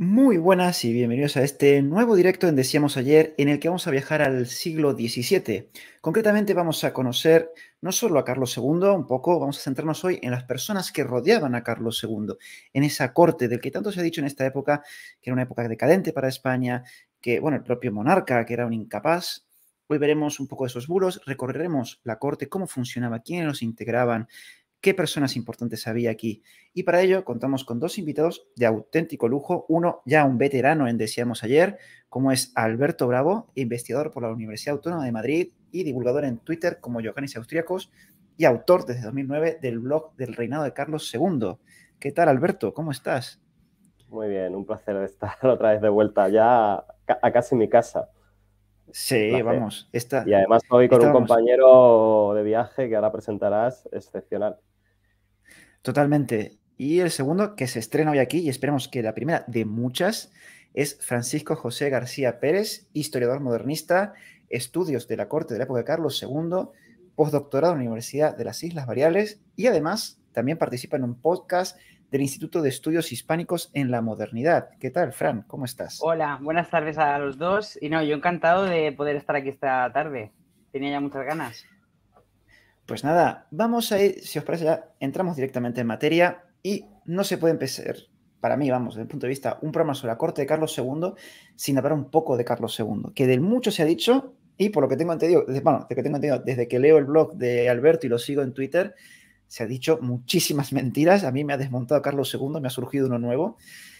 Muy buenas y bienvenidos a este nuevo directo en Decíamos Ayer, en el que vamos a viajar al siglo XVII. Concretamente vamos a conocer no solo a Carlos II, un poco, vamos a centrarnos hoy en las personas que rodeaban a Carlos II, en esa corte del que tanto se ha dicho en esta época, que era una época decadente para España, que, bueno, el propio monarca, que era un incapaz. Hoy veremos un poco de esos bulos, recorreremos la corte, cómo funcionaba, quiénes los integraban, qué personas importantes había aquí. Y para ello contamos con dos invitados de auténtico lujo. Uno ya un veterano en Decíamos Ayer, como es Alberto Bravo, investigador por la Universidad Autónoma de Madrid y divulgador en Twitter como Johannes Austriacos y autor desde 2009 del blog del reinado de Carlos II. ¿Qué tal, Alberto? ¿Cómo estás? Muy bien, un placer estar otra vez de vuelta ya a casi mi casa. Un Sí, placer. vamos. Y además hoy con un Estábamos compañero de viaje que ahora presentarás, excepcional. totalmente. Y el segundo, que se estrena hoy aquí, y esperemos que la primera de muchas, es Francisco José García Pérez, historiador modernista, estudios de la corte de la época de Carlos II, postdoctorado en la Universidad de las Islas Baleares y además también participa en un podcast del Instituto de Estudios Hispánicos en la Modernidad. ¿Qué tal, Fran? ¿Cómo estás? Hola, buenas tardes a los dos. Y no, yo encantado de poder estar aquí esta tarde. Tenía ya muchas ganas. Pues nada, vamos a ir, si os parece, ya entramos directamente en materia y no se puede empezar, para mí, vamos, desde el punto de vista, un programa sobre la corte de Carlos II sin hablar un poco de Carlos II, que del mucho se ha dicho y por lo que tengo entendido, desde que leo el blog de Alberto y lo sigo en Twitter, se ha dicho muchísimas mentiras. A mí me ha desmontado Carlos II, me ha surgido uno nuevo.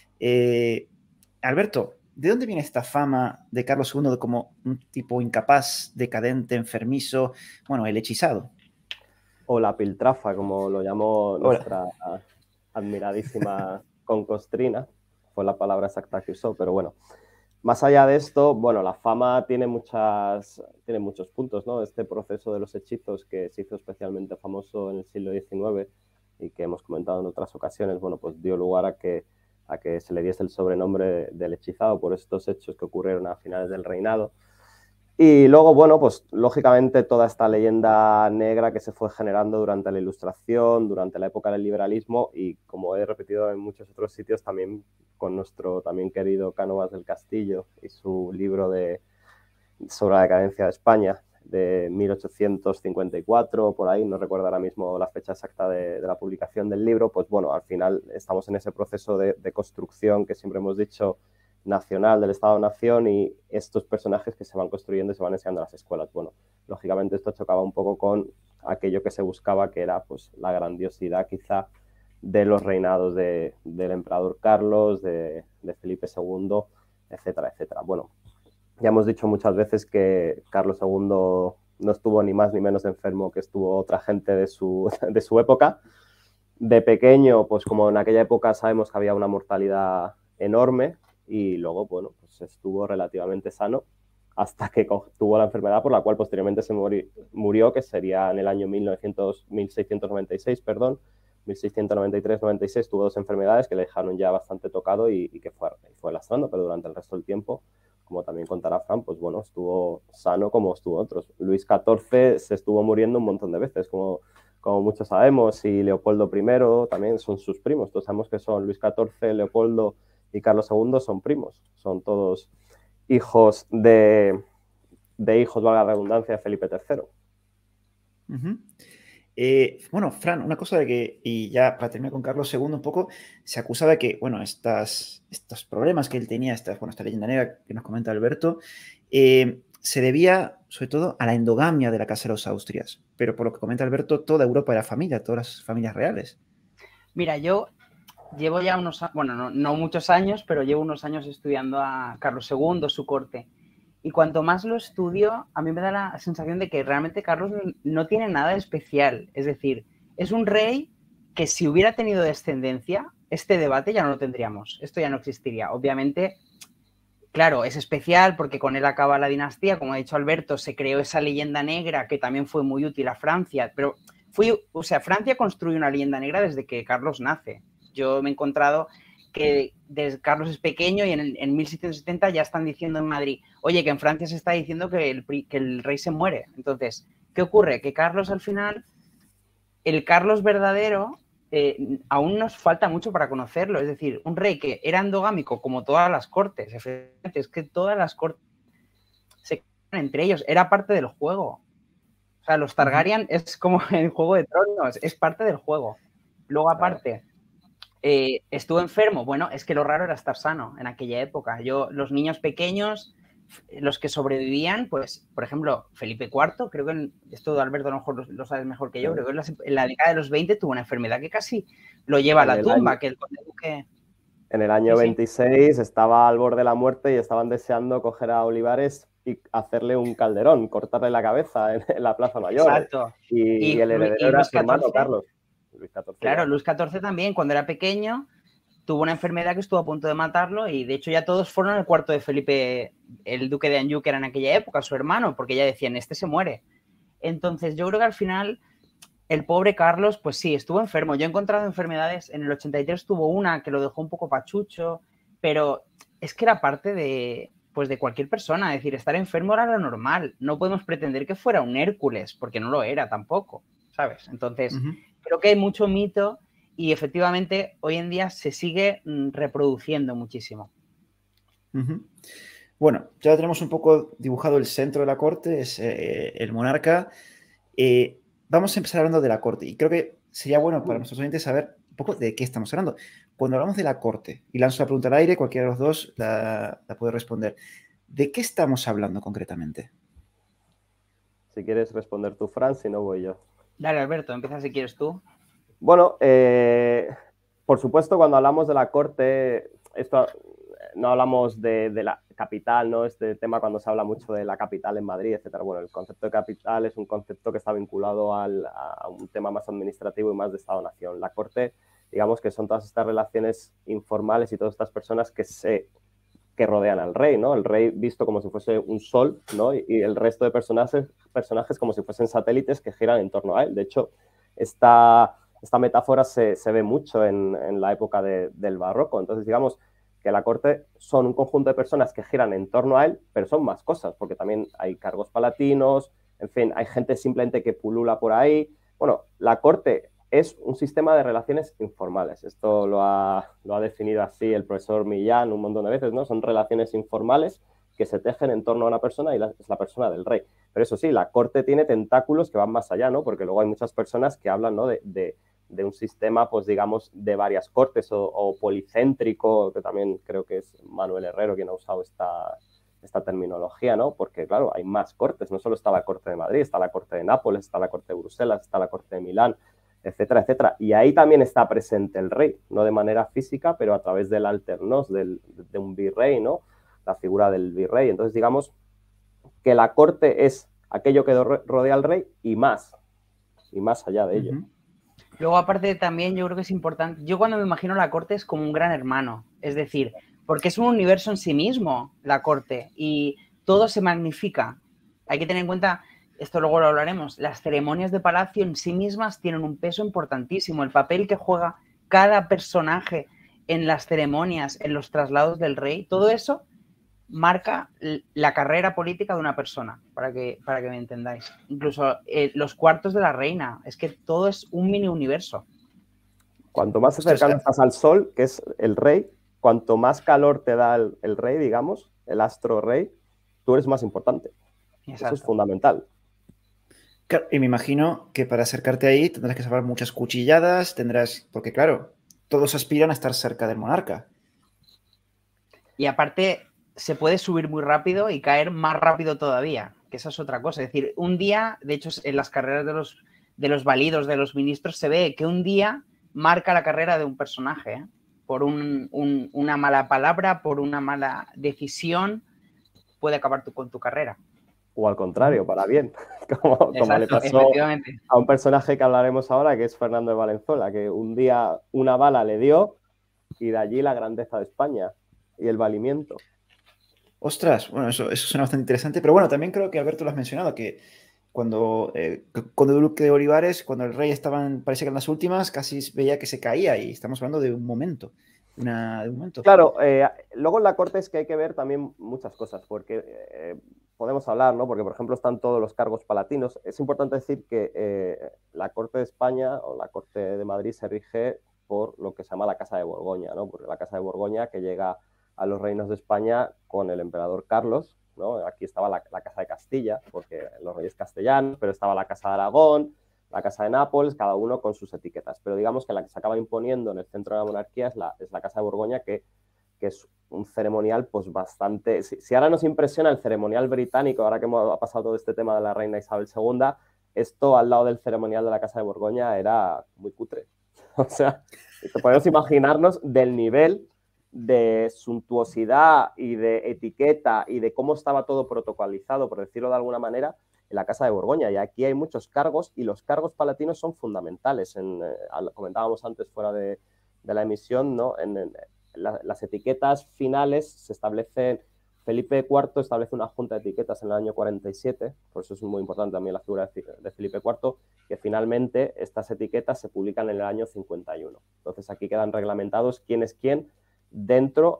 Alberto, ¿de dónde viene esta fama de Carlos II como un tipo incapaz, decadente, enfermizo, bueno, el hechizado? O la piltrafa, como lo llamó Hola. nuestra admiradísima concostrina, fue la palabra exacta que usó, pero bueno. Más allá de esto, bueno, la fama tiene muchos puntos, ¿no? Este proceso de los hechizos que se hizo especialmente famoso en el siglo XIX y que hemos comentado en otras ocasiones, bueno, pues dio lugar a que se le diese el sobrenombre del hechizado por estos hechos que ocurrieron a finales del reinado. Y luego, bueno, pues lógicamente toda esta leyenda negra que se fue generando durante la Ilustración, durante la época del liberalismo y, como he repetido en muchos otros sitios, también con nuestro también querido Cánovas del Castillo y su libro sobre la decadencia de España de 1854, por ahí, no recuerdo ahora mismo la fecha exacta de la publicación del libro, pues bueno, al final estamos en ese proceso de construcción que siempre hemos dicho nacional del Estado-Nación y estos personajes que se van construyendo y se van enseñando a las escuelas. Bueno, lógicamente esto chocaba un poco con aquello que se buscaba, que era pues la grandiosidad quizá de los reinados del emperador Carlos, de Felipe II, etcétera, etcétera. Bueno, ya hemos dicho muchas veces que Carlos II no estuvo ni más ni menos enfermo que estuvo otra gente de su época. De pequeño, pues como en aquella época sabemos que había una mortalidad enorme, y luego, bueno, pues estuvo relativamente sano hasta que tuvo la enfermedad por la cual posteriormente se murió, que sería en el año 1696, perdón, 1693-96, tuvo dos enfermedades que le dejaron ya bastante tocado y que fue lastrando, pero durante el resto del tiempo, como también contará Fran, pues bueno, estuvo sano como estuvo otros. Luis XIV se estuvo muriendo un montón de veces, como muchos sabemos, y Leopoldo I también son sus primos. Todos sabemos que son Luis XIV, Leopoldo y Carlos II son primos, son todos hijos de hijos, valga la redundancia, de Felipe III. Bueno, Fran, una cosa de que, y ya para terminar con Carlos II un poco, se acusaba de que, bueno, estos problemas que él tenía, esta leyenda negra que nos comenta Alberto, se debía sobre todo a la endogamia de la Casa de los Austrias. Pero por lo que comenta Alberto, toda Europa era familia, todas las familias reales. Mira, yo llevo ya no muchos años, pero llevo unos años estudiando a Carlos II, su corte. Y cuanto más lo estudio, a mí me da la sensación de que realmente Carlos no tiene nada de especial. Es decir, es un rey que si hubiera tenido descendencia, este debate ya no lo tendríamos. Esto ya no existiría. Obviamente, claro, es especial porque con él acaba la dinastía. Como ha dicho Alberto, se creó esa leyenda negra que también fue muy útil a Francia. Pero Francia construye una leyenda negra desde que Carlos nace. Yo me he encontrado que desde Carlos es pequeño y en 1670 ya están diciendo en Madrid, oye, que en Francia se está diciendo que el rey se muere. Entonces, ¿qué ocurre? Que Carlos al final, el Carlos verdadero, aún nos falta mucho para conocerlo. Es decir, un rey que era endogámico como todas las cortes. Efectivamente, es que todas las cortes se quedan entre ellos. Era parte del juego. O sea, los Targaryen es como en Juego de Tronos, es parte del juego. Luego, aparte, estuvo enfermo. Bueno, es que lo raro era estar sano en aquella época. Los niños pequeños, los que sobrevivían, pues, por ejemplo, Felipe IV, creo que esto Alberto a lo mejor lo sabes mejor que yo, creo que en la década de los 20 tuvo una enfermedad que casi lo lleva a la tumba, que el conde duque... En el año 26 estaba al borde de la muerte y estaban deseando coger a Olivares y hacerle un calderón, cortarle la cabeza en la Plaza Mayor. Exacto. Y el heredero era su hermano Carlos. Luis XIV. Claro, Luis XIV también, cuando era pequeño, tuvo una enfermedad que estuvo a punto de matarlo y de hecho ya todos fueron al cuarto de Felipe, el duque de Anjou, que era en aquella época, su hermano, porque ya decían, este se muere. Entonces yo creo que al final el pobre Carlos, pues sí, estuvo enfermo. Yo he encontrado enfermedades, en el 83 tuvo una que lo dejó un poco pachucho, pero es que era parte de cualquier persona. Es decir, estar enfermo era lo normal. No podemos pretender que fuera un Hércules, porque no lo era tampoco, ¿sabes? Entonces, creo que hay mucho mito y efectivamente hoy en día se sigue reproduciendo muchísimo. Bueno, ya tenemos un poco dibujado el centro de la corte, es el monarca. Vamos a empezar hablando de la corte y creo que sería bueno para nuestros oyentes saber un poco de qué estamos hablando. Cuando hablamos de la corte, y lanzo la pregunta al aire, cualquiera de los dos la puede responder. ¿De qué estamos hablando concretamente? Si quieres responder tú, Fran, si no voy yo. Dale, Alberto, empieza si quieres tú. Bueno, por supuesto, cuando hablamos de la corte, esto no hablamos de la capital, ¿no? Este tema cuando se habla mucho de la capital en Madrid, etcétera. Bueno, el concepto de capital es un concepto que está vinculado a un tema más administrativo y más de Estado-Nación. La corte, digamos que son todas estas relaciones informales y todas estas personas que rodean al rey, ¿no? El rey visto como si fuese un sol, ¿no? Y el resto de personajes como si fuesen satélites que giran en torno a él. De hecho, esta metáfora se ve mucho en la época del barroco. Entonces, digamos que la corte son un conjunto de personas que giran en torno a él, pero son más cosas, porque también hay cargos palatinos, en fin, hay gente simplemente que pulula por ahí. Bueno, la corte es un sistema de relaciones informales. Esto lo ha definido así el profesor Millán un montón de veces, ¿no? Son relaciones informales que se tejen en torno a una persona y es la persona del rey. Pero eso sí, la corte tiene tentáculos que van más allá, ¿no? Porque luego hay muchas personas que hablan, ¿no? de un sistema, pues digamos, de varias cortes o policéntrico, que también creo que es Manuel Herrero quien ha usado esta terminología, ¿no? Porque, claro, hay más cortes, no solo está la corte de Madrid, está la corte de Nápoles, está la corte de Bruselas, está la corte de Milán, etcétera, etcétera. Y ahí también está presente el rey, no de manera física, pero a través del alternos, de un virrey, ¿no? La figura del virrey. Entonces, digamos que la corte es aquello que rodea al rey y más allá de ello. Luego, aparte, también yo creo que es importante, yo cuando me imagino la corte es como un gran hermano, es decir, porque es un universo en sí mismo, la corte, y todo se magnifica. Hay que tener en cuenta, esto luego lo hablaremos, las ceremonias de palacio en sí mismas tienen un peso importantísimo, el papel que juega cada personaje en las ceremonias, en los traslados del rey, todo eso marca la carrera política de una persona, para que me entendáis. Incluso los cuartos de la reina, es que todo es un mini universo. Cuanto más cercano estás al sol, que es el rey, cuanto más calor te da el rey, digamos, el astro rey, tú eres más importante. Exacto. Eso es fundamental. Claro, y me imagino que para acercarte ahí tendrás que salvar muchas cuchilladas, porque claro, todos aspiran a estar cerca del monarca. Y aparte, se puede subir muy rápido y caer más rápido todavía, que esa es otra cosa. Es decir, un día, de hecho, en las carreras de los validos, de los ministros, se ve que un día marca la carrera de un personaje, ¿eh? Por una mala palabra, por una mala decisión, puede acabar con tu carrera. O al contrario, para bien, como le pasó a un personaje que hablaremos ahora, que es Fernando de Valenzuela, que un día una bala le dio y de allí la grandeza de España y el valimiento. Ostras, bueno, eso suena bastante interesante, pero bueno, también creo que Alberto lo has mencionado, que cuando el duque de Olivares, cuando el rey parecía que en las últimas, casi veía que se caía y estamos hablando de un momento. de un momento. Claro, luego en la corte es que hay que ver también muchas cosas, porque podemos hablar, ¿no? Porque, por ejemplo, están todos los cargos palatinos. Es importante decir que la corte de España o la corte de Madrid se rige por lo que se llama la Casa de Borgoña, ¿no? Porque la Casa de Borgoña que llega a los reinos de España con el emperador Carlos, ¿no? Aquí estaba la Casa de Castilla, porque los reyes castellanos, pero estaba la Casa de Aragón, la Casa de Nápoles, cada uno con sus etiquetas. Pero digamos que la que se acaba imponiendo en el centro de la monarquía es la Casa de Borgoña, que es un ceremonial pues bastante... Si ahora nos impresiona el ceremonial británico, ahora que ha pasado todo este tema de la reina Isabel II, esto al lado del ceremonial de la Casa de Borgoña era muy cutre. O sea, podemos imaginarnos del nivel de suntuosidad y de etiqueta y de cómo estaba todo protocolizado, por decirlo de alguna manera, en la Casa de Borgoña. Y aquí hay muchos cargos y los cargos palatinos son fundamentales. Comentábamos antes fuera de la emisión, ¿no? Las etiquetas finales se establecen. Felipe IV establece una junta de etiquetas en el año 47, por eso es muy importante también la figura de Felipe IV, que finalmente estas etiquetas se publican en el año 51. Entonces aquí quedan reglamentados quién es quién dentro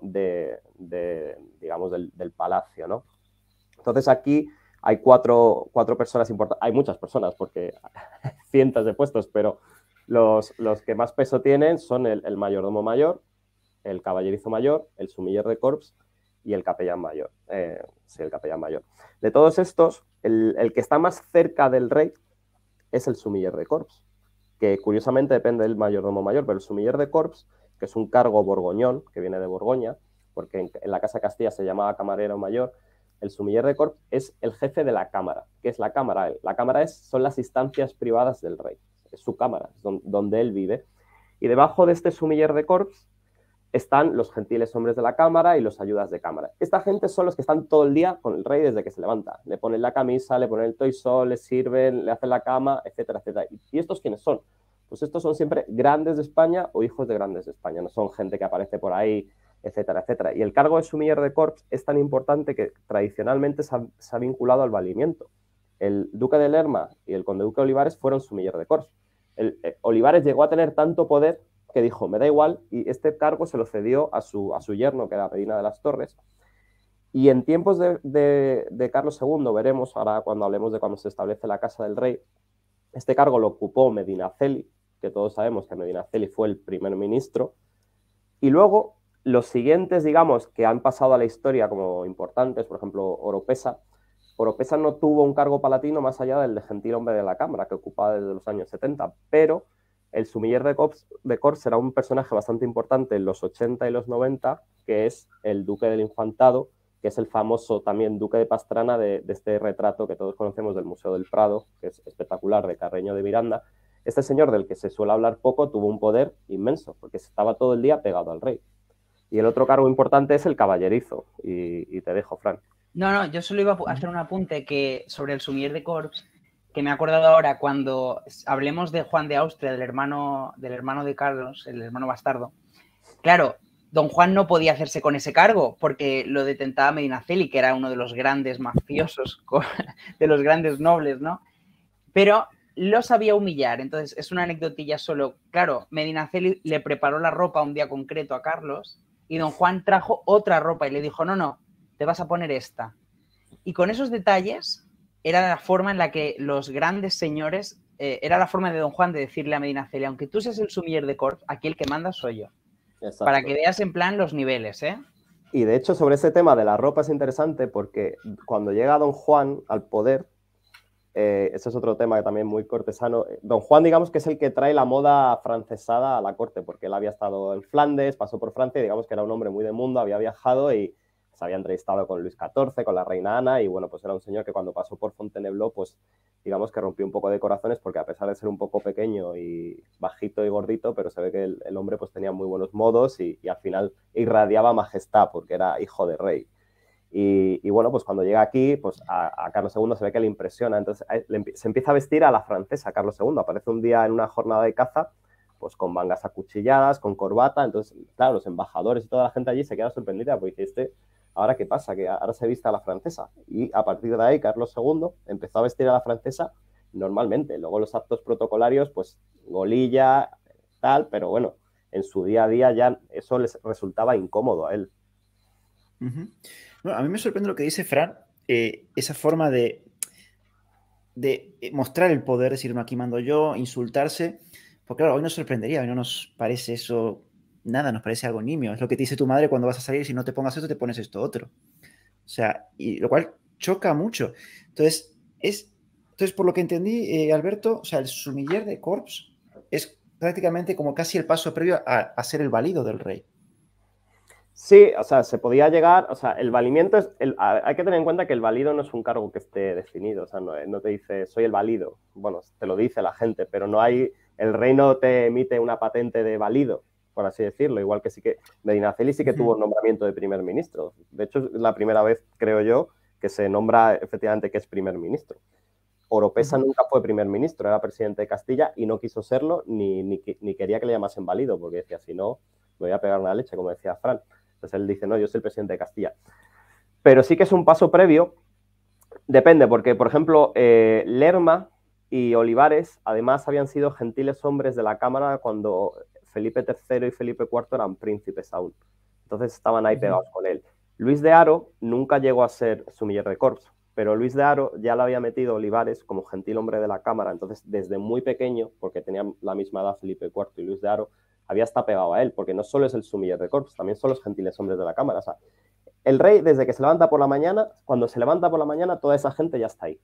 digamos, del palacio, ¿no? Entonces aquí hay cuatro personas importantes, hay muchas personas porque hay cientos de puestos, pero los que más peso tienen son el mayordomo mayor, el caballerizo mayor, el sumiller de corps y el capellán mayor. Sí, el capellán mayor. De todos estos, el que está más cerca del rey es el sumiller de corps, que curiosamente depende del mayordomo mayor, pero el sumiller de corps, que es un cargo borgoñón, que viene de Borgoña, porque en la Casa Castilla se llamaba camarero mayor, el sumiller de corps es el jefe de la cámara. ¿Qué es la cámara? La cámara son las instancias privadas del rey, es su cámara, es donde él vive. Y debajo de este sumiller de corps están los gentiles hombres de la cámara y los ayudas de cámara. Esta gente son los que están todo el día con el rey desde que se levanta. Le ponen la camisa, le ponen el toisol, le sirven, le hacen la cama, etcétera, etcétera. ¿Y estos quiénes son? Pues estos son siempre grandes de España o hijos de grandes de España. No son gente que aparece por ahí, etcétera, etcétera. Y el cargo de sumiller de corps es tan importante que tradicionalmente se ha vinculado al valimiento. El duque de Lerma y el conde duque de Olivares fueron sumiller de corps. Olivares llegó a tener tanto poder que dijo, me da igual, y este cargo se lo cedió a su yerno, que era Medina de las Torres. Y en tiempos de Carlos II, veremos, ahora cuando hablemos de cuando se establece la Casa del Rey, este cargo lo ocupó Medinaceli, que todos sabemos que Medinaceli fue el primer ministro, y luego los siguientes, digamos, que han pasado a la historia como importantes, por ejemplo, Oropesa. Oropesa no tuvo un cargo palatino más allá del de gentilhombre de la Cámara, que ocupaba desde los años 70, pero el sumiller de corps será un personaje bastante importante en los 80 y los 90, que es el duque del Infantado, que es el famoso también duque de Pastrana de este retrato que todos conocemos del Museo del Prado, que es espectacular, de Carreño de Miranda. Este señor, del que se suele hablar poco, tuvo un poder inmenso, porque estaba todo el día pegado al rey. Y el otro cargo importante es el caballerizo, y te dejo, Fran. No, yo solo iba a hacer un apunte sobre el sumiller de corps, que me he acordado ahora cuando hablemos de Juan de Austria, del hermano de Carlos, el hermano bastardo. Claro, don Juan no podía hacerse con ese cargo porque lo detentaba Medinaceli, que era uno de los grandes mafiosos, de los grandes nobles, ¿no? Pero lo sabía humillar, entonces es una anecdotilla solo. Claro, Medinaceli le preparó la ropa un día concreto a Carlos y don Juan trajo otra ropa y le dijo, no, te vas a poner esta. Y con esos detalles era la forma en la que los grandes señores, era la forma de don Juan de decirle a Medinaceli, aunque tú seas el sumiller de corps, aquí el que manda soy yo. Exacto. Para que veas en plan los niveles, ¿eh? Y de hecho sobre ese tema de la ropa es interesante porque cuando llega don Juan al poder, ese es otro tema que también muy cortesano, don Juan digamos que es el que trae la moda afrancesada a la corte, porque él había estado en Flandes, pasó por Francia, digamos que era un hombre muy de mundo, había viajado y se había entrevistado con Luis XIV, con la reina Ana, y bueno, pues era un señor que cuando pasó por Fontainebleau, pues digamos que rompió un poco de corazones, porque a pesar de ser un poco pequeño y bajito y gordito, pero se ve que el hombre pues tenía muy buenos modos y al final irradiaba majestad, porque era hijo de rey. Y bueno, pues cuando llega aquí, pues a Carlos II se ve que le impresiona, entonces se empieza a vestir a la francesa, Carlos II, aparece un día en una jornada de caza, pues con mangas acuchilladas, con corbata, entonces, claro, los embajadores y toda la gente allí se queda sorprendida, porque dice, ¿ahora qué pasa? Que ahora se viste a la francesa. Y a partir de ahí, Carlos II empezó a vestir a la francesa normalmente. Luego los actos protocolarios, pues golilla, tal, pero bueno, en su día a día ya eso les resultaba incómodo a él. Bueno, a mí me sorprende lo que dice Fran, esa forma de mostrar el poder, decir, no, aquí mando yo, insultarse, porque claro, hoy nos sorprendería, hoy no nos parece eso nada, nos parece algo nimio. Es lo que te dice tu madre cuando vas a salir, si no te pongas esto, te pones esto otro. O sea, y lo cual choca mucho. Entonces, por lo que entendí, Alberto, o sea, el sumiller de Corps es prácticamente como casi el paso previo a ser el valido del rey. Sí, o sea, se podía llegar, o sea, el valimiento es, hay que tener en cuenta que el valido no es un cargo que esté definido, o sea, no te dice, soy el valido, bueno, te lo dice la gente, pero no hay, el rey no te emite una patente de valido, por así decirlo, igual que sí que Medinaceli sí que tuvo un nombramiento de primer ministro, de hecho es la primera vez, creo yo, que se nombra efectivamente que es primer ministro. Oropesa nunca fue primer ministro, era presidente de Castilla y no quiso serlo ni quería que le llamasen valido, porque decía, si no, me voy a pegar una leche, como decía Fran. Entonces él dice, no, yo soy el presidente de Castilla. Pero sí que es un paso previo, depende, porque, por ejemplo, Lerma y Olivares, además, habían sido gentiles hombres de la Cámara cuando Felipe III y Felipe IV eran príncipes aún. Entonces estaban ahí pegados con él. Luis de Haro nunca llegó a ser sumiller de corps, pero Luis de Haro ya lo había metido Olivares como gentil hombre de la Cámara. Entonces, desde muy pequeño, porque tenían la misma edad Felipe IV y Luis de Haro, había estado pegado a él, porque no solo es el sumiller de corps, también son los gentiles hombres de la Cámara. O sea, el rey, desde que se levanta por la mañana, cuando se levanta por la mañana, toda esa gente ya está ahí.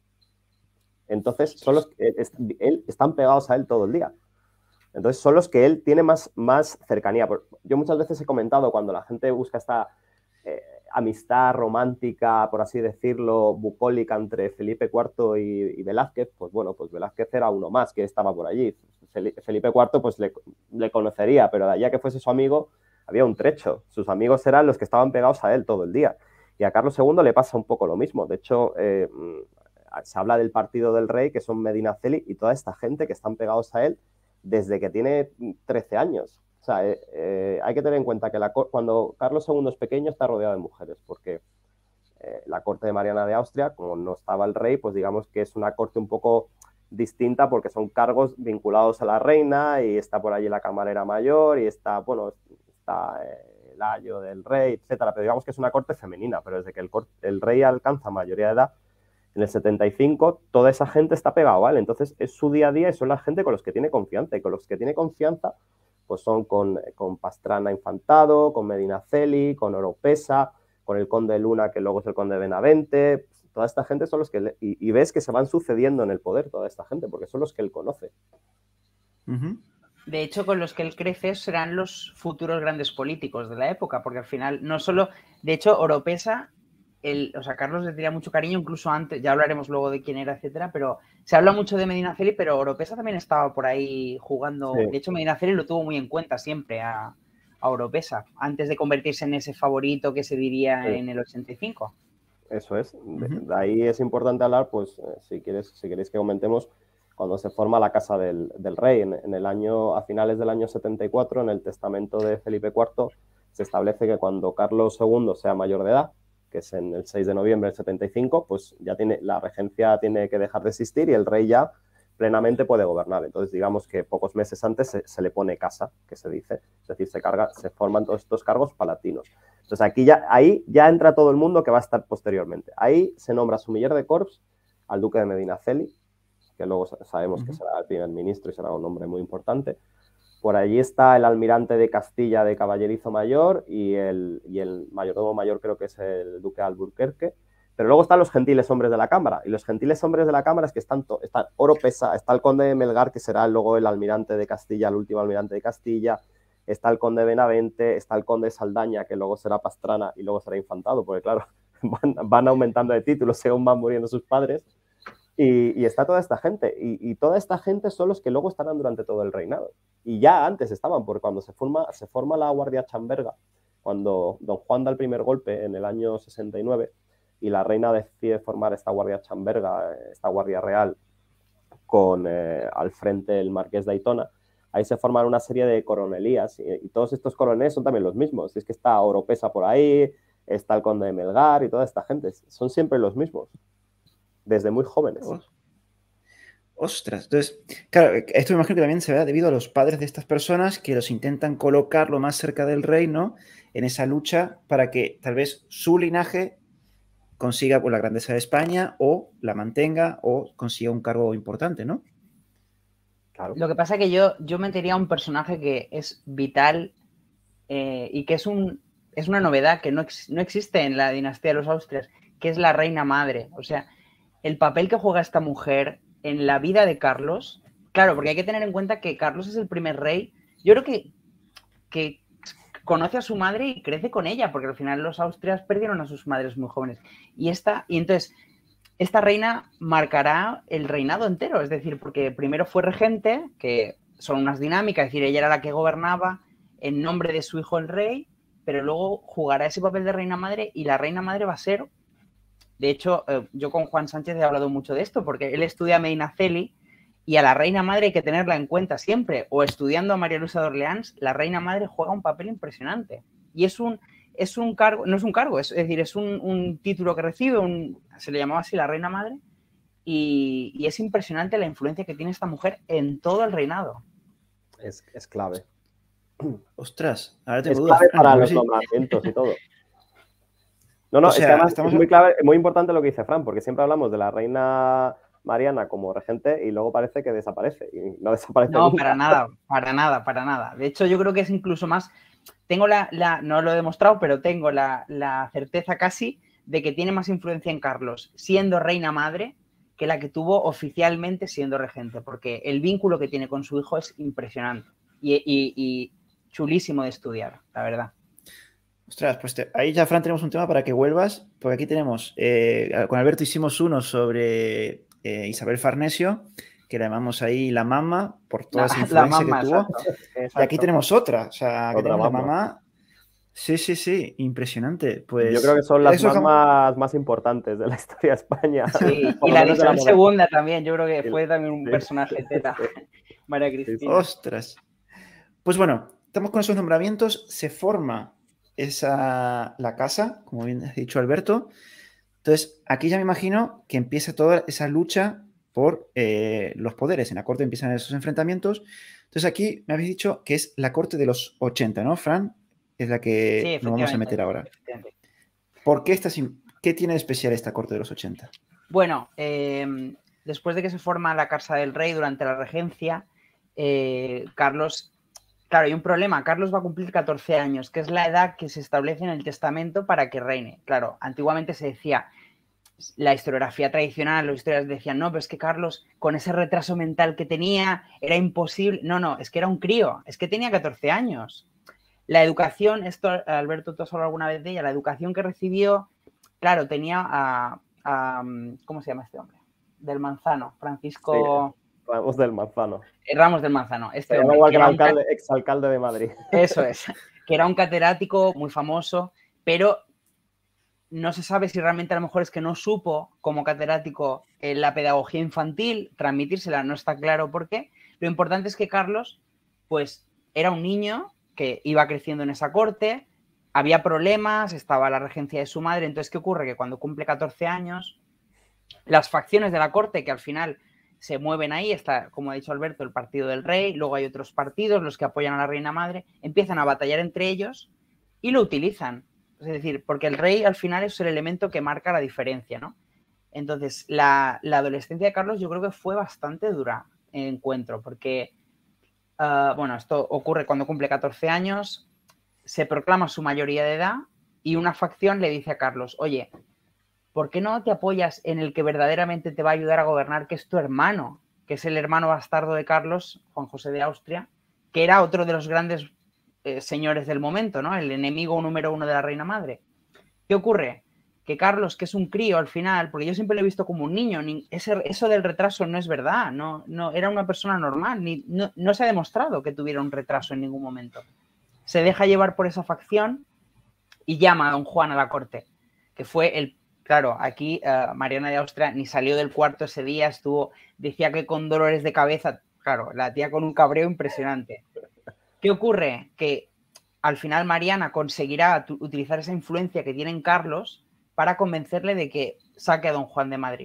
Entonces, son los que están pegados a él todo el día. Entonces, son los que él tiene más cercanía. Yo muchas veces he comentado, cuando la gente busca esta amistad romántica, por así decirlo, bucólica entre Felipe IV y Velázquez, pues bueno, pues Velázquez era uno más que estaba por allí. Felipe IV pues le conocería, pero de allá que fuese su amigo, había un trecho. Sus amigos eran los que estaban pegados a él todo el día. Y a Carlos II le pasa un poco lo mismo. De hecho, se habla del partido del rey, que son Medinaceli y toda esta gente que están pegados a él desde que tiene 13 años. O sea, hay que tener en cuenta que cuando Carlos II es pequeño está rodeado de mujeres, porque la corte de Mariana de Austria, como no estaba el rey, pues digamos que es una corte un poco distinta porque son cargos vinculados a la reina y está por allí la camarera mayor y está, bueno, está el ayo del rey, etcétera. Pero digamos que es una corte femenina, pero desde que el rey alcanza mayoría de edad, en el 75, toda esa gente está pegada, ¿vale? Entonces es su día a día y son la gente con los que tiene confianza. Y con los que tiene confianza, pues son con Pastrana Infantado, con Medinaceli, con Oropesa, con el conde Luna, que luego es el conde Benavente. Toda esta gente son los que... Y ves que se van sucediendo en el poder toda esta gente, porque son los que él conoce. De hecho, con los que él crece serán los futuros grandes políticos de la época, porque al final no solo... De hecho, Oropesa... o sea, Carlos le tenía mucho cariño, incluso antes, ya hablaremos luego de quién era, etcétera, pero se habla mucho de Medinaceli, pero Oropesa también estaba por ahí jugando. Sí. De hecho, Medinaceli lo tuvo muy en cuenta siempre a Oropesa, antes de convertirse en ese favorito que se diría en el 85. Eso es. De ahí es importante hablar, pues, si queréis que comentemos, cuando se forma la Casa del Rey, en el año, a finales del año 74, en el testamento de Felipe IV, se establece que cuando Carlos II sea mayor de edad, que es en el 6 de noviembre del 75, pues ya la regencia tiene que dejar de existir y el rey ya plenamente puede gobernar. Entonces, digamos que pocos meses antes se le pone casa, que se dice, es decir, se forman todos estos cargos palatinos. Entonces, ahí ya entra todo el mundo que va a estar posteriormente. Ahí se nombra sumiller de corps al duque de Medinaceli, que luego sabemos que será el primer ministro y será un hombre muy importante. Por allí está el almirante de Castilla de caballerizo mayor y el mayordomo mayor creo que es el duque de Alburquerque. Pero luego están los gentiles hombres de la Cámara. Y los gentiles hombres de la Cámara es que están Oropesa, está el conde de Melgar, que será luego el almirante de Castilla, el último almirante de Castilla. Está el conde de Benavente, está el conde de Saldaña, que luego será Pastrana y luego será Infantado, porque claro, van aumentando de títulos según van muriendo sus padres. Y está toda esta gente. Y toda esta gente son los que luego estarán durante todo el reinado. Y ya antes estaban, porque cuando se forma la Guardia Chamberga, cuando don Juan da el primer golpe en el año 69 y la reina decide formar esta Guardia Chamberga, esta Guardia Real, con al frente el marqués de Aitona, ahí se forman una serie de coronelías y todos estos coroneles son también los mismos. Es que está Oropesa por ahí, está el conde de Melgar y toda esta gente. Son siempre los mismos. Desde muy jóvenes. Ostras, entonces, claro, esto me imagino que también se ve debido a los padres de estas personas que los intentan colocar lo más cerca del reino en esa lucha para que tal vez su linaje consiga pues, la grandeza de España o la mantenga o consiga un cargo importante, ¿no? Claro. Lo que pasa es que yo metería un personaje que es vital y que es una novedad que no existe en la dinastía de los Austrias, que es la reina madre. O sea, el papel que juega esta mujer en la vida de Carlos, claro, porque hay que tener en cuenta que Carlos es el primer rey. Yo creo que conoce a su madre y crece con ella, porque al final los Austrias perdieron a sus madres muy jóvenes. Y entonces, esta reina marcará el reinado entero, es decir, porque primero fue regente, que son unas dinámicas, es decir, ella era la que gobernaba en nombre de su hijo el rey, pero luego jugará ese papel de reina madre y la reina madre va a ser, de hecho, yo con Juan Sánchez he hablado mucho de esto, porque él estudia a Medinaceli y a la reina madre hay que tenerla en cuenta siempre, o estudiando a María Luisa de Orleans, la reina madre juega un papel impresionante y es un cargo, no es un cargo, es decir, es un título que recibe, se le llamaba así la reina madre, y es impresionante la influencia que tiene esta mujer en todo el reinado. Es clave. Ostras, ahora tengo es dudas. clave para los nombramientos y todo. No, O es sea, que además estamos... es muy clave, muy importante lo que dice Fran, porque siempre hablamos de la reina Mariana como regente y luego parece que desaparece y no desaparece No, nunca. para nada. De hecho, yo creo que es incluso más, tengo no lo he demostrado, pero tengo la certeza casi de que tiene más influencia en Carlos siendo reina madre que la que tuvo oficialmente siendo regente, porque el vínculo que tiene con su hijo es impresionante y chulísimo de estudiar, la verdad. Ostras, pues ahí ya, Fran, tenemos un tema para que vuelvas, porque aquí tenemos, con Alberto hicimos uno sobre Isabel Farnesio, que la llamamos ahí la mamá, por toda esa influencia que tuvo. Exacto. Y aquí tenemos otra, o sea, aquí Otra tenemos mamá. la mamá. Sí, impresionante. Pues yo creo que son las eso mamás más importantes de la historia de España. Sí, y la de Isabel II también, yo creo que fue también un Sí, personaje teta, María Cristina. Ostras. Pues bueno, estamos con esos nombramientos, se forma la casa, como bien ha dicho Alberto. Entonces, aquí ya me imagino que empieza toda esa lucha por los poderes. En la corte empiezan esos enfrentamientos. Entonces, aquí me habéis dicho que es la corte de los 80, ¿no, Fran? Es la que nos vamos a meter ahora. ¿Por qué qué tiene de especial esta corte de los 80? Bueno, después de que se forma la Casa del Rey durante la regencia, Carlos, claro, hay un problema. Carlos va a cumplir 14 años, que es la edad que se establece en el testamento para que reine. Claro, antiguamente se decía, la historiografía tradicional, los historiadores decían, no, pero es que Carlos, con ese retraso mental que tenía, era imposible. No, es que era un crío, es que tenía 14 años. La educación, esto, Alberto, tú has hablado alguna vez de ella, la educación que recibió, claro, tenía ¿cómo se llama este hombre? Del Manzano, Francisco... Sí, Ramos del Manzano. Ramos del Manzano. Este hombre, igual que el exalcalde de Madrid. Eso es, que era un catedrático muy famoso, pero no se sabe si realmente a lo mejor es que no supo como catedrático la pedagogía infantil, transmitírsela, no está claro por qué. Lo importante es que Carlos, pues, era un niño que iba creciendo en esa corte, había problemas, estaba la regencia de su madre, entonces, ¿qué ocurre? Que cuando cumple 14 años, las facciones de la corte, que al final se mueven ahí, está, como ha dicho Alberto, el partido del rey, luego hay otros partidos, los que apoyan a la reina madre, empiezan a batallar entre ellos y lo utilizan. Es decir, porque el rey al final es el elemento que marca la diferencia, ¿no? Entonces, la adolescencia de Carlos yo creo que fue bastante dura en encuentro, porque, bueno, esto ocurre cuando cumple 14 años, se proclama su mayoría de edad y una facción le dice a Carlos, oye, ¿por qué no te apoyas en el que verdaderamente te va a ayudar a gobernar, que es tu hermano, que es el hermano bastardo de Carlos, Juan José de Austria, que era otro de los grandes señores del momento, ¿no? El enemigo número uno de la reina madre. ¿Qué ocurre? Que Carlos, que es un crío al final, porque yo siempre lo he visto como un niño, eso del retraso no es verdad, no era una persona normal, no se ha demostrado que tuviera un retraso en ningún momento. Se deja llevar por esa facción y llama a don Juan a la corte, que fue claro, aquí Mariana de Austria ni salió del cuarto ese día, decía que con dolores de cabeza, claro, la tía con un cabreo impresionante. ¿Qué ocurre? Que al final Mariana conseguirá utilizar esa influencia que tiene en Carlos para convencerle de que saque a don Juan de Madrid.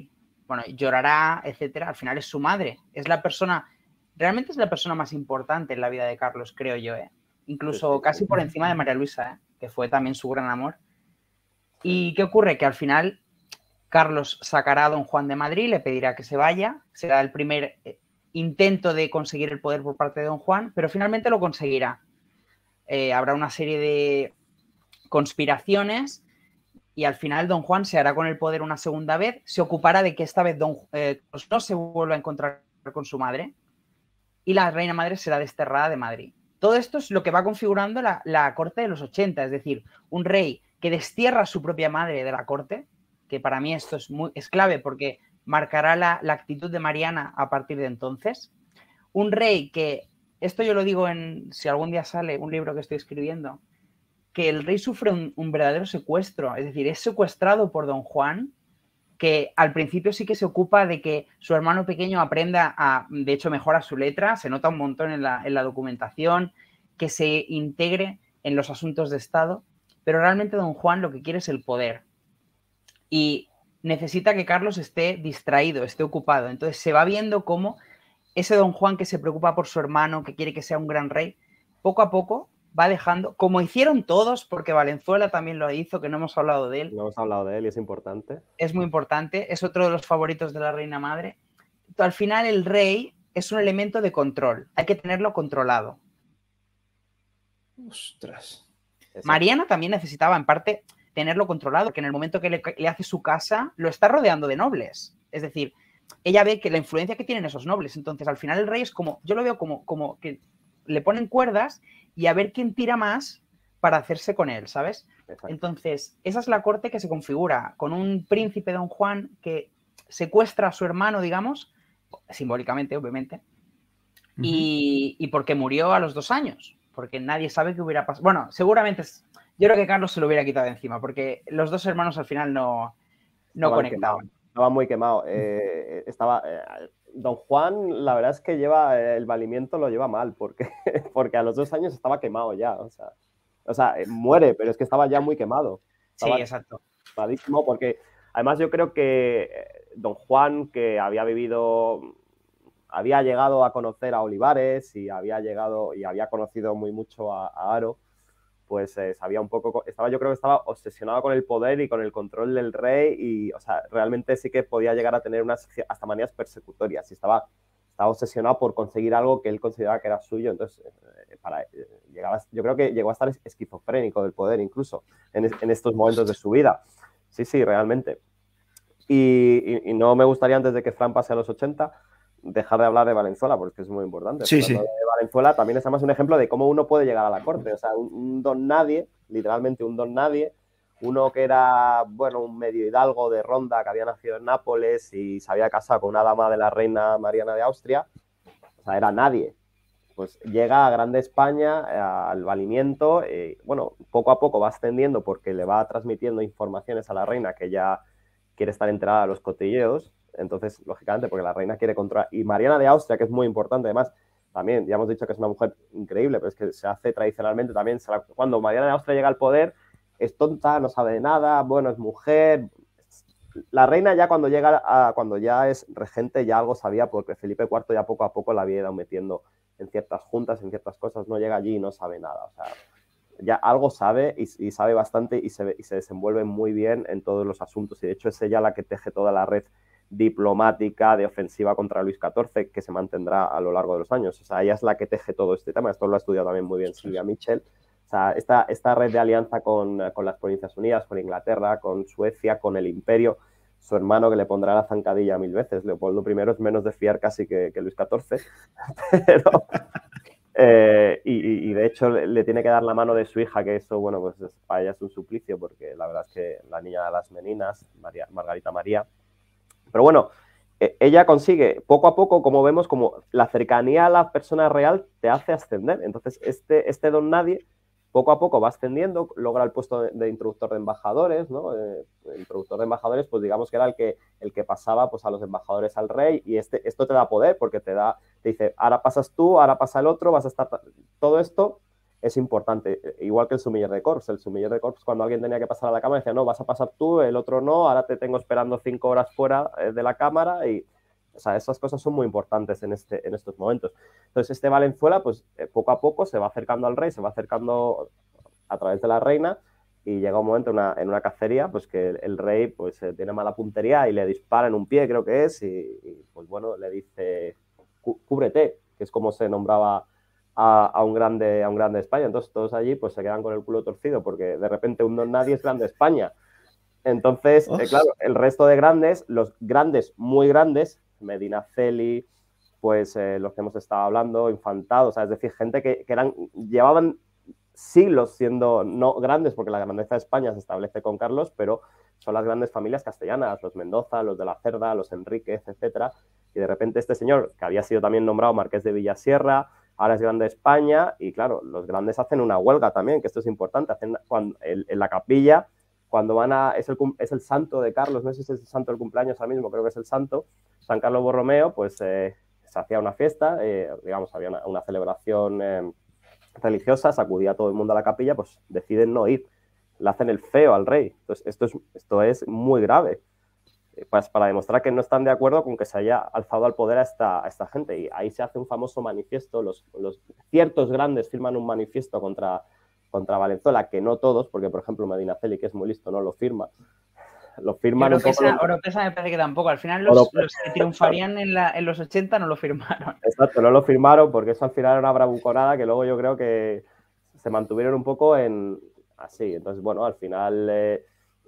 bueno, llorará, etcétera. Al final es su madre. Es la persona, realmente es la persona más importante en la vida de Carlos, creo yo, ¿eh? Incluso Sí, sí, casi por encima de María Luisa, ¿eh? Que fue también su gran amor. ¿Y qué ocurre? Que al final Carlos sacará a don Juan de Madrid, le pedirá que se vaya, será el primer intento de conseguir el poder por parte de don Juan, pero finalmente lo conseguirá. Habrá una serie de conspiraciones y al final don Juan se hará con el poder una segunda vez, se ocupará de que esta vez pues no se vuelva a encontrar con su madre y la reina madre será desterrada de Madrid. Todo esto es lo que va configurando la corte de los 80, es decir, un rey que destierra a su propia madre de la corte, que para mí esto es clave porque marcará la actitud de Mariana a partir de entonces. Un rey que, esto yo lo digo si algún día sale un libro que estoy escribiendo, que el rey sufre un verdadero secuestro, es decir, es secuestrado por don Juan, que al principio sí que se ocupa de que su hermano pequeño aprenda de hecho, mejora su letra, se nota un montón en la documentación, que se integre en los asuntos de Estado, pero realmente don Juan lo que quiere es el poder y necesita que Carlos esté distraído, esté ocupado. Entonces se va viendo cómo ese don Juan que se preocupa por su hermano, que quiere que sea un gran rey, poco a poco va dejando, como hicieron todos, porque Valenzuela también lo hizo, que no hemos hablado de él. No hemos hablado de él y es importante. Es muy importante, es otro de los favoritos de la reina madre. Al final el rey es un elemento de control, hay que tenerlo controlado. Ostras. Exacto. Mariana también necesitaba en parte tenerlo controlado, que en el momento que le hace su casa lo está rodeando de nobles. Es decir, ella ve que la influencia que tienen esos nobles, entonces al final el rey es como, yo lo veo como que le ponen cuerdas y a ver quién tira más para hacerse con él, ¿sabes? Exacto. Entonces, esa es la corte que se configura con un príncipe don Juan que secuestra a su hermano, digamos, simbólicamente, obviamente, y porque murió a los 2 años, porque nadie sabe qué hubiera pasado. Bueno, seguramente, yo creo que Carlos se lo hubiera quitado de encima, porque los dos hermanos al final no conectaban. Estaba muy quemado. Don Juan, la verdad es que el valimiento lo lleva mal, porque a los 2 años estaba quemado ya. O sea, muere, pero es que estaba ya muy quemado. Estaba sí, exacto. Quemadísimo porque además yo creo que don Juan, que había llegado a conocer a Olivares y había conocido muy mucho a Haro, pues sabía un poco, yo creo que estaba obsesionado con el poder y con el control del rey y, o sea, realmente sí que podía llegar a tener hasta manías persecutorias y estaba obsesionado por conseguir algo que él consideraba que era suyo, entonces yo creo que llegó a estar esquizofrénico del poder incluso en estos momentos de su vida. Sí, realmente. Y no me gustaría, antes de que Fran pase a los 80, dejar de hablar de Valenzuela, porque es muy importante. Sí. De Valenzuela también es además un ejemplo de cómo uno puede llegar a la corte. O sea, un don nadie, literalmente un don nadie, uno que era, bueno, un medio hidalgo de Ronda, que había nacido en Nápoles y se había casado con una dama de la reina Mariana de Austria. O sea, era nadie. Pues llega a Grande España, al valimiento, bueno, poco a poco va ascendiendo porque le va transmitiendo informaciones a la reina que ya quiere estar enterada de los cotilleos. Entonces, lógicamente, porque la reina quiere controlar. Y Mariana de Austria, que es muy importante, además, también, ya hemos dicho que es una mujer increíble, pero es que se hace tradicionalmente también. Cuando Mariana de Austria llega al poder, es tonta, no sabe de nada, bueno, es mujer. La reina ya cuando ya es regente ya algo sabía, porque Felipe IV ya poco a poco la había ido metiendo en ciertas juntas, en ciertas cosas, no llega allí y no sabe nada. O sea, ya algo sabe y sabe bastante y se desenvuelve muy bien en todos los asuntos. Y de hecho es ella la que teje toda la red diplomática de ofensiva contra Luis XIV que se mantendrá a lo largo de los años. O sea, ella es la que teje todo este tema. Esto lo ha estudiado también muy bien Silvia Mitchell. O sea, esta red de alianza con las Provincias Unidas, con Inglaterra, con Suecia, con el Imperio, su hermano que le pondrá la zancadilla 1000 veces. Leopoldo I es menos de fiar casi que Luis XIV. Pero... y de hecho le tiene que dar la mano de su hija, que eso, bueno, pues para ella es un suplicio, porque la verdad es que la niña de las Meninas, Margarita María. Pero bueno, ella consigue, poco a poco, como vemos, como la cercanía a la persona real te hace ascender. Entonces, este don nadie, poco a poco va ascendiendo, logra el puesto de introductor de embajadores, ¿no? El introductor de embajadores, pues digamos que era el que pasaba pues, a los embajadores al rey, y esto te da poder, porque te dice, ahora pasas tú, ahora pasa el otro, vas a estar... Todo esto es importante. Igual que el sumiller de corps. El sumiller de corps, cuando alguien tenía que pasar a la cámara, decía, no, vas a pasar tú, el otro no, ahora te tengo esperando 5 horas fuera de la cámara y... O sea, esas cosas son muy importantes en estos momentos. Entonces, este Valenzuela, pues poco a poco se va acercando al rey, se va acercando a través de la reina y llega un momento en una cacería, pues que el rey pues tiene mala puntería y le dispara en un pie, creo que es, y pues bueno, le dice, cúbrete, que es como se nombraba a un grande de España. Entonces, todos allí pues se quedan con el culo torcido porque de repente un don nadie es grande de España. Entonces, claro, el resto de grandes, los grandes, muy grandes, Medinaceli, pues los que hemos estado hablando, Infantado, o sea, es decir, gente que llevaban siglos siendo no grandes, porque la grandeza de España se establece con Carlos, pero son las grandes familias castellanas, los Mendoza, los de la Cerda, los Enríquez, etcétera. Y de repente este señor, que había sido también nombrado Marqués de Villasierra, ahora es grande de España, y claro, los grandes hacen una huelga también, que esto es importante, hacen en la capilla, cuando van a... Es el santo de Carlos, no sé si es el santo del cumpleaños ahora mismo, creo que es el santo, San Carlos Borromeo, pues se hacía una fiesta, digamos, había una celebración religiosa, se acudía todo el mundo a la capilla, pues deciden no ir, le hacen el feo al rey. Entonces, esto es muy grave, pues para demostrar que no están de acuerdo con que se haya alzado al poder a esta gente. Y ahí se hace un famoso manifiesto, los ciertos grandes firman un manifiesto contra Valenzuela, que no todos, porque por ejemplo Medinaceli, que es muy listo, no lo firma. Lo firman un poco. Oropesa me parece que tampoco. Al final los que triunfarían en los 80 no lo firmaron. Exacto, no lo firmaron porque eso al final era una bravuconada que luego yo creo que se mantuvieron un poco en así. Entonces, bueno, al final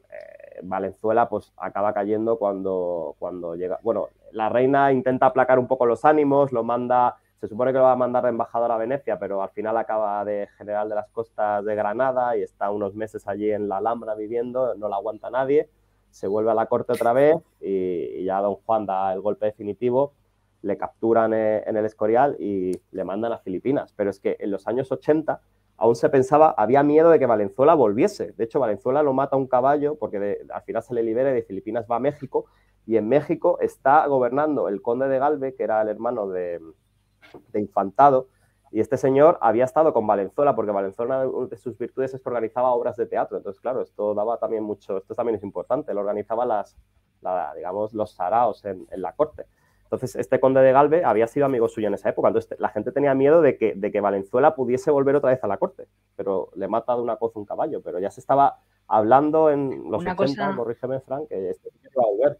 Valenzuela pues acaba cayendo cuando llega. Bueno, la reina intenta aplacar un poco los ánimos, lo manda, se supone que lo va a mandar de embajador a Venecia, pero al final acaba de general de las costas de Granada y está unos meses allí en la Alhambra viviendo, no la aguanta nadie. Se vuelve a la corte otra vez y ya don Juan da el golpe definitivo, le capturan en el Escorial y le mandan a Filipinas. Pero es que en los años 80 aún se pensaba, había miedo de que Valenzuela volviese. De hecho, Valenzuela lo mata un caballo porque al final se le libera y de Filipinas va a México y en México está gobernando el conde de Galve, que era el hermano de Infantado, y este señor había estado con Valenzuela, porque Valenzuela, una de sus virtudes es que organizaba obras de teatro. Entonces, claro, esto daba también mucho, esto también es importante, él organizaba digamos, los saraos en la corte. Entonces, este conde de Galve había sido amigo suyo en esa época, entonces la gente tenía miedo de que Valenzuela pudiese volver otra vez a la corte, pero le mata de una coza un caballo, pero ya se estaba hablando en los 80, corrígeme, Frank, que este iba a volver.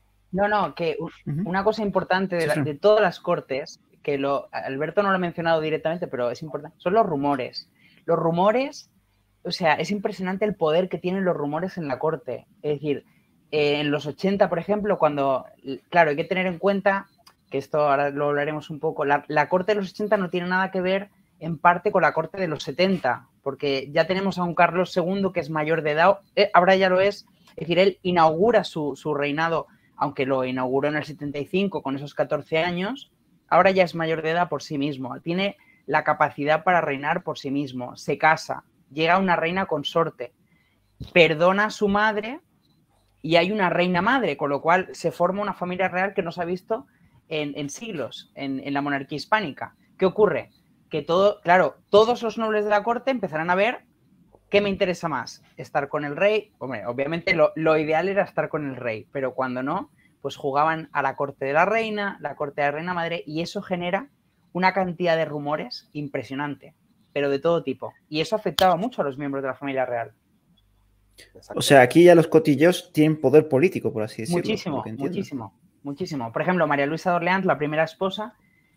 No, que una cosa importante de todas las cortes, que Alberto no lo ha mencionado directamente, pero es importante, son los rumores. Los rumores, o sea, es impresionante el poder que tienen los rumores en la corte. Es decir, en los 80, por ejemplo, cuando, claro, hay que tener en cuenta, que esto ahora lo hablaremos un poco, la corte de los 80 no tiene nada que ver en parte con la corte de los 70, porque ya tenemos a un Carlos II que es mayor de edad, ahora ya lo es decir, él inaugura su reinado, aunque lo inauguró en el 75 con esos 14 años, ahora ya es mayor de edad por sí mismo, tiene la capacidad para reinar por sí mismo, se casa, llega una reina consorte, perdona a su madre y hay una reina madre, con lo cual se forma una familia real que no se ha visto en siglos en la monarquía hispánica. ¿Qué ocurre? Que todos los nobles de la corte empezarán a ver qué me interesa más, estar con el rey. Hombre, obviamente lo ideal era estar con el rey, pero cuando no, pues jugaban a la corte de la reina madre, y eso genera una cantidad de rumores impresionante, pero de todo tipo. Y eso afectaba mucho a los miembros de la familia real. O sea, aquí ya los cotilleos tienen poder político, por así decirlo. Muchísimo. Por ejemplo, María Luisa de Orleans, la primera esposa,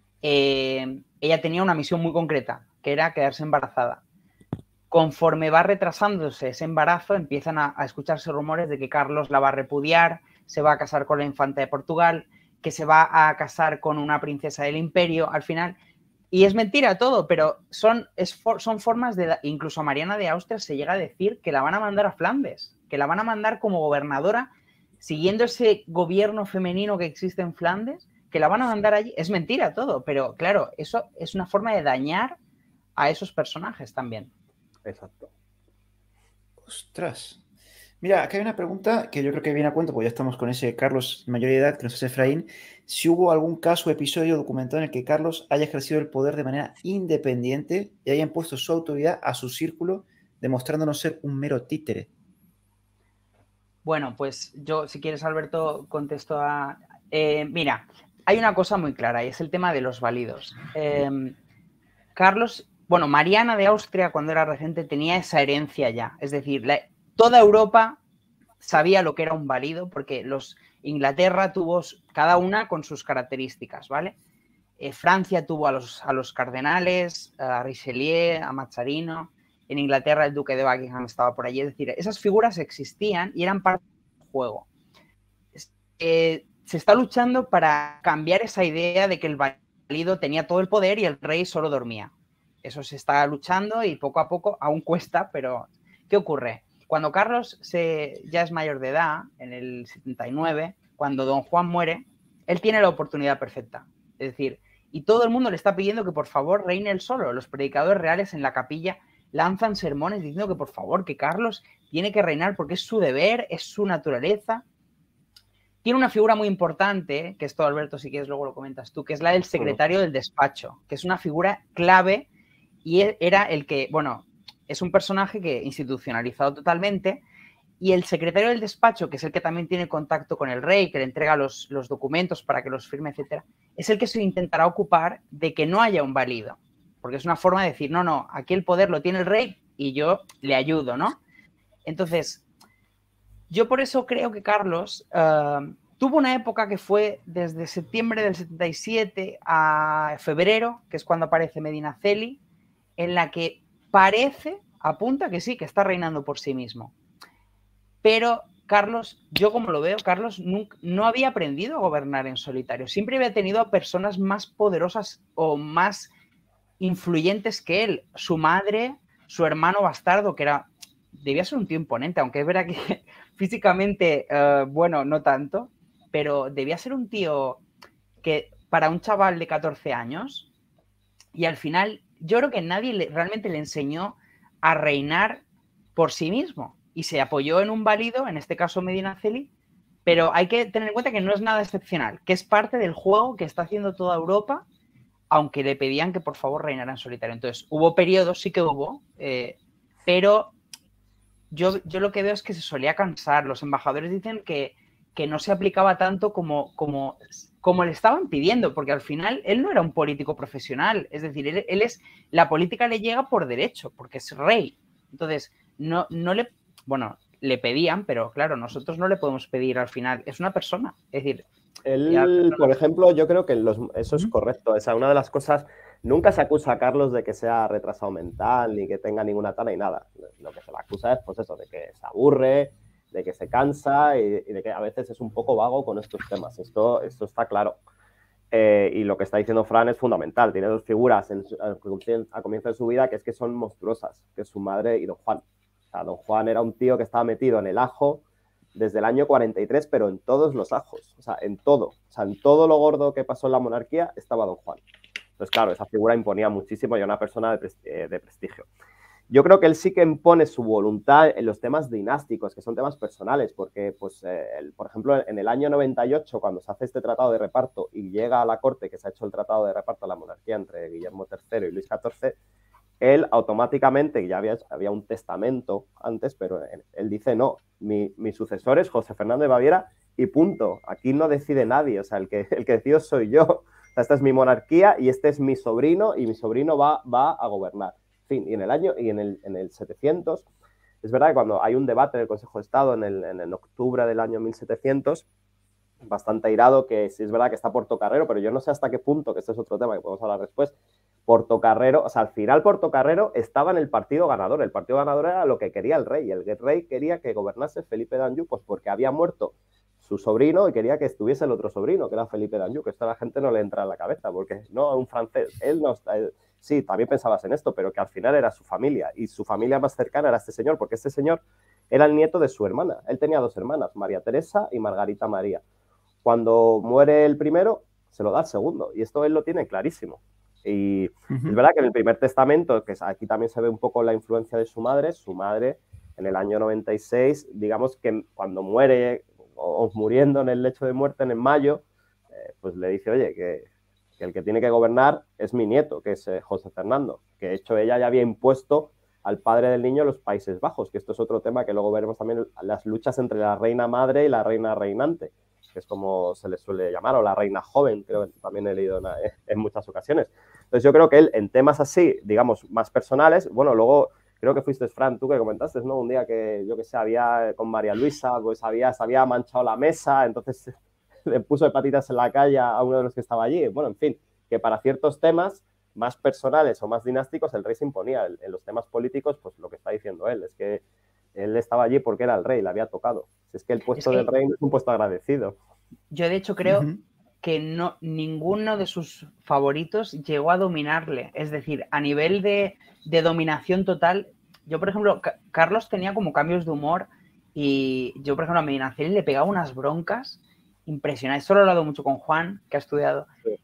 ella tenía una misión muy concreta, que era quedarse embarazada. Conforme va retrasándose ese embarazo, empiezan a escucharse rumores de que Carlos la va a repudiar, se va a casar con la infanta de Portugal, que se va a casar con una princesa del imperio al final. Y es mentira todo, pero son formas de... Incluso a Mariana de Austria se llega a decir que la van a mandar a Flandes, que la van a mandar como gobernadora, siguiendo ese gobierno femenino que existe en Flandes, que la van a mandar allí. Es mentira todo, pero claro, eso es una forma de dañar a esos personajes también. Exacto. Ostras. Mira, acá hay una pregunta que yo creo que viene a cuento, porque ya estamos con ese Carlos mayor de edad que nos hace Efraín. Si hubo algún caso o episodio documentado en el que Carlos haya ejercido el poder de manera independiente y haya impuesto su autoridad a su círculo, demostrándonos ser un mero títere. Bueno, pues yo, si quieres, Alberto, contesto a... mira, hay una cosa muy clara y es el tema de los válidos. Carlos, bueno, Mariana de Austria, cuando era regente, tenía esa herencia ya. Es decir, toda Europa sabía lo que era un válido porque Inglaterra tuvo cada una con sus características, ¿vale? Francia tuvo a los cardenales, a Richelieu, a Mazarino. En Inglaterra el duque de Buckingham estaba por allí. Es decir, esas figuras existían y eran parte del juego. Se está luchando para cambiar esa idea de que el válido tenía todo el poder y el rey solo dormía. Eso se está luchando y poco a poco aún cuesta, pero ¿qué ocurre? Cuando Carlos ya es mayor de edad, en el 79, cuando Don Juan muere, él tiene la oportunidad perfecta. Es decir, y todo el mundo le está pidiendo que por favor reine él solo. Los predicadores reales en la capilla lanzan sermones diciendo que por favor, que Carlos tiene que reinar porque es su deber, es su naturaleza. Tiene una figura muy importante, que esto, Alberto, si quieres luego lo comentas tú, que es la del secretario del despacho, que es una figura clave y era el que, bueno, es un personaje que institucionalizado totalmente, y el secretario del despacho, que es el que también tiene contacto con el rey, que le entrega los documentos para que los firme, etcétera, es el que se intentará ocupar de que no haya un válido, porque es una forma de decir, no, aquí el poder lo tiene el rey y yo le ayudo, ¿no? Entonces, yo por eso creo que Carlos tuvo una época que fue desde septiembre del 77 a febrero, que es cuando aparece Medinaceli, en la que apunta que sí, que está reinando por sí mismo. Pero Carlos, yo como lo veo, Carlos no había aprendido a gobernar en solitario. Siempre había tenido a personas más poderosas o más influyentes que él. Su madre, su hermano bastardo, que debía ser un tío imponente, aunque es verdad que físicamente, bueno, no tanto, pero debía ser un tío que para un chaval de 14 años, y al final yo creo que nadie realmente le enseñó a reinar por sí mismo y se apoyó en un válido, en este caso Medinaceli, pero hay que tener en cuenta que no es nada excepcional, que es parte del juego que está haciendo toda Europa, aunque le pedían que por favor reinara en solitario. Entonces, hubo periodos, sí que hubo, pero yo lo que veo es que se solía cansar. Los embajadores dicen que no se aplicaba tanto como le estaban pidiendo, porque al final él no era un político profesional. Es decir, él la política le llega por derecho, porque es rey. Entonces, no le pedían, pero claro, nosotros no le podemos pedir al final. Es una persona. Es decir, él, por ejemplo, yo creo que eso es correcto. O sea, una de las cosas, nunca se acusa a Carlos de que sea retrasado mental, ni que tenga ninguna tala, ni nada. Lo que se le acusa es, pues eso, de que se aburre, de que se cansa y de que a veces es un poco vago con estos temas. Esto está claro. Y lo que está diciendo Fran es fundamental. Tiene dos figuras a comienzo de su vida que es que son monstruosas, que es su madre y Don Juan. O sea, Don Juan era un tío que estaba metido en el ajo desde el año 43, pero en todos los ajos, o sea, en todo. O sea, en todo lo gordo que pasó en la monarquía estaba Don Juan. Entonces, claro, esa figura imponía muchísimo y era una persona de prestigio. Yo creo que él sí que impone su voluntad en los temas dinásticos, que son temas personales, porque, pues, por ejemplo, en el año 98, cuando se hace este tratado de reparto y llega a la corte que se ha hecho el tratado de reparto de la monarquía entre Guillermo III y Luis XIV, él automáticamente, ya había un testamento antes, pero él dice, no, mi sucesor es José Fernando de Baviera y punto. Aquí no decide nadie, o sea, el que decido soy yo. O sea, esta es mi monarquía y este es mi sobrino y mi sobrino va a gobernar. En fin, y en el 700, es verdad que cuando hay un debate en el Consejo de Estado en octubre del año 1700, bastante airado, que sí es verdad que está Portocarrero, pero yo no sé hasta qué punto, que este es otro tema que podemos hablar después, Portocarrero, o sea, al final Portocarrero estaba en el partido ganador. El partido ganador era lo que quería el rey. El rey quería que gobernase Felipe d'Anjou, pues porque había muerto su sobrino y quería que estuviese el otro sobrino, que era Felipe d'Anjou, que esto a la gente no le entra en la cabeza, porque no, un francés, él no está... Sí, también pensabas en esto, pero que al final era su familia, y su familia más cercana era este señor, porque este señor era el nieto de su hermana. Él tenía dos hermanas, María Teresa y Margarita María. Cuando muere el primero, se lo da al segundo, y esto él lo tiene clarísimo. Y es verdad que en el primer testamento, que aquí también se ve un poco la influencia de su madre en el año 96, digamos que cuando muere o muriendo en el lecho de muerte en mayo, pues le dice, oye, que el que tiene que gobernar es mi nieto, que es José Fernando, que de hecho ella ya había impuesto al padre del niño los Países Bajos, que esto es otro tema que luego veremos también, las luchas entre la reina madre y la reina reinante, que es como se le suele llamar, o la reina joven, creo que también he leído en muchas ocasiones. Entonces yo creo que él, en temas así, digamos, más personales, bueno, luego creo que fuiste, Fran, tú que comentaste, ¿no? Un día que, yo que sé, había con María Luisa, pues se había manchado la mesa, entonces le puso de patitas en la calle a uno de los que estaba allí. Bueno, en fin, que para ciertos temas más personales o más dinásticos el rey se imponía. En los temas políticos, pues lo que está diciendo él es que él estaba allí porque era el rey, le había tocado. Es que el puesto del rey es un puesto agradecido. Yo de hecho creo que ninguno de sus favoritos llegó a dominarle. Es decir, a nivel de dominación total, yo por ejemplo, Carlos tenía como cambios de humor y yo por ejemplo a Medinaceli le pegaba unas broncas impresionantes. Solo he hablado mucho con Juan, que ha estudiado,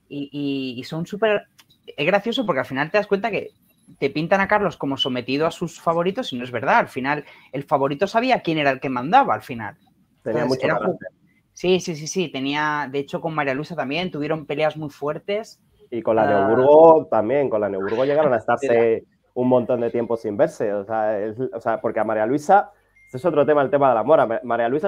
y son súper... Es gracioso porque al final te das cuenta que te pintan a Carlos como sometido a sus favoritos y no es verdad. Al final, el favorito sabía quién era el que mandaba al final. Tenía mucho carácter. Sí. Tenía, de hecho, con María Luisa también tuvieron peleas muy fuertes. Y con la Neoburgo también. Con la Neoburgo llegaron a estarse un montón de tiempo sin verse. O sea, porque a María Luisa, este es otro tema, el tema de la mora. María Luisa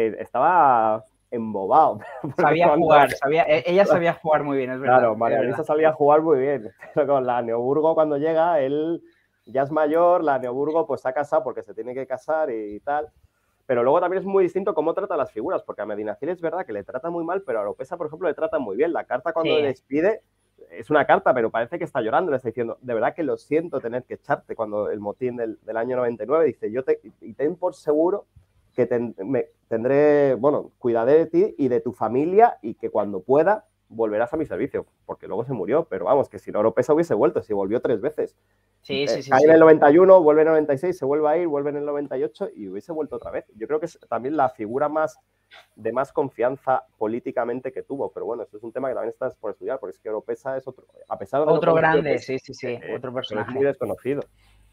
estaba embobado. Sabía jugar, ella sabía jugar muy bien, es verdad. Claro, María Luisa sabía jugar muy bien, pero con la Neoburgo cuando llega, él ya es mayor, la Neoburgo pues se ha casado porque se tiene que casar y tal, pero luego también es muy distinto cómo trata las figuras, porque a Medinaceli es verdad que le trata muy mal, pero a Oropesa, por ejemplo, le trata muy bien. La carta cuando le despide es una carta, pero parece que está llorando, le está diciendo, de verdad que lo siento tener que echarte, cuando el motín del año 99, dice, y ten por seguro que tendré, bueno, cuidaré de ti y de tu familia y que cuando pueda volverás a mi servicio, porque luego se murió, pero vamos, que si no Oropesa hubiese vuelto, si volvió 3 veces. Cae en el 91, vuelve en el 96, se vuelve a ir, vuelve en el 98 y hubiese vuelto otra vez. Yo creo que es también la figura de más confianza políticamente que tuvo, pero bueno, esto es un tema que también estás por estudiar, porque es que Oropesa es otro, a pesar de otro grande, sí, otro personaje. Es muy desconocido.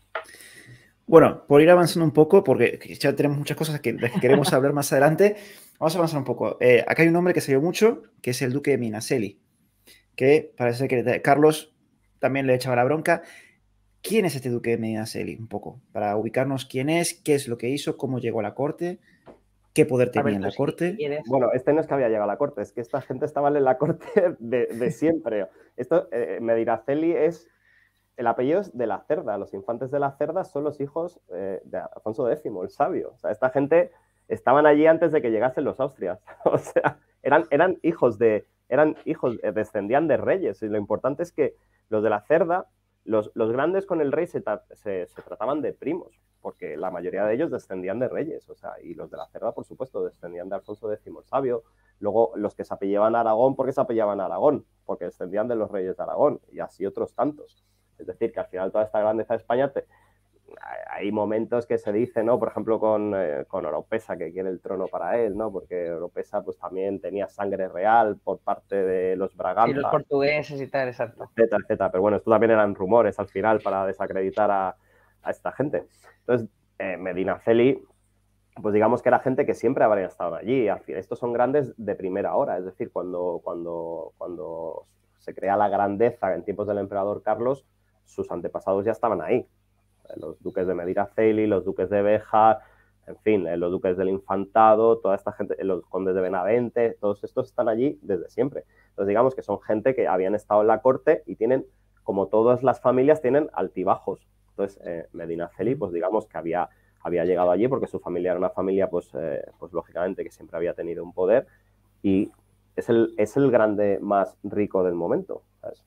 Bueno, por ir avanzando un poco, porque ya tenemos muchas cosas que queremos hablar más adelante, vamos a avanzar un poco. Acá hay un nombre que se vio mucho, que es el duque de Medinaceli, que parece que Carlos también le echaba la bronca. ¿Quién es este duque de Medinaceli? Un poco, para ubicarnos quién es, qué es lo que hizo, cómo llegó a la corte, qué poder tenía en la corte. Bueno, no es que había llegado a la corte, es que esta gente estaba en la corte de siempre. Medinaceli es... El apellido es de la Cerda. Los infantes de la Cerda son los hijos de Alfonso X, el sabio. O sea, esta gente estaban allí antes de que llegasen los austrias. O sea, eran hijos, descendían de reyes. Y lo importante es que los de la Cerda, los grandes con el rey se trataban de primos, porque la mayoría de ellos descendían de reyes. O sea, y los de la Cerda, por supuesto, descendían de Alfonso X, el sabio. Luego, los que se apellidaban Aragón, ¿por qué se apellidaban Aragón? Porque descendían de los reyes de Aragón. Y así otros tantos. Es decir, que al final toda esta grandeza de España, hay momentos que se dice, ¿no? Por ejemplo, con Oropesa, que quiere el trono para él, ¿no? Porque Oropesa pues también tenía sangre real por parte de los Braganza. Y los portugueses y tal, exacto. Etcétera, etcétera. Pero bueno, esto también eran rumores al final para desacreditar a esta gente. Entonces, Medinaceli, pues digamos que era gente que siempre habría estado allí. Al final, estos son grandes de primera hora. Es decir, cuando se crea la grandeza en tiempos del emperador Carlos, sus antepasados ya estaban ahí. Los duques de Medinaceli, los duques de Béjar, en fin, los duques del Infantado, toda esta gente, los condes de Benavente, todos estos están allí desde siempre. Entonces, digamos que son gente que habían estado en la corte y tienen, como todas las familias, tienen altibajos. Entonces, Medinaceli, pues digamos que había llegado allí porque su familia era una familia, pues lógicamente, que siempre había tenido un poder y es el grande más rico del momento.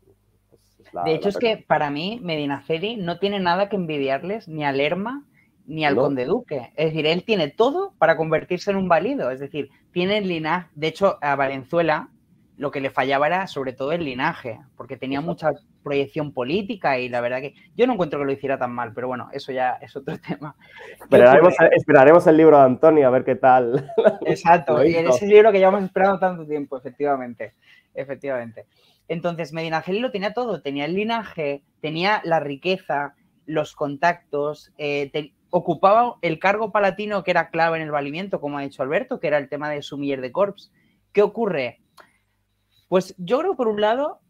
De hecho, es que para mí Medinaceli no tiene nada que envidiarles ni a Lerma ni al conde duque. Es decir, él tiene todo para convertirse en un válido. Es decir, tiene el linaje. De hecho, a Valenzuela lo que le fallaba era sobre todo el linaje, porque tenía mucha proyección política y la verdad que yo no encuentro que lo hiciera tan mal, pero bueno, eso ya es otro tema. Esperaremos el libro de Antonio a ver qué tal. Exacto, y en ese libro que llevamos esperando tanto tiempo, efectivamente. Entonces, Medinaceli lo tenía todo, tenía el linaje, tenía la riqueza, los contactos, ocupaba el cargo palatino que era clave en el valimiento, como ha dicho Alberto, que era el tema de Sumiller de Corps. ¿Qué ocurre? Pues yo creo, por un lado,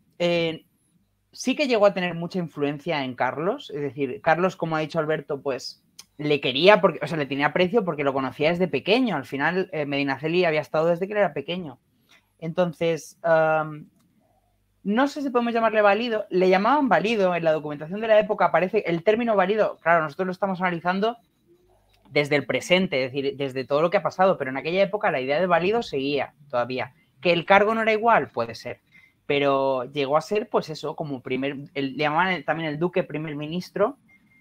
sí que llegó a tener mucha influencia en Carlos. Es decir, Carlos, como ha dicho Alberto, pues le quería, porque, o sea, le tenía aprecio porque lo conocía desde pequeño. Al final, Medinaceli había estado desde que él era pequeño. Entonces, no sé si podemos llamarle válido. Le llamaban válido. En la documentación de la época aparece el término válido. Claro, nosotros lo estamos analizando desde el presente, es decir, desde todo lo que ha pasado, pero en aquella época la idea de válido seguía todavía. ¿Que el cargo no era igual? Puede ser. Pero llegó a ser, pues eso, como le llamaban también el duque primer ministro,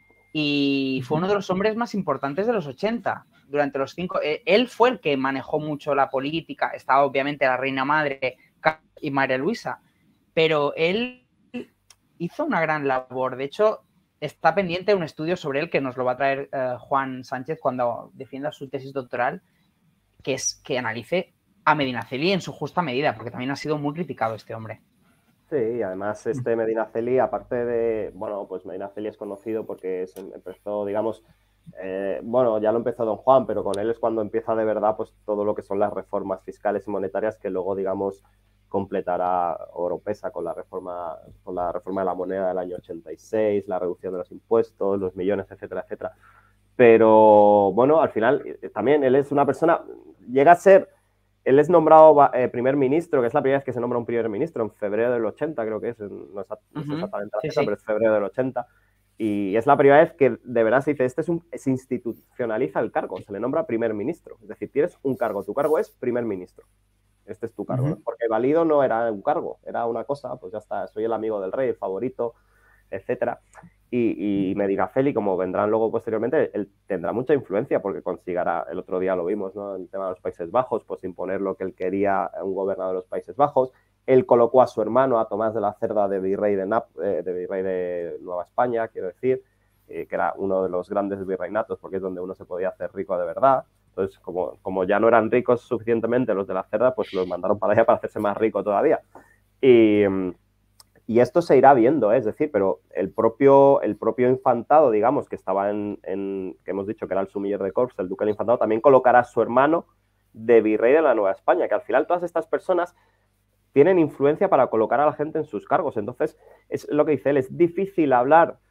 y fue uno de los hombres más importantes de los 80. Durante los 5, él fue el que manejó mucho la política. Estaba obviamente la reina madre y María Luisa, pero él hizo una gran labor. De hecho, está pendiente un estudio sobre él que nos lo va a traer Juan Sánchez cuando defienda su tesis doctoral, que es que analice a Medinaceli en su justa medida, porque también ha sido muy criticado este hombre. Sí, además Medinaceli, aparte de, bueno, pues Medinaceli es conocido porque empezó, digamos, bueno, ya lo empezó Don Juan, pero con él es cuando empieza de verdad pues todo lo que son las reformas fiscales y monetarias que luego, digamos, completará Oropesa con la reforma de la moneda del año 86, la reducción de los impuestos, los millones, etcétera, etcétera. Pero, bueno, al final también él es una persona, llega a ser... Él es nombrado primer ministro, que es la primera vez que se nombra un primer ministro, en febrero del 80, creo que es, no sé exactamente la fecha, pero es febrero del 80. Y es la primera vez que de verdad se dice, se institucionaliza el cargo, se le nombra primer ministro. Es decir, tienes un cargo, tu cargo es primer ministro. Este es tu cargo, ¿no? Porque válido no era un cargo, era una cosa, pues ya está, soy el amigo del rey, el favorito, etcétera. Y Medinaceli, como vendrán luego posteriormente, él tendrá mucha influencia porque consiguiera, el otro día lo vimos, ¿no? En el tema de los Países Bajos, pues imponer lo que él quería un gobernador de los Países Bajos. Él colocó a su hermano, a Tomás de la Cerda, de virrey de Nueva España, quiero decir, que era uno de los grandes virreinatos porque es donde uno se podía hacer rico de verdad. Entonces, como ya no eran ricos suficientemente los de la Cerda, pues los mandaron para allá para hacerse más rico todavía. Y esto se irá viendo, es decir, pero el propio infantado, digamos, que estaba que hemos dicho que era el Sumiller de Corps, el duque del infantado, también colocará a su hermano de virrey de la Nueva España, que al final todas estas personas tienen influencia para colocar a la gente en sus cargos. Entonces, es lo que dice él, es difícil hablar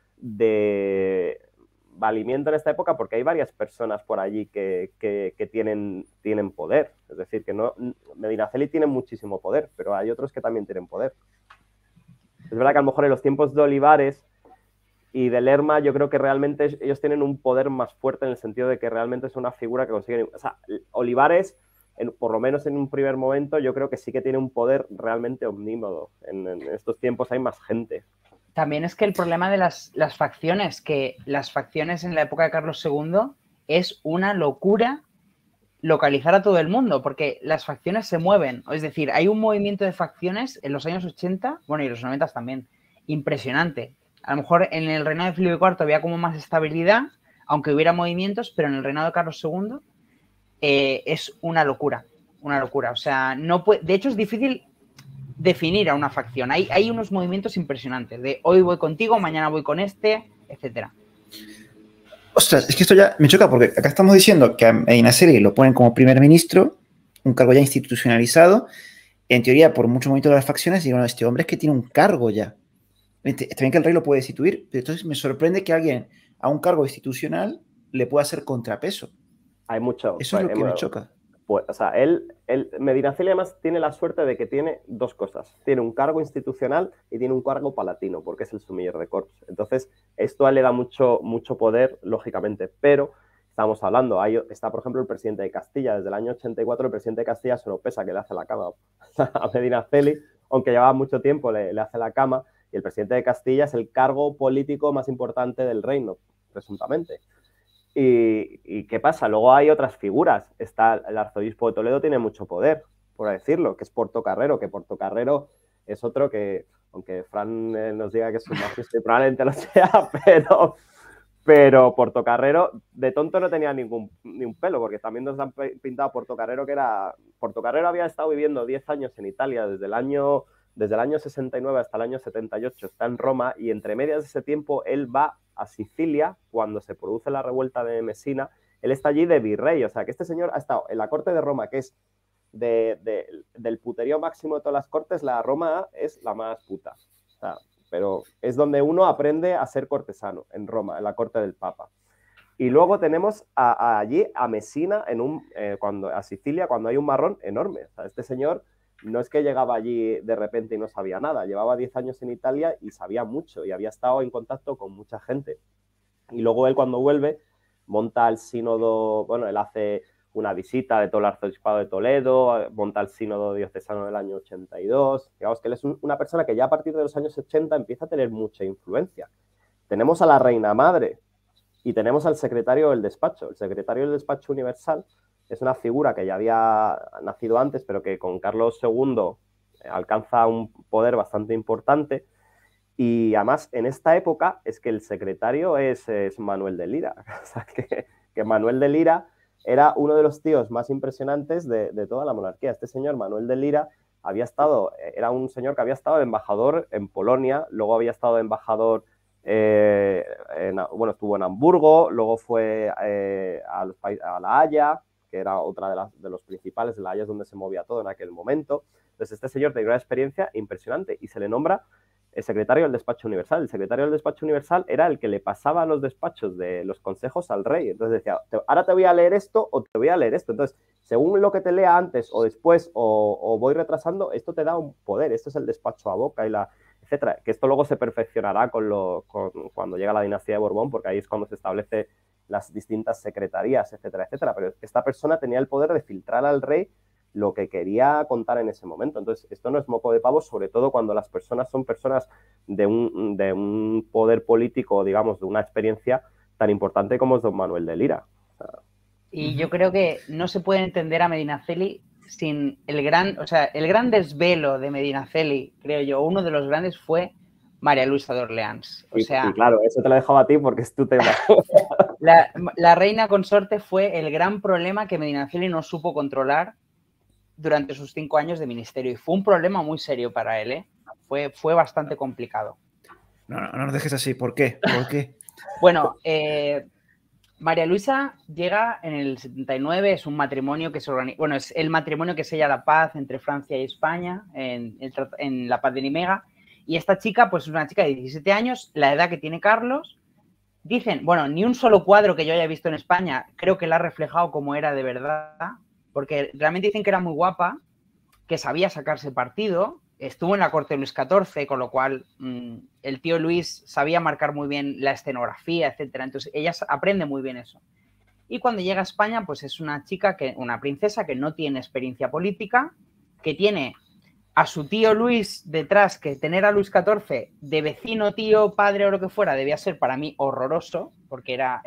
de valimiento en esta época porque hay varias personas por allí que tienen poder. Es decir, que Medinaceli tiene muchísimo poder, pero hay otros que también tienen poder. Es verdad que a lo mejor en los tiempos de Olivares y de Lerma yo creo que realmente ellos tienen un poder más fuerte en el sentido de que realmente es una figura que consiguen... O sea, Olivares, por lo menos en un primer momento, yo creo que sí que tiene un poder realmente omnímodo. En estos tiempos hay más gente. También es que el problema de las facciones, que las facciones en la época de Carlos II es una locura localizar a todo el mundo, porque las facciones se mueven. Es decir, hay un movimiento de facciones en los años 80, bueno, y los 90 también, impresionante. A lo mejor en el reinado de Felipe IV había como más estabilidad, aunque hubiera movimientos, pero en el reinado de Carlos II es una locura, una locura. O sea, no puede, de hecho es difícil definir a una facción. Hay unos movimientos impresionantes, de hoy voy contigo, mañana voy con este, etcétera. Ostras, es que esto ya me choca porque acá estamos diciendo que a Medinaceli lo ponen como primer ministro, un cargo ya institucionalizado. En teoría, por mucho movimiento de las facciones, digo, no, este hombre es que tiene un cargo ya. Está bien que el rey lo puede destituir, pero entonces me sorprende que alguien a un cargo institucional le pueda hacer contrapeso. Hay mucho. Eso es lo que me choca. Pues, o sea, Medinaceli además tiene la suerte de que tiene dos cosas. Tiene un cargo institucional y tiene un cargo palatino, porque es el Sumiller de Corps. Entonces, esto a él le da mucho poder, lógicamente, pero estamos hablando, está, por ejemplo, el presidente de Castilla. Desde el año 84, el presidente de Castilla es Oropesa, que le hace la cama a Medinaceli, aunque llevaba mucho tiempo, le hace la cama, y el presidente de Castilla es el cargo político más importante del reino, presuntamente. ¿Y qué pasa? Luego hay otras figuras. Está el arzobispo de Toledo, tiene mucho poder, por decirlo, que es Portocarrero, que Portocarrero es otro que, aunque Fran nos diga que es un magistrado, probablemente lo sea, pero Portocarrero de tonto no tenía ni un pelo, porque también nos han pintado a Portocarrero, Portocarrero había estado viviendo 10 años en Italia, desde el año desde el año 69 hasta el año 78 está en Roma y entre medias de ese tiempo él va a Sicilia cuando se produce la revuelta de Mesina. Él está allí de virrey, o sea que este señor ha estado en la corte de Roma, que es del puterío máximo de todas las cortes, la Roma es la más puta. O sea, pero es donde uno aprende a ser cortesano, en Roma, en la corte del Papa. Y luego tenemos allí a Mesina, a Sicilia, cuando hay un marrón enorme. O sea, este señor no es que llegaba allí de repente y no sabía nada, llevaba 10 años en Italia y sabía mucho y había estado en contacto con mucha gente. Y luego él cuando vuelve monta el sínodo, bueno, él hace una visita de todo el arzobispado de Toledo, monta el sínodo diocesano del año 82. Digamos que él es una persona que ya a partir de los años 80 empieza a tener mucha influencia. Tenemos a la reina madre y tenemos al secretario del despacho. El secretario del despacho universal es una figura que ya había nacido antes, pero que con Carlos II alcanza un poder bastante importante. Y además, en esta época, es que el secretario es Manuel de Lira. O sea, que Manuel de Lira era uno de los tíos más impresionantes de toda la monarquía. Este señor, Manuel de Lira, era un señor que había estado de embajador en Polonia, luego había estado de embajador, estuvo en Hamburgo, luego fue a La Haya, que era otra de los principales, de La Haya es donde se movía todo en aquel momento. Entonces, este señor tenía una experiencia impresionante y se le nombra el secretario del despacho universal. El secretario del despacho universal era el que le pasaba los despachos de los consejos al rey. Entonces decía, ahora te voy a leer esto o te voy a leer esto. Entonces, según lo que te lea antes o después o voy retrasando, esto te da un poder. Esto es el despacho a boca y etcétera. Que esto luego se perfeccionará cuando llega la dinastía de Borbón, porque ahí es cuando se establece las distintas secretarías, etcétera, etcétera. Pero esta persona tenía el poder de filtrar al rey lo que quería contar en ese momento. Entonces, esto no es moco de pavo, sobre todo cuando las personas son personas de un poder político, digamos, de una experiencia tan importante como es don Manuel de Lira. O sea, y yo creo que no se puede entender a Medinaceli sin el gran desvelo de Medinaceli, creo yo, uno de los grandes fue María Luisa de Orleans. O sea, y claro, eso te lo dejaba a ti porque es tu tema. La reina consorte fue el gran problema que Medinaceli no supo controlar durante sus 5 años de ministerio y fue un problema muy serio para él, ¿eh? Fue bastante complicado. No nos dejes así. ¿Por qué? Bueno, María Luisa llega en el 79, es un matrimonio que se organiza, bueno, es el matrimonio que sella la paz entre Francia y España en la paz de Nimega, y esta chica, pues es una chica de 17 años, la edad que tiene Carlos. Dicen, bueno, ni un solo cuadro que yo haya visto en España creo que la ha reflejado como era de verdad, porque realmente dicen que era muy guapa, que sabía sacarse partido, estuvo en la corte de Luis XIV, con lo cual el tío Luis sabía marcar muy bien la escenografía, etcétera. Entonces ella aprende muy bien eso. Y cuando llega a España, pues es una una princesa que no tiene experiencia política, que tiene a su tío Luis detrás, que tener a Luis XIV de vecino, tío, padre o lo que fuera, debía ser para mí horroroso, porque era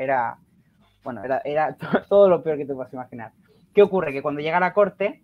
todo lo peor que te puedas imaginar. ¿Qué ocurre? Que cuando llega a la corte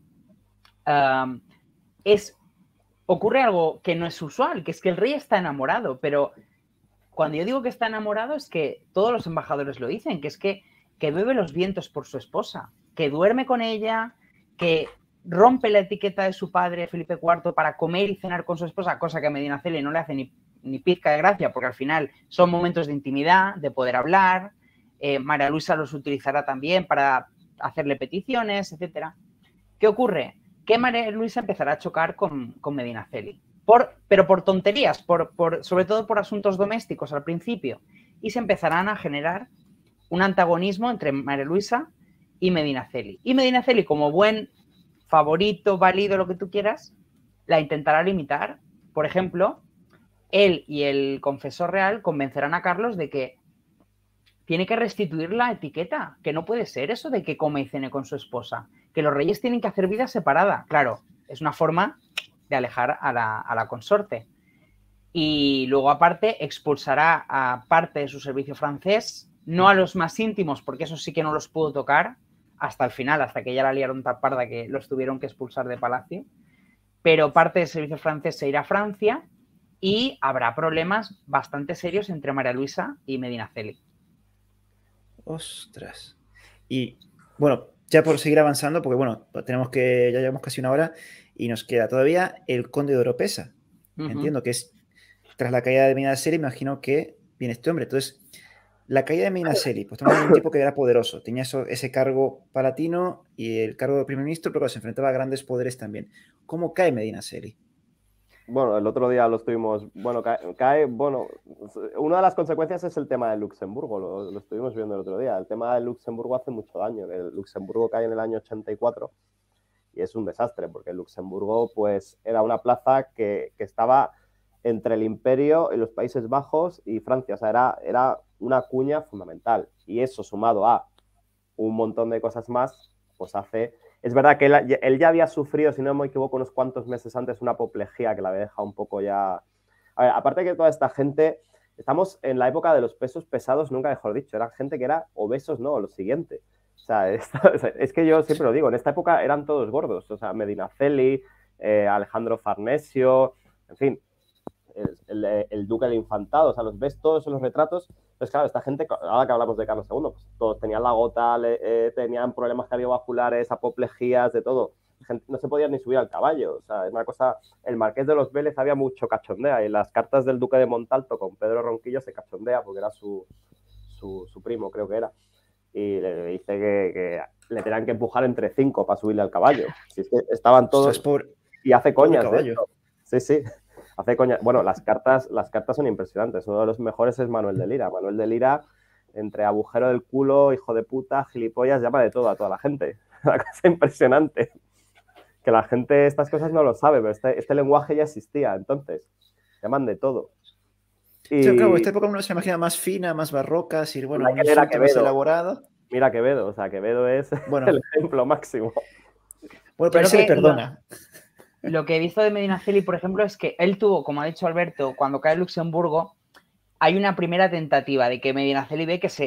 ocurre algo que no es usual, que es que el rey está enamorado, pero cuando yo digo que está enamorado es que todos los embajadores lo dicen, que es que bebe los vientos por su esposa, que duerme con ella, que rompe la etiqueta de su padre Felipe IV para comer y cenar con su esposa, cosa que a Medinaceli no le hace ni pizca de gracia, porque al final son momentos de intimidad, de poder hablar. María Luisa los utilizará también para hacerle peticiones, etcétera. ¿Qué ocurre? Que María Luisa empezará a chocar con Medinaceli, pero por tonterías, sobre todo por asuntos domésticos al principio, y se empezarán a generar un antagonismo entre María Luisa y Medinaceli. Y Medinaceli, como buen favorito, válido, lo que tú quieras, la intentará limitar. Por ejemplo, él y el confesor real convencerán a Carlos de que tiene que restituir la etiqueta, que no puede ser eso de que come y cene con su esposa, que los reyes tienen que hacer vida separada. Claro, es una forma de alejar a la consorte. Y luego, aparte, expulsará a parte de su servicio francés, no a los más íntimos, porque eso sí que no los pudo tocar hasta el final, hasta que ya la liaron tan parda que los tuvieron que expulsar de palacio, pero parte del servicio francés se irá a Francia y habrá problemas bastante serios entre María Luisa y Medinaceli. Ostras. Y bueno, ya por seguir avanzando, porque bueno, ya llevamos casi una hora y nos queda todavía el conde de Oropesa. Entiendo que es tras la caída de Medinaceli, me imagino que viene este hombre. Entonces, la caída de Medinaceli, pues estamos hablando de un tipo que era poderoso, tenía ese cargo palatino y el cargo de primer ministro, pero se enfrentaba a grandes poderes también. ¿Cómo cae Medinaceli? Bueno, el otro día lo estuvimos, bueno, bueno, una de las consecuencias es el tema de Luxemburgo, lo estuvimos viendo el otro día. El tema de Luxemburgo hace mucho daño. El Luxemburgo cae en el año 84 y es un desastre, porque Luxemburgo pues era una plaza que estaba entre el Imperio y los Países Bajos y Francia, o sea, era una cuña fundamental. Y eso sumado a un montón de cosas más, pues hace... Es verdad que él ya había sufrido, si no me equivoco, unos cuantos meses antes una apoplejía que la había dejado un poco ya... A ver, aparte de que toda esta gente... Estamos en la época de los pesos pesados, nunca mejor dicho. Eran gente que era obesos, no, lo siguiente. O sea, es que yo siempre lo digo, en esta época eran todos gordos. O sea, Medinaceli, Alejandro Farnesio, en fin, el duque del infantado, o sea, los ves todos en los retratos. Entonces, claro, esta gente, ahora que hablamos de Carlos II, pues todos tenían la gota, tenían problemas cardiovasculares, apoplejías, de todo. Gente, no se podían ni subir al caballo, o sea, es una cosa... El marqués de los Vélez había mucho cachondea, y las cartas del duque de Montalto con Pedro Ronquillo se cachondea, porque era su primo, creo que era, y le dice que le tenían que empujar entre 5 para subirle al caballo. Si es que estaban todos... y hace coñas de esto. Sí, sí. Hace coña. Bueno, las cartas son impresionantes. Uno de los mejores es Manuel de Lira. Manuel de Lira, entre agujero del culo, hijo de puta, gilipollas, llama de todo a toda la gente. Una cosa impresionante. Que la gente estas cosas no lo sabe, pero este lenguaje ya existía. Entonces, llaman de todo. Y... Sí, claro, esta época uno se imagina más fina, más barroca, decir, bueno, un insulto más elaborado. Mira Quevedo, o sea, Quevedo es el ejemplo máximo. Bueno, pero se le perdona. Lo que he visto de Medinaceli, por ejemplo, es que él tuvo, como ha dicho Alberto, cuando cae Luxemburgo, hay una primera tentativa de que Medinaceli ve que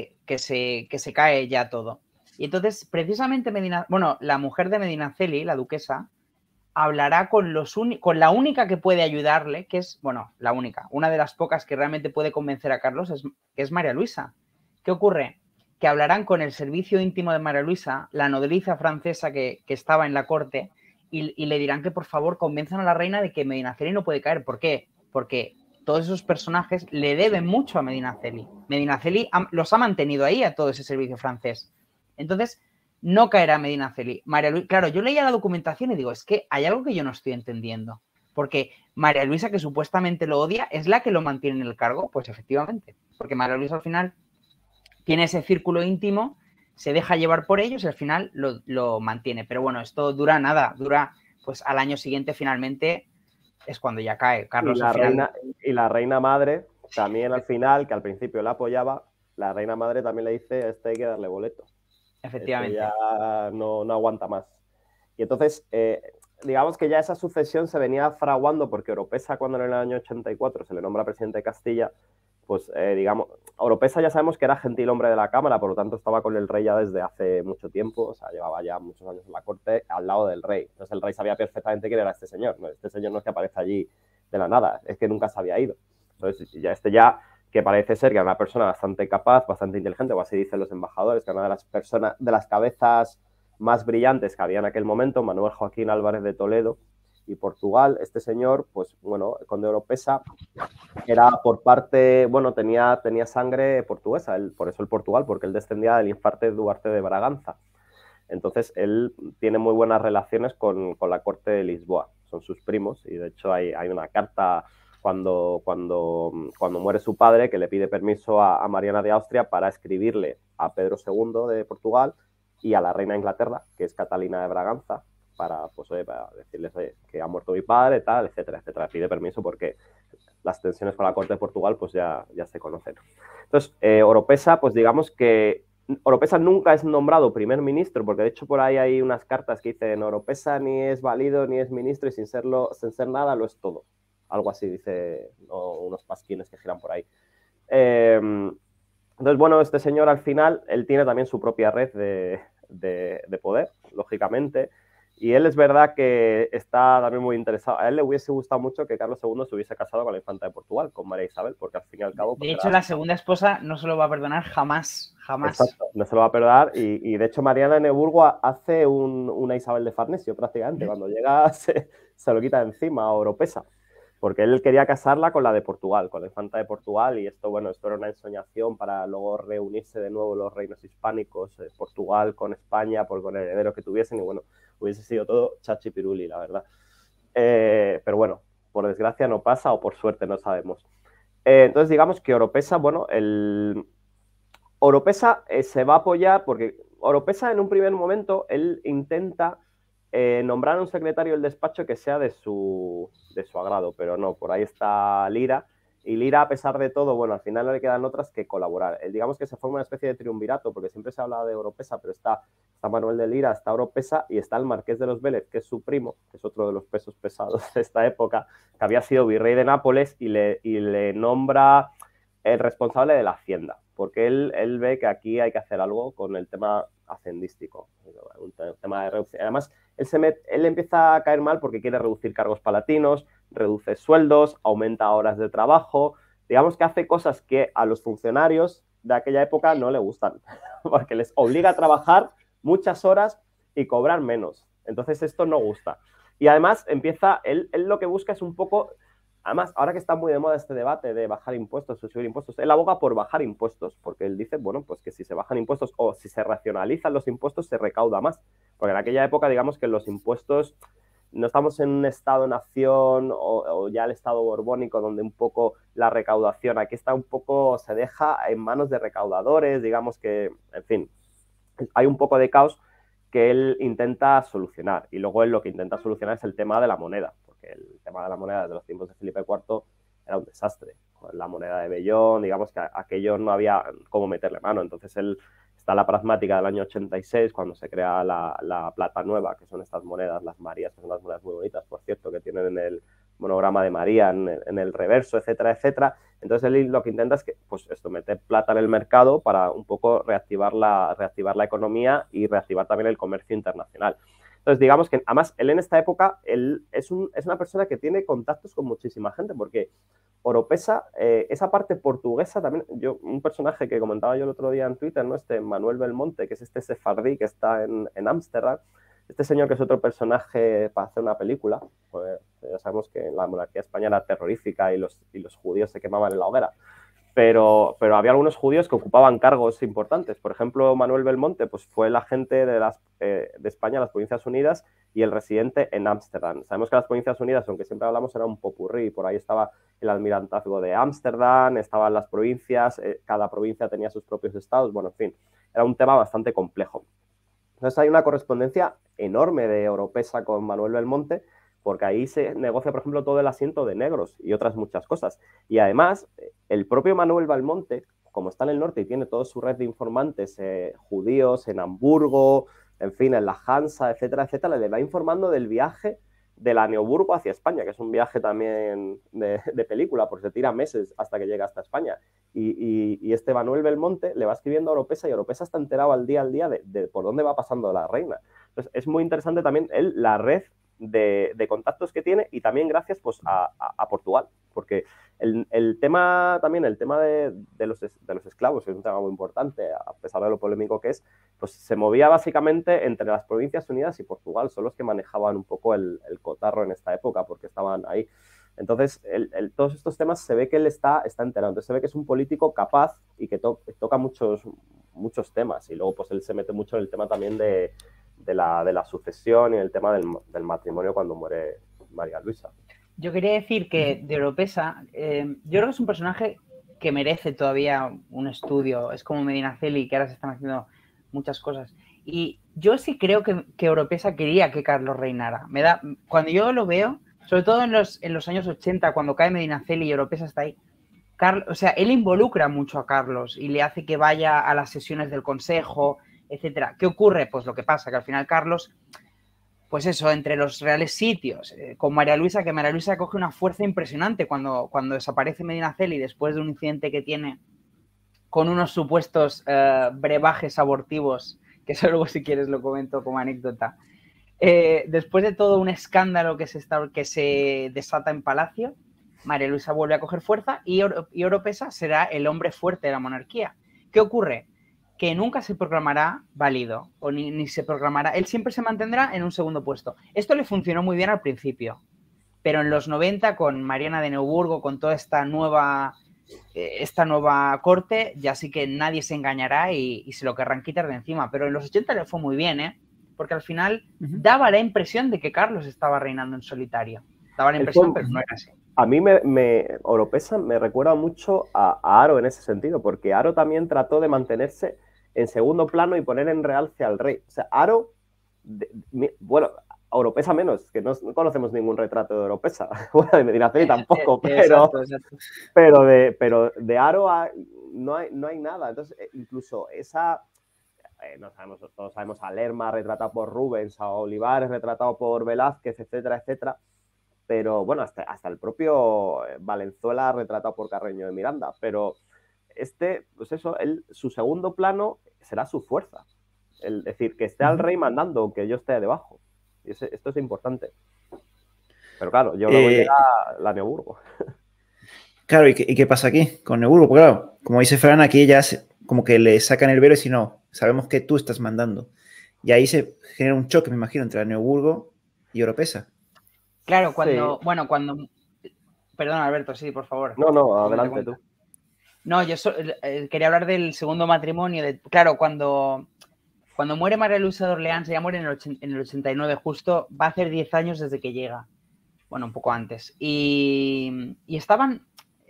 se cae ya todo. Y entonces, precisamente, la mujer de Medinaceli, la duquesa, hablará con la única que puede ayudarle, que es, la única, una de las pocas que realmente puede convencer a Carlos, que es María Luisa. ¿Qué ocurre? Que hablarán con el servicio íntimo de María Luisa, la nodriza francesa que estaba en la corte, y le dirán que por favor convenzan a la reina de que Medinaceli no puede caer. ¿Por qué? Porque todos esos personajes le deben mucho a Medinaceli. Medinaceli los ha mantenido ahí a todo ese servicio francés. Entonces, no caerá Medinaceli. María Luisa, claro, yo leía la documentación y digo, es que hay algo que yo no estoy entendiendo. Porque María Luisa, que supuestamente lo odia, ¿es la que lo mantiene en el cargo? Pues efectivamente. Porque María Luisa al final tiene ese círculo íntimo, se deja llevar por ellos y al final lo mantiene. Pero bueno, esto dura pues al año siguiente finalmente es cuando ya cae Carlos. Y la reina madre también al final, que al principio la apoyaba, la reina madre también le dice, hay que darle boleto. Efectivamente. Ya no aguanta más. Y entonces, digamos que ya esa sucesión se venía fraguando porque Oropesa, cuando en el año 84 se le nombra presidente de Castilla, pues digamos, Oropesa ya sabemos que era gentilhombre de la Cámara, por lo tanto estaba con el rey ya desde hace mucho tiempo, o sea, llevaba ya muchos años en la corte al lado del rey. Entonces el rey sabía perfectamente quién era este señor. ¿No? Este señor no es que aparece allí de la nada, es que nunca se había ido. Entonces ya que parece ser que era una persona bastante capaz, bastante inteligente, o así dicen los embajadores, que era una de las personas, de las cabezas más brillantes que había en aquel momento, Manuel Joaquín Álvarez de Toledo y Portugal. Este señor, pues bueno, el conde de Oropesa era por parte, tenía sangre portuguesa, por eso el Portugal, porque él descendía del infante Duarte de Braganza. Entonces, él tiene muy buenas relaciones con la corte de Lisboa, son sus primos, y de hecho hay una carta cuando muere su padre que le pide permiso a Mariana de Austria para escribirle a Pedro II de Portugal y a la reina de Inglaterra, que es Catalina de Braganza, para decirles que ha muerto mi padre, tal, etcétera, etcétera. Pide permiso porque las tensiones con la corte de Portugal pues ya se conocen. Entonces, Oropesa, pues digamos que Oropesa nunca es nombrado primer ministro, porque de hecho por ahí hay unas cartas que dicen Oropesa ni es válido ni es ministro y sin ser nada lo es todo. Algo así dice unos pasquines que giran por ahí. Entonces, bueno, este señor al final, él tiene también su propia red de poder, lógicamente, y él es verdad que está también muy interesado. A él le hubiese gustado mucho que Carlos II se hubiese casado con la infanta de Portugal, con María Isabel, porque al fin y al cabo... De hecho, la segunda esposa no se lo va a perdonar jamás, jamás. Exacto, no se lo va a perdonar, y de hecho Mariana de Neuburgo hace una Isabel de Farnesio prácticamente. Cuando llega se lo quita de encima a Oropesa. porque él quería casarla con la de Portugal, con la infanta de Portugal, y esto, bueno, esto era una ensoñación para luego reunirse de nuevo los reinos hispánicos, Portugal con España, con el heredero que tuviesen, y bueno, hubiese sido todo chachi piruli, la verdad. Pero bueno, por desgracia no pasa, o por suerte no sabemos. Entonces, digamos que Oropesa, bueno, Oropesa se va a apoyar, porque Oropesa en un primer momento, él intenta nombrar a un secretario del despacho que sea de su agrado, pero no, por ahí está Lira, y Lira, a pesar de todo, bueno, al final no le quedan otras que colaborar. Digamos que se forma una especie de triunvirato, porque siempre se habla de Oropesa, pero está Manuel de Lira, está Oropesa y está el Marqués de los Vélez, que es su primo, que es otro de los pesos pesados de esta época, que había sido virrey de Nápoles, y le nombra el responsable de la hacienda, porque él ve que aquí hay que hacer algo con el tema hacendístico, un tema de reducción. Además, él empieza a caer mal porque quiere reducir cargos palatinos, reduce sueldos, aumenta horas de trabajo, digamos que hace cosas que a los funcionarios de aquella época no le gustan, porque les obliga a trabajar muchas horas y cobrar menos. Entonces esto no gusta. Y además él lo que busca es un poco, además, ahora que está muy de moda este debate de bajar impuestos o subir impuestos, él aboga por bajar impuestos, porque él dice, bueno, pues que si se bajan impuestos o si se racionalizan los impuestos, se recauda más. Porque en aquella época, digamos que los impuestos, no estamos en un estado-nación o ya el estado borbónico, donde un poco la recaudación, aquí está un poco, se deja en manos de recaudadores, digamos que, en fin, hay un poco de caos que él intenta solucionar. Y luego él lo que intenta solucionar es el tema de la moneda, porque el tema de la moneda desde los tiempos de Felipe IV era un desastre. Con la moneda de vellón, digamos que aquello no había cómo meterle mano. Entonces él está la pragmática del año 86, cuando se crea la plata nueva, que son estas monedas, las Marías, que son las monedas muy bonitas, por cierto, que tienen en el monograma de María en el reverso, etcétera, etcétera. Entonces él lo que intenta es que, pues esto, meter plata en el mercado para un poco reactivar la economía y reactivar también el comercio internacional. Entonces, digamos que, además, él en esta época, él es una persona que tiene contactos con muchísima gente, porque Oropesa, esa parte portuguesa también, un personaje que comentaba yo el otro día en Twitter, ¿no? Manuel Belmonte, que es este sefardí que está en Ámsterdam, este señor que es otro personaje para hacer una película, pues ya sabemos que la monarquía española era terrorífica y los judíos se quemaban en la hoguera, pero había algunos judíos que ocupaban cargos importantes. Por ejemplo, Manuel Belmonte pues, fue el agente de España a las Provincias Unidas y el residente en Ámsterdam. Sabemos que las Provincias Unidas, aunque siempre hablamos, era un popurrí. Por ahí estaba el almirantazgo de Ámsterdam, estaban las provincias, cada provincia tenía sus propios estados. Bueno, en fin, era un tema bastante complejo. Entonces hay una correspondencia enorme de Oropesa con Manuel Belmonte, porque ahí se negocia, por ejemplo, todo el asiento de negros y otras muchas cosas. Y además, el propio Manuel Belmonte, como está en el norte y tiene toda su red de informantes judíos en Hamburgo, en fin, en la Hansa, etcétera, etcétera, le va informando del viaje de la Neoburgo hacia España, que es un viaje también de película, porque se tira meses hasta que llega hasta España. Y este Manuel Belmonte le va escribiendo a Oropesa y Oropesa está enterado al día de por dónde va pasando la reina. Entonces, es muy interesante también la red de contactos que tiene y también gracias pues, a Portugal, porque el tema de los esclavos, que es un tema muy importante, a pesar de lo polémico que es, pues se movía básicamente entre las Provincias Unidas y Portugal, son los que manejaban un poco el cotarro en esta época, porque estaban ahí. Entonces, todos estos temas se ve que él está enterado, entonces se ve que es un político capaz y que toca muchos temas, y luego pues él se mete mucho en el tema también de la sucesión y el tema del matrimonio cuando muere María Luisa. Yo quería decir que de Oropesa, yo creo que es un personaje que merece todavía un estudio. Es como Medinaceli, que ahora se están haciendo muchas cosas. Y yo sí creo que Oropesa quería que Carlos reinara. Cuando yo lo veo, sobre todo en los años 80, cuando cae Medinaceli y Oropesa está ahí, o sea, él involucra mucho a Carlos y le hace que vaya a las sesiones del consejo, etcétera. ¿Qué ocurre? Pues lo que pasa, que al final Carlos, pues eso, entre los reales sitios, con María Luisa, que María Luisa coge una fuerza impresionante cuando desaparece Medinaceli después de un incidente que tiene con unos supuestos brebajes abortivos, que eso luego si quieres lo comento como anécdota. Después de todo un escándalo que se desata en Palacio, María Luisa vuelve a coger fuerza y Oropesa será el hombre fuerte de la monarquía. ¿Qué ocurre? Que nunca se proclamará válido o ni se proclamará. Él siempre se mantendrá en un segundo puesto. Esto le funcionó muy bien al principio. pero en los 90 con Mariana de Neuburgo, con toda esta nueva corte, ya sí que nadie se engañará y se lo querrán quitar de encima. Pero en los 80 le fue muy bien, ¿eh? Porque al final daba la impresión de que Carlos estaba reinando en solitario. Daba la impresión, pero no era así. A mí Oropesa me recuerda mucho a Aro en ese sentido, porque Aro también trató de mantenerse en segundo plano y poner en realce al rey. O sea, Aro, bueno, Oropesa menos, que no conocemos ningún retrato de Oropesa. Bueno, de Medinaceli tampoco, exacto. pero de Aro no hay nada. Entonces, incluso esa... no sabemos, todos sabemos a Lerma retratado por Rubens, a Olivares retratado por Velázquez, etcétera, etcétera. Pero bueno, hasta el propio Valenzuela retratado por Carreño de Miranda. Pero pues eso, su segundo plano será su fuerza. Es decir, que esté al rey mandando, que yo esté debajo. Y esto es importante. Pero claro, yo luego llega la Neuburgo. Claro, ¿y qué pasa aquí con Neuburgo? Pues claro, como dice Fran, aquí ya como que le sacan el velo y si no, sabemos que tú estás mandando. Y ahí se genera un choque, me imagino, entre Neuburgo y Oropesa. Claro, cuando... Perdón, Alberto, sí, por favor. No, adelante tú. No, yo quería hablar del segundo matrimonio. Claro, cuando muere María Luisa de Orleans, ella muere en el 89 justo, va a hacer 10 años desde que llega. Bueno, un poco antes. Y estaban...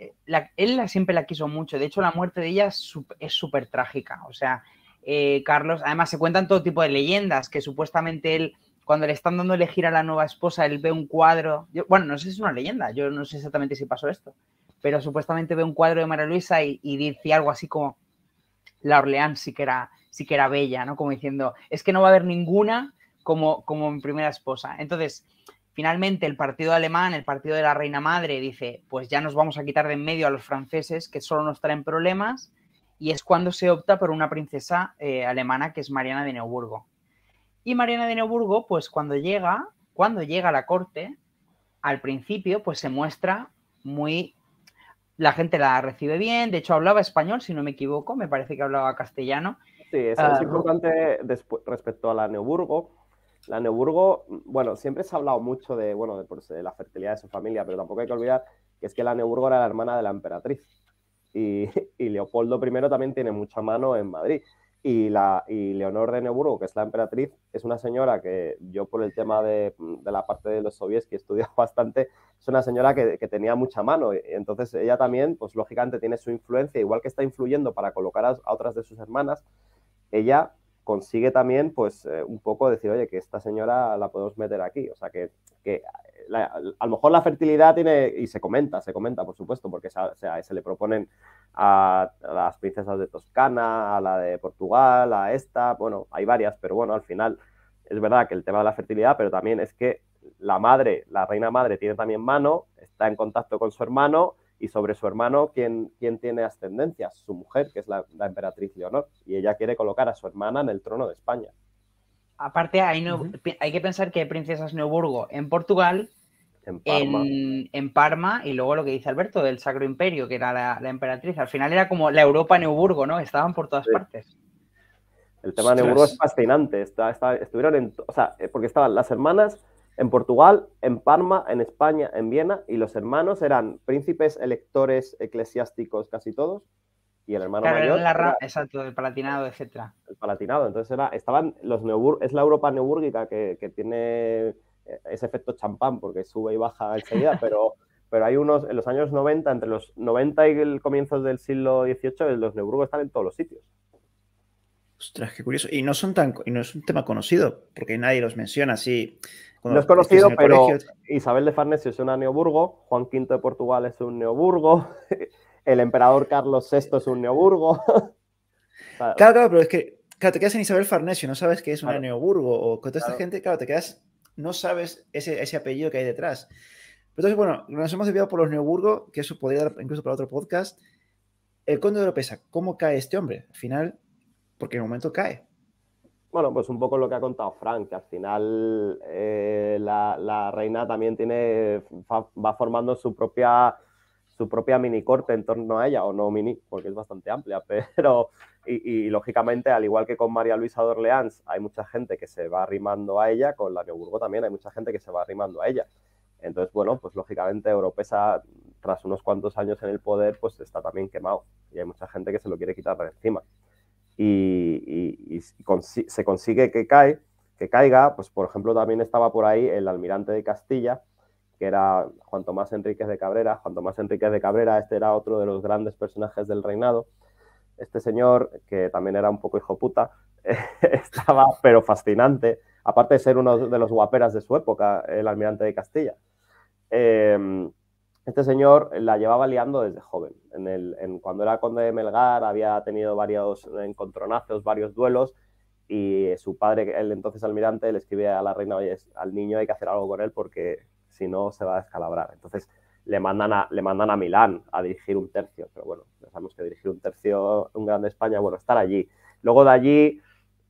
él siempre la quiso mucho. De hecho, la muerte de ella es súper trágica. O sea, Carlos... Además, se cuentan todo tipo de leyendas, que supuestamente él... Cuando le están dando a elegir a la nueva esposa, él ve un cuadro... bueno, no sé si es una leyenda, yo no sé exactamente si pasó esto, pero supuestamente ve un cuadro de María Luisa y dice algo así como la Orleans sí que era bella, ¿no? Como diciendo, es que no va a haber ninguna como mi primera esposa. Entonces, finalmente el partido alemán, el partido de la reina madre, dice, pues ya nos vamos a quitar de en medio a los franceses que solo nos traen problemas, y es cuando se opta por una princesa alemana que es Mariana de Neuburgo. Y Mariana de Neuburgo, pues cuando llega a la corte, al principio, pues se muestra muy... La gente la recibe bien, de hecho hablaba español, si no me equivoco, me parece que hablaba castellano. Sí, es importante respecto a la Neuburgo. La Neuburgo, bueno, siempre se ha hablado mucho de la fertilidad de su familia, pero tampoco hay que olvidar que es que la Neuburgo era la hermana de la emperatriz. Y Leopoldo I también tiene mucha mano en Madrid. Y Leonor de Neuburgo, que es la emperatriz, es una señora que yo por el tema de la parte de los soviets que he estudiado bastante, es una señora que tenía mucha mano. Entonces ella también, pues lógicamente tiene su influencia, igual que está influyendo para colocar a otras de sus hermanas, ella consigue también pues un poco decir, oye, que esta señora la podemos meter aquí. O sea, que a lo mejor la fertilidad tiene, y se comenta, por supuesto, porque se le proponen a las princesas de Toscana, a la de Portugal, a esta, bueno, hay varias, pero bueno, al final es verdad que el tema de la fertilidad, pero también es que la reina madre tiene también mano, está en contacto con su hermano, y sobre su hermano, ¿quién tiene ascendencia? Su mujer, que es la emperatriz Leonor, y ella quiere colocar a su hermana en el trono de España. Aparte, hay que pensar que hay princesas Neuburgo en Portugal, en Parma, y luego lo que dice Alberto del Sacro Imperio, que era la emperatriz. Al final era como la Europa Neuburgo, ¿no? Estaban por todas partes. El tema de Neuburgo es fascinante. Estuvieron porque estaban las hermanas en Portugal, en Parma, en España, en Viena, y los hermanos eran príncipes electores eclesiásticos casi todos, y el hermano mayor... exacto, el Palatinado, etcétera. El Palatinado. Entonces estaban los Neuburgo, es la Europa neubúrgica que tiene ese efecto champán, porque sube y baja enseguida, pero hay unos, en los años 90, entre los 90 y el comienzo del siglo XVIII, los Neuburgo están en todos los sitios. Ostras, qué curioso. Y no es un tema conocido, porque nadie los menciona así. No es conocido, pero Isabel de Farnesio es una Neuburgo, Juan V de Portugal es un Neuburgo, el emperador Carlos VI es un Neuburgo. Claro, pero es que te quedas en Isabel Farnesio, no sabes que es una Neuburgo, o con toda esta gente, te quedas, no sabes ese apellido que hay detrás. Pero entonces, bueno, nos hemos desviado por los Neuburgo, que eso podría dar incluso para otro podcast. El conde de Oropesa, ¿cómo cae este hombre? Al final, porque en un momento cae. Bueno, pues un poco lo que ha contado Frank, que al final la reina también va formando su propia mini corte en torno a ella, o no mini, porque es bastante amplia, pero y lógicamente, al igual que con María Luisa de Orleans, hay mucha gente que se va arrimando a ella, con la Neuburgo también hay mucha gente que se va arrimando a ella. Entonces, bueno, pues lógicamente Oropesa, tras unos cuantos años en el poder, pues está también quemado y hay mucha gente que se lo quiere quitar de encima. Y se consigue que caiga, pues por ejemplo también estaba por ahí el almirante de Castilla, que era Juan Tomás Enríquez de Cabrera. Juan Tomás Enríquez de Cabrera, este era otro de los grandes personajes del reinado. Este señor, que también era un poco hijo puta, estaba, pero fascinante, aparte de ser uno de los guaperas de su época, el almirante de Castilla. Este señor la llevaba liando desde joven. Cuando era conde de Melgar había tenido varios encontronazos, varios duelos, y su padre, el entonces almirante, le escribe a la reina: oye, al niño hay que hacer algo con él porque si no se va a descalabrar. Entonces le mandan a Milán a dirigir un tercio, pero bueno, ya sabemos que dirigir un tercio, un grande España, bueno, estar allí. Luego de allí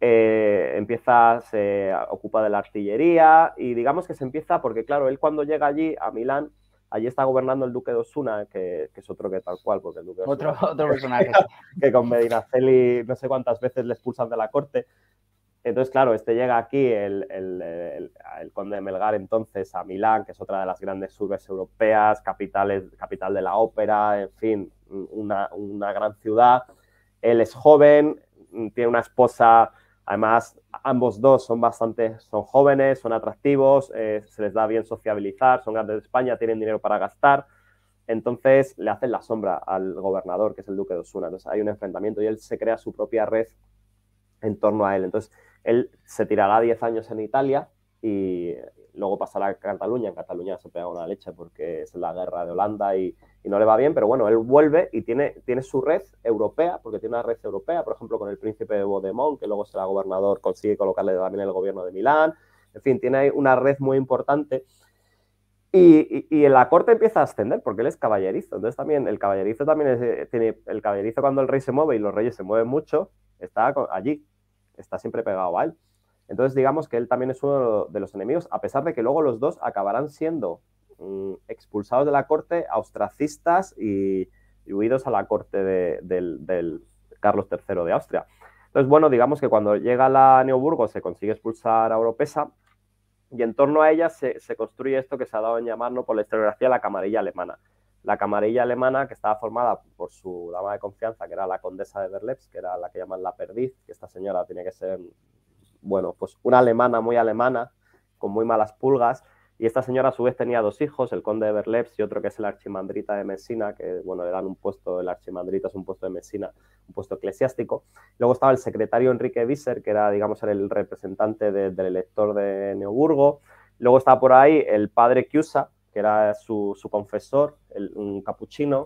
se ocupa de la artillería y digamos que se empieza, porque claro, él cuando llega allí a Milán, allí está gobernando el duque de Osuna, que es otro que tal cual, porque el duque de Osuna, otro personaje. que con Medinaceli no sé cuántas veces le expulsan de la corte. Entonces, claro, llega aquí el conde de Melgar entonces a Milán, que es otra de las grandes urbes europeas, capital de la ópera, en fin, una gran ciudad. Él es joven, tiene una esposa, además ambos dos son jóvenes, son atractivos, se les da bien sociabilizar, son grandes de España, tienen dinero para gastar. Entonces le hacen la sombra al gobernador, que es el duque de Osuna. Entonces hay un enfrentamiento y él se crea su propia red en torno a él. Entonces él se tirará 10 años en Italia y luego pasará a Cataluña. En Cataluña se pega una leche porque es la guerra de Holanda y no le va bien, pero bueno, él vuelve y tiene su red europea, porque tiene una red europea, por ejemplo, con el príncipe de Vaudémont, que luego será gobernador, consigue colocarle también el gobierno de Milán. En fin, tiene una red muy importante. Y en la corte empieza a ascender porque él es caballerizo. Entonces también el caballerizo el caballerizo, cuando el rey se mueve y los reyes se mueven mucho, está allí, está siempre pegado a él. Entonces digamos que él también es uno de los enemigos, a pesar de que luego los dos acabarán siendo expulsados de la corte, ostracistas y huidos a la corte del Carlos III de Austria. Entonces, bueno, digamos que cuando llega la Neoburgo se consigue expulsar a Oropesa y en torno a ella se construye esto que se ha dado en llamar, ¿no?, por la historiografía, la camarilla alemana. La camarilla alemana, que estaba formada por su dama de confianza, que era la condesa de Berleps, que era la que llaman la perdiz, que esta señora tiene que ser, bueno, pues una alemana muy alemana, con muy malas pulgas, y esta señora a su vez tenía dos hijos, el conde de Berleps y otro que es el archimandrita de Messina, que bueno, le dan un puesto, el archimandrita es un puesto de Messina, un puesto eclesiástico. Luego estaba el secretario Enrique Visser, que era, digamos, el representante del elector de Neoburgo. Luego estaba por ahí el padre Chiusa, que era su confesor, un capuchino,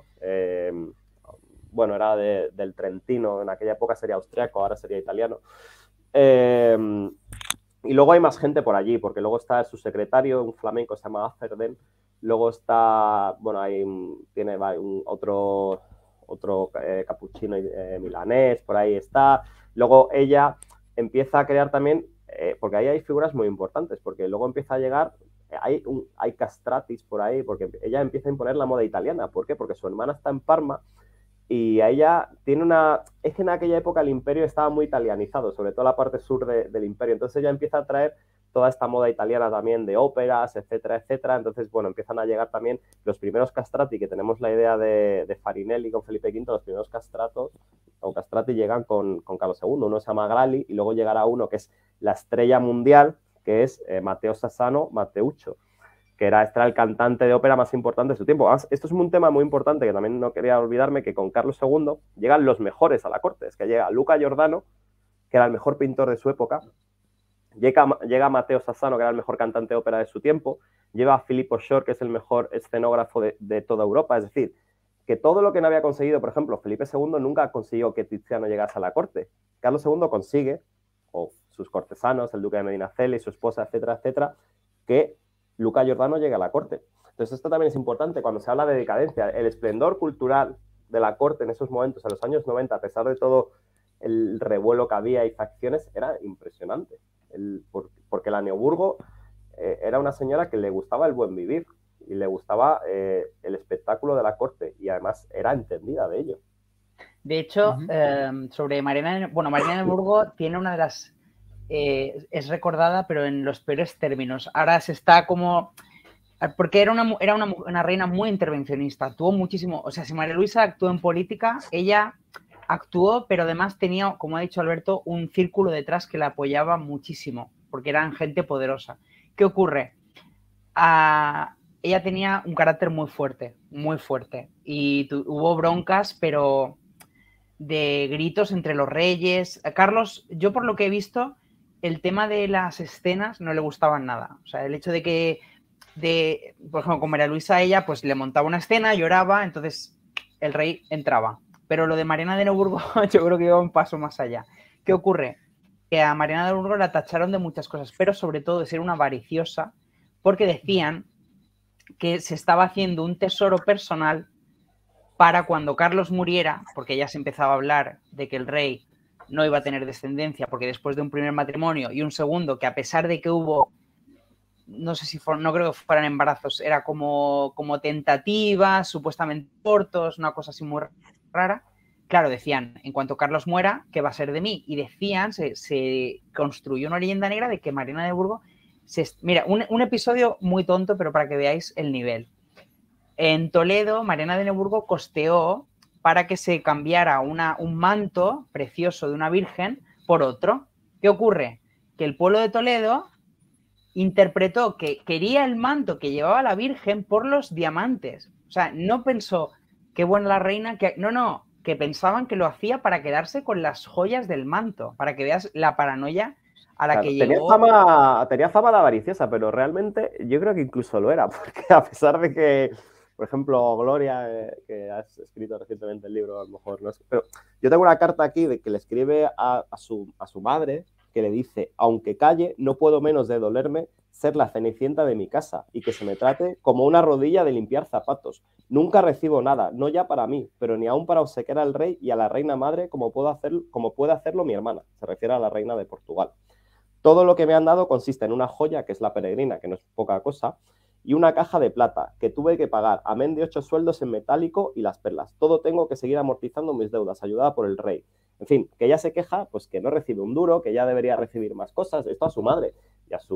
bueno, era del Trentino, en aquella época sería austriaco, ahora sería italiano. Y luego hay más gente por allí, porque luego está su secretario, un flamenco, se llama Aferden. Luego está, bueno, tiene otro capuchino milanés, por ahí está. Luego ella empieza a crear también, porque ahí hay figuras muy importantes, porque luego empieza a llegar, hay castratis por ahí, porque ella empieza a imponer la moda italiana. ¿Por qué? Porque su hermana está en Parma y a ella es que en aquella época el imperio estaba muy italianizado, sobre todo la parte sur del imperio. Entonces ella empieza a traer toda esta moda italiana también de óperas, etcétera, etcétera. Entonces, bueno, empiezan a llegar también los primeros castrati, que tenemos la idea de Farinelli con Felipe V, los primeros castrati llegan con Carlos II. Uno se llama Grali y luego llegará uno que es la estrella mundial, que es Matteo Sassano Matteuccio, que era el cantante de ópera más importante de su tiempo. Esto es un tema muy importante que también no quería olvidarme, que con Carlos II llegan los mejores a la corte. Es que llega Luca Giordano, que era el mejor pintor de su época, llega Matteo Sassano, que era el mejor cantante de ópera de su tiempo, lleva a Filippo Shore, que es el mejor escenógrafo de toda Europa. Es decir, que todo lo que no había conseguido, por ejemplo, Felipe II nunca consiguió que Tiziano llegase a la corte. Carlos II consigue, o sus cortesanos, el duque de Medinaceli, su esposa, etcétera, etcétera, que Luca Giordano llega a la corte. Entonces esto también es importante cuando se habla de decadencia. El esplendor cultural de la corte en esos momentos, en los años 90, a pesar de todo el revuelo que había y facciones, era impresionante. Porque la Neoburgo era una señora que le gustaba el buen vivir y le gustaba el espectáculo de la corte y además era entendida de ello. De hecho, sobre Mariana de Burgo tiene una de las... es recordada, pero en los peores términos. Ahora se está como Porque era una reina muy intervencionista, actuó muchísimo. O sea, si María Luisa actuó en política, ella actuó, pero además tenía, como ha dicho Alberto, un círculo detrás que la apoyaba muchísimo, porque eran gente poderosa. ¿Qué ocurre? Ella tenía un carácter muy fuerte, y hubo broncas, pero de gritos entre los reyes. A Carlos, yo por lo que he visto, el tema de las escenas no le gustaban nada. O sea, el hecho de que, por ejemplo, con María Luisa, ella pues le montaba una escena, lloraba, entonces el rey entraba. Pero lo de Mariana de Neuburgo yo creo que iba un paso más allá. ¿Qué ocurre? Que a Mariana de Neuburgo la tacharon de muchas cosas, pero sobre todo de ser una avariciosa, porque decían que se estaba haciendo un tesoro personal para cuando Carlos muriera, porque ya se empezaba a hablar de que el rey no iba a tener descendencia, porque después de un primer matrimonio y un segundo, que a pesar de que hubo, no sé si no creo que fueran embarazos, era como tentativas, supuestamente cortos, una cosa así muy rara. Claro, decían, en cuanto Carlos muera, ¿qué va a ser de mí? Y decían, se construyó una leyenda negra de que Mariana de Burgos... Mira, un episodio muy tonto, pero para que veáis el nivel. En Toledo, Mariana de Neuburgo costeó para que se cambiara un manto precioso de una virgen por otro. ¿Qué ocurre? Que el pueblo de Toledo interpretó que quería el manto que llevaba la virgen por los diamantes. O sea, no pensó qué buena la reina, no, que pensaban que lo hacía para quedarse con las joyas del manto, para que veas la paranoia a la que llegó. Tenía fama de avariciosa, pero realmente yo creo que incluso lo era, porque a pesar de que, por ejemplo, Gloria, que has escrito recientemente el libro, a lo mejor no es, pero yo tengo una carta aquí de que le escribe a su madre, que le dice: aunque calle, no puedo menos de dolerme ser la cenicienta de mi casa y que se me trate como una rodilla de limpiar zapatos. Nunca recibo nada, no ya para mí, pero ni aún para obsequiar al rey y a la reina madre como puede hacerlo mi hermana. Se refiere a la reina de Portugal. Todo lo que me han dado consiste en una joya, que es la peregrina, que no es poca cosa, y una caja de plata, que tuve que pagar, amén de 8 sueldos en metálico y las perlas. Todo tengo que seguir amortizando mis deudas, ayudada por el rey. En fin, que ella se queja, pues que no recibe un duro, que ya debería recibir más cosas. Esto a su madre y a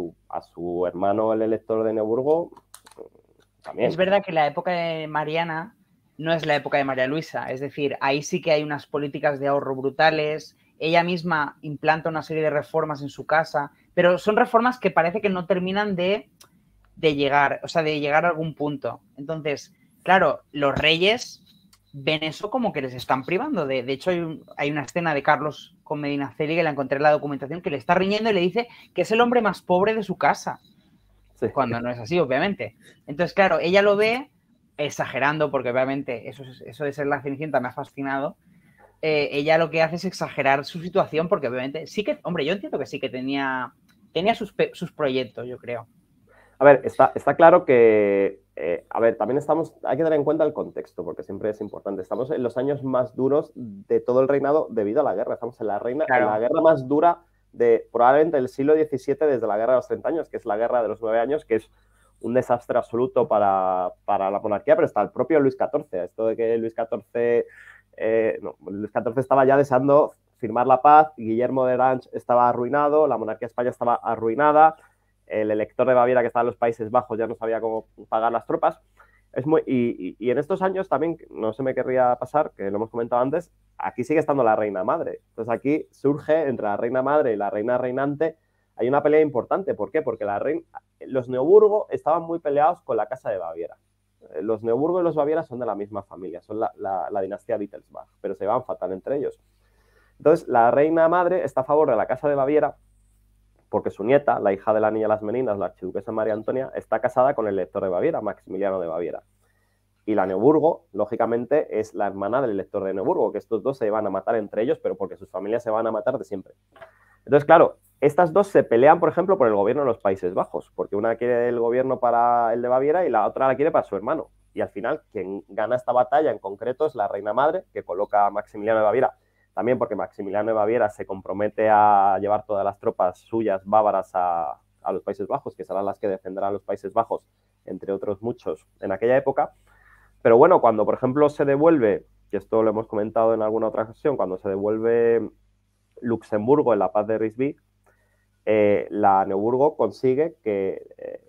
su hermano, el elector de Neuburgo, también. Es verdad que la época de Mariana no es la época de María Luisa. Es decir, ahí sí que hay unas políticas de ahorro brutales. Ella misma implanta una serie de reformas en su casa, pero son reformas que parece que no terminan de llegar, o sea, de llegar a algún punto. Entonces, claro, los reyes ven eso como que les están privando. De hecho, hay una escena de Carlos con Medinaceli, que la encontré en la documentación, que le está riñendo y le dice que es el hombre más pobre de su casa. Sí. Cuando no es así, obviamente. Entonces, claro, ella lo ve exagerando, porque obviamente eso de ser la Cenicienta me ha fascinado. Ella lo que hace es exagerar su situación, porque obviamente sí que, hombre, yo entiendo que sí que tenía sus proyectos, yo creo. A ver, está claro que, a ver, también hay que tener en cuenta el contexto, porque siempre es importante. Estamos en los años más duros de todo el reinado debido a la guerra. Estamos en la guerra más dura de probablemente el siglo XVII, desde la Guerra de los 30 años, que es la Guerra de los 9 años, que es un desastre absoluto para la monarquía, pero está el propio Luis XIV. Esto de que Luis XIV estaba ya deseando firmar la paz, Guillermo de Orange estaba arruinado, la monarquía de España estaba arruinada, el elector de Baviera, que estaba en los Países Bajos, ya no sabía cómo pagar las tropas. Y en estos años también, no se me querría pasar, que lo hemos comentado antes, aquí sigue estando la reina madre. Entonces aquí surge, entre la reina madre y la reina reinante, hay una pelea importante. ¿Por qué? Porque los Neuburgo estaban muy peleados con la casa de Baviera. Los Neuburgo y los Baviera son de la misma familia, son la dinastía Wittelsbach, pero se van fatal entre ellos. Entonces la reina madre está a favor de la casa de Baviera, porque su nieta, la hija de la niña de las Meninas, la archiduquesa María Antonia, está casada con el elector de Baviera, Maximiliano de Baviera. Y la Neuburgo, lógicamente, es la hermana del elector de Neuburgo, que estos dos se van a matar entre ellos, pero porque sus familias se van a matar de siempre. Entonces, claro, estas dos se pelean, por ejemplo, por el gobierno de los Países Bajos, porque una quiere el gobierno para el de Baviera y la otra la quiere para su hermano. Y al final, quien gana esta batalla en concreto es la reina madre, que coloca a Maximiliano de Baviera. También porque Maximiliano de Baviera se compromete a llevar todas las tropas suyas bávaras a los Países Bajos, que serán las que defenderán los Países Bajos, entre otros muchos, en aquella época. Pero bueno, cuando, por ejemplo, se devuelve, y esto lo hemos comentado en alguna otra ocasión, cuando se devuelve Luxemburgo en la paz de Ryswick, la Neuburgo consigue que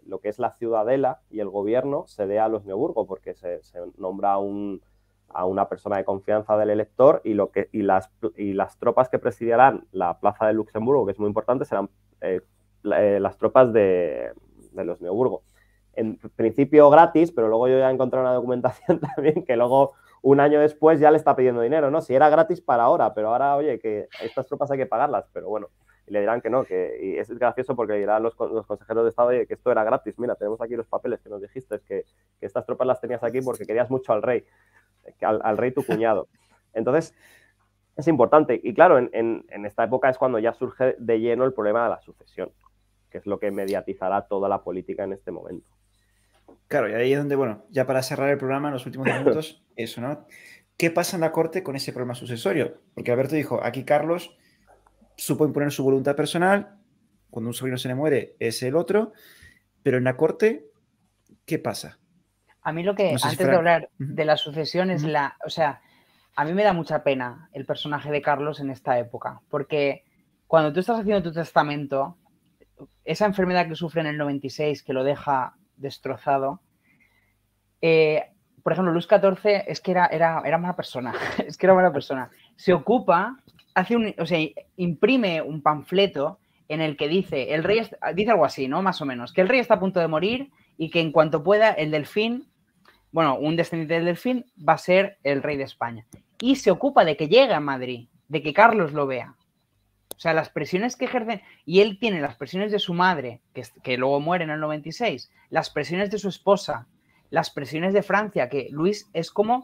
lo que es la ciudadela y el gobierno se dé a los Neoburgo, porque se nombra a una persona de confianza del elector y las tropas que presidirán la plaza de Luxemburgo, que es muy importante, serán las tropas de los Neoburgo. En principio gratis, pero luego yo ya he encontrado una documentación también que luego un año después ya le está pidiendo dinero, ¿no? Si era gratis para ahora, pero ahora, oye, que estas tropas hay que pagarlas, pero bueno, y le dirán que no, y es gracioso porque dirán los consejeros de Estado, oye, que esto era gratis, mira, tenemos aquí los papeles que nos dijiste, que estas tropas las tenías aquí porque querías mucho al rey, al rey tu cuñado. Entonces, es importante, y claro, en esta época es cuando ya surge de lleno el problema de la sucesión, que es lo que mediatizará toda la política en este momento. Claro, y ahí es donde, bueno, ya para cerrar el programa, en los últimos minutos, eso, ¿no? ¿Qué pasa en la corte con ese problema sucesorio? Porque Alberto dijo, aquí Carlos supo imponer su voluntad personal, cuando un sobrino se le muere es el otro, pero en la corte, ¿qué pasa? A mí lo que, No sé si antes de hablar de la sucesión, es o sea, a mí me da mucha pena el personaje de Carlos en esta época, porque cuando tú estás haciendo tu testamento, esa enfermedad que sufre en el 96, que lo deja destrozado, por ejemplo, Luis XIV es que era mala persona, es que era mala persona. Se ocupa, imprime un panfleto en el que dice, el rey dice algo así, ¿no? Más o menos, que el rey está a punto de morir y que en cuanto pueda el delfín, bueno, un descendiente del delfín va a ser el rey de España. Y se ocupa de que llegue a Madrid, de que Carlos lo vea. O sea, las presiones que ejercen, y él tiene las presiones de su madre, que luego muere en el 96, las presiones de su esposa, las presiones de Francia, que Luis es como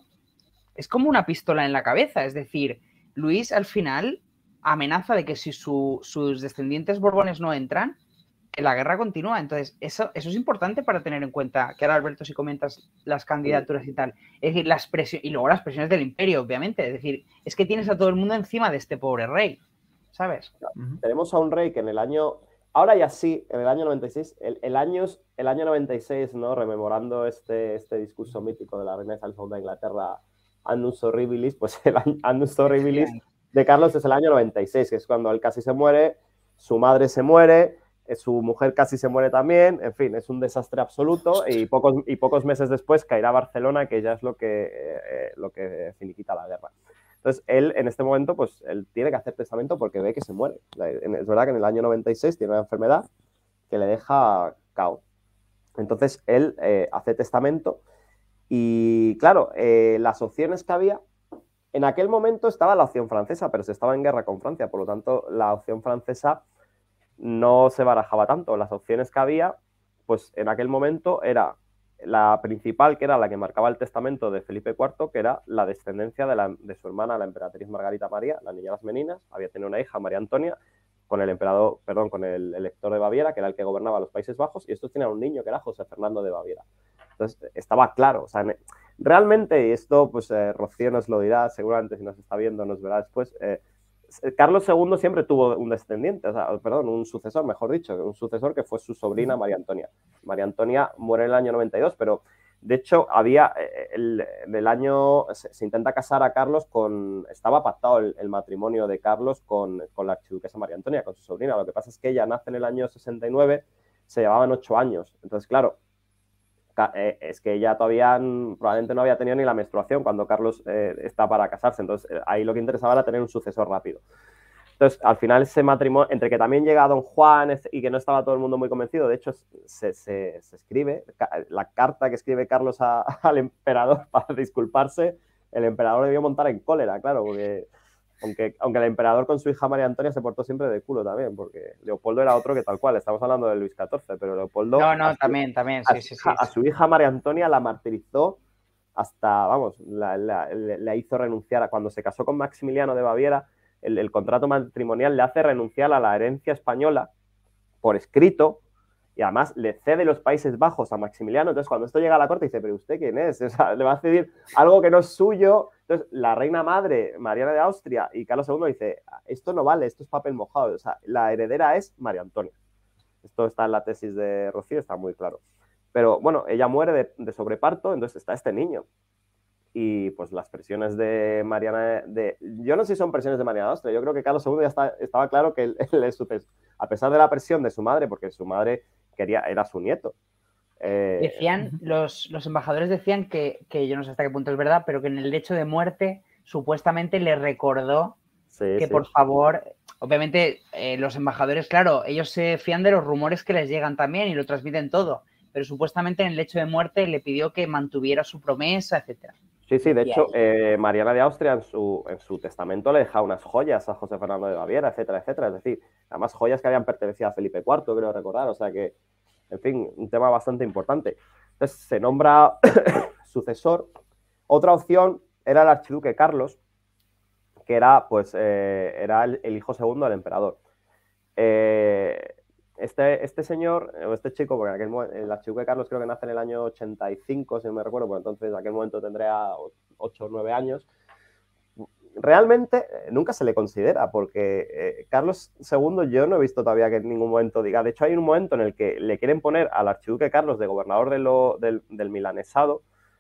una pistola en la cabeza. Es decir, Luis al final amenaza de que si sus descendientes borbones no entran, que la guerra continúa. Entonces, eso es importante para tener en cuenta, que ahora, Alberto, si comentas las candidaturas y tal. Es decir, y luego las presiones del imperio, obviamente. Es decir, es que tienes a todo el mundo encima de este pobre rey, ¿sabes? Tenemos a un rey que en el año... Ahora ya sí, en el año 96, el año 96, ¿no? Rememorando este discurso mítico de la reina Isabel II de Inglaterra, Annus Horribilis, pues el Annus Horribilis de Carlos es el año 96, que es cuando él casi se muere, su madre se muere, su mujer casi se muere también, en fin, es un desastre absoluto y pocos meses después caerá Barcelona, que ya es lo que finiquita la guerra. Entonces, él en este momento, pues él tiene que hacer testamento porque ve que se muere. Es verdad que en el año 96 tiene una enfermedad que le deja cao. Entonces, él hace testamento y, claro, las opciones que había, en aquel momento estaba la opción francesa, pero se estaba en guerra con Francia, por lo tanto, la opción francesa no se barajaba tanto. Las opciones que había, pues en aquel momento era la principal, que era la que marcaba el testamento de Felipe IV, que era la descendencia de su hermana, la emperatriz Margarita María, la niña de las Meninas. Había tenido una hija, María Antonia, con el elector de Baviera, que era el que gobernaba los Países Bajos, y estos tenían un niño que era José Fernando de Baviera. Entonces, estaba claro. O sea, realmente, y esto, pues Rocío nos lo dirá, seguramente si nos está viendo, nos verá después, Carlos II siempre tuvo un descendiente, un sucesor, mejor dicho, un sucesor que fue su sobrina María Antonia. María Antonia muere en el año 92, pero de hecho se intenta casar a Carlos estaba pactado el matrimonio de Carlos con la archiduquesa María Antonia, con su sobrina. Lo que pasa es que ella nace en el año 69, se llevaban 8 años. Entonces, claro, es que ella todavía probablemente no había tenido ni la menstruación cuando Carlos está para casarse. Entonces, ahí lo que interesaba era tener un sucesor rápido. Entonces, al final ese matrimonio, entre que también llega Don Juan y que no estaba todo el mundo muy convencido, de hecho se escribe, la carta que escribe Carlos al emperador para disculparse, el emperador debió montar en cólera, claro, porque aunque el emperador con su hija María Antonia se portó siempre de culo también, porque Leopoldo era otro que tal cual, estamos hablando de Luis XIV, pero Leopoldo... También, sí. A su hija María Antonia la martirizó hasta, vamos, la hizo renunciar. Cuando se casó con Maximiliano de Baviera, el contrato matrimonial le hace renunciar a la herencia española por escrito y además le cede los Países Bajos a Maximiliano. Entonces, cuando esto llega a la corte, dice, ¿pero usted quién es? O sea, le va a ceder algo que no es suyo. Entonces, la reina madre, Mariana de Austria, y Carlos II dice, esto no vale, esto es papel mojado. O sea, la heredera es María Antonia. Esto está en la tesis de Rocío, está muy claro. Pero, bueno, ella muere de sobreparto, entonces está este niño. Y, pues, las presiones de Mariana... Yo no sé si son presiones de Mariana de Austria. Yo creo que Carlos II ya estaba claro que él es sucesor. A pesar de la presión de su madre, porque su madre era su nieto. Decían, los embajadores decían que yo no sé hasta qué punto es verdad, pero que en el lecho de muerte supuestamente le recordó que por favor, obviamente los embajadores, claro, ellos se fían de los rumores que les llegan también y lo transmiten todo, pero supuestamente en el lecho de muerte le pidió que mantuviera su promesa, etcétera. Sí, de hecho, Mariana de Austria en su testamento le deja unas joyas a José Fernando de Baviera, etcétera, etcétera. Es decir, además joyas que habían pertenecido a Felipe IV, creo recordar. O sea que, en fin, un tema bastante importante. Entonces, se nombra sucesor. Otra opción era el archiduque Carlos, que era, pues, era el hijo segundo del emperador. Este señor, o este chico, porque el archiduque Carlos creo que nace en el año 85, si no me recuerdo, pues entonces en aquel momento tendría 8 o 9 años. Realmente nunca se le considera, porque Carlos II yo no he visto todavía que en ningún momento diga. De hecho, hay un momento en el que le quieren poner al archiduque Carlos de gobernador del Milanesado,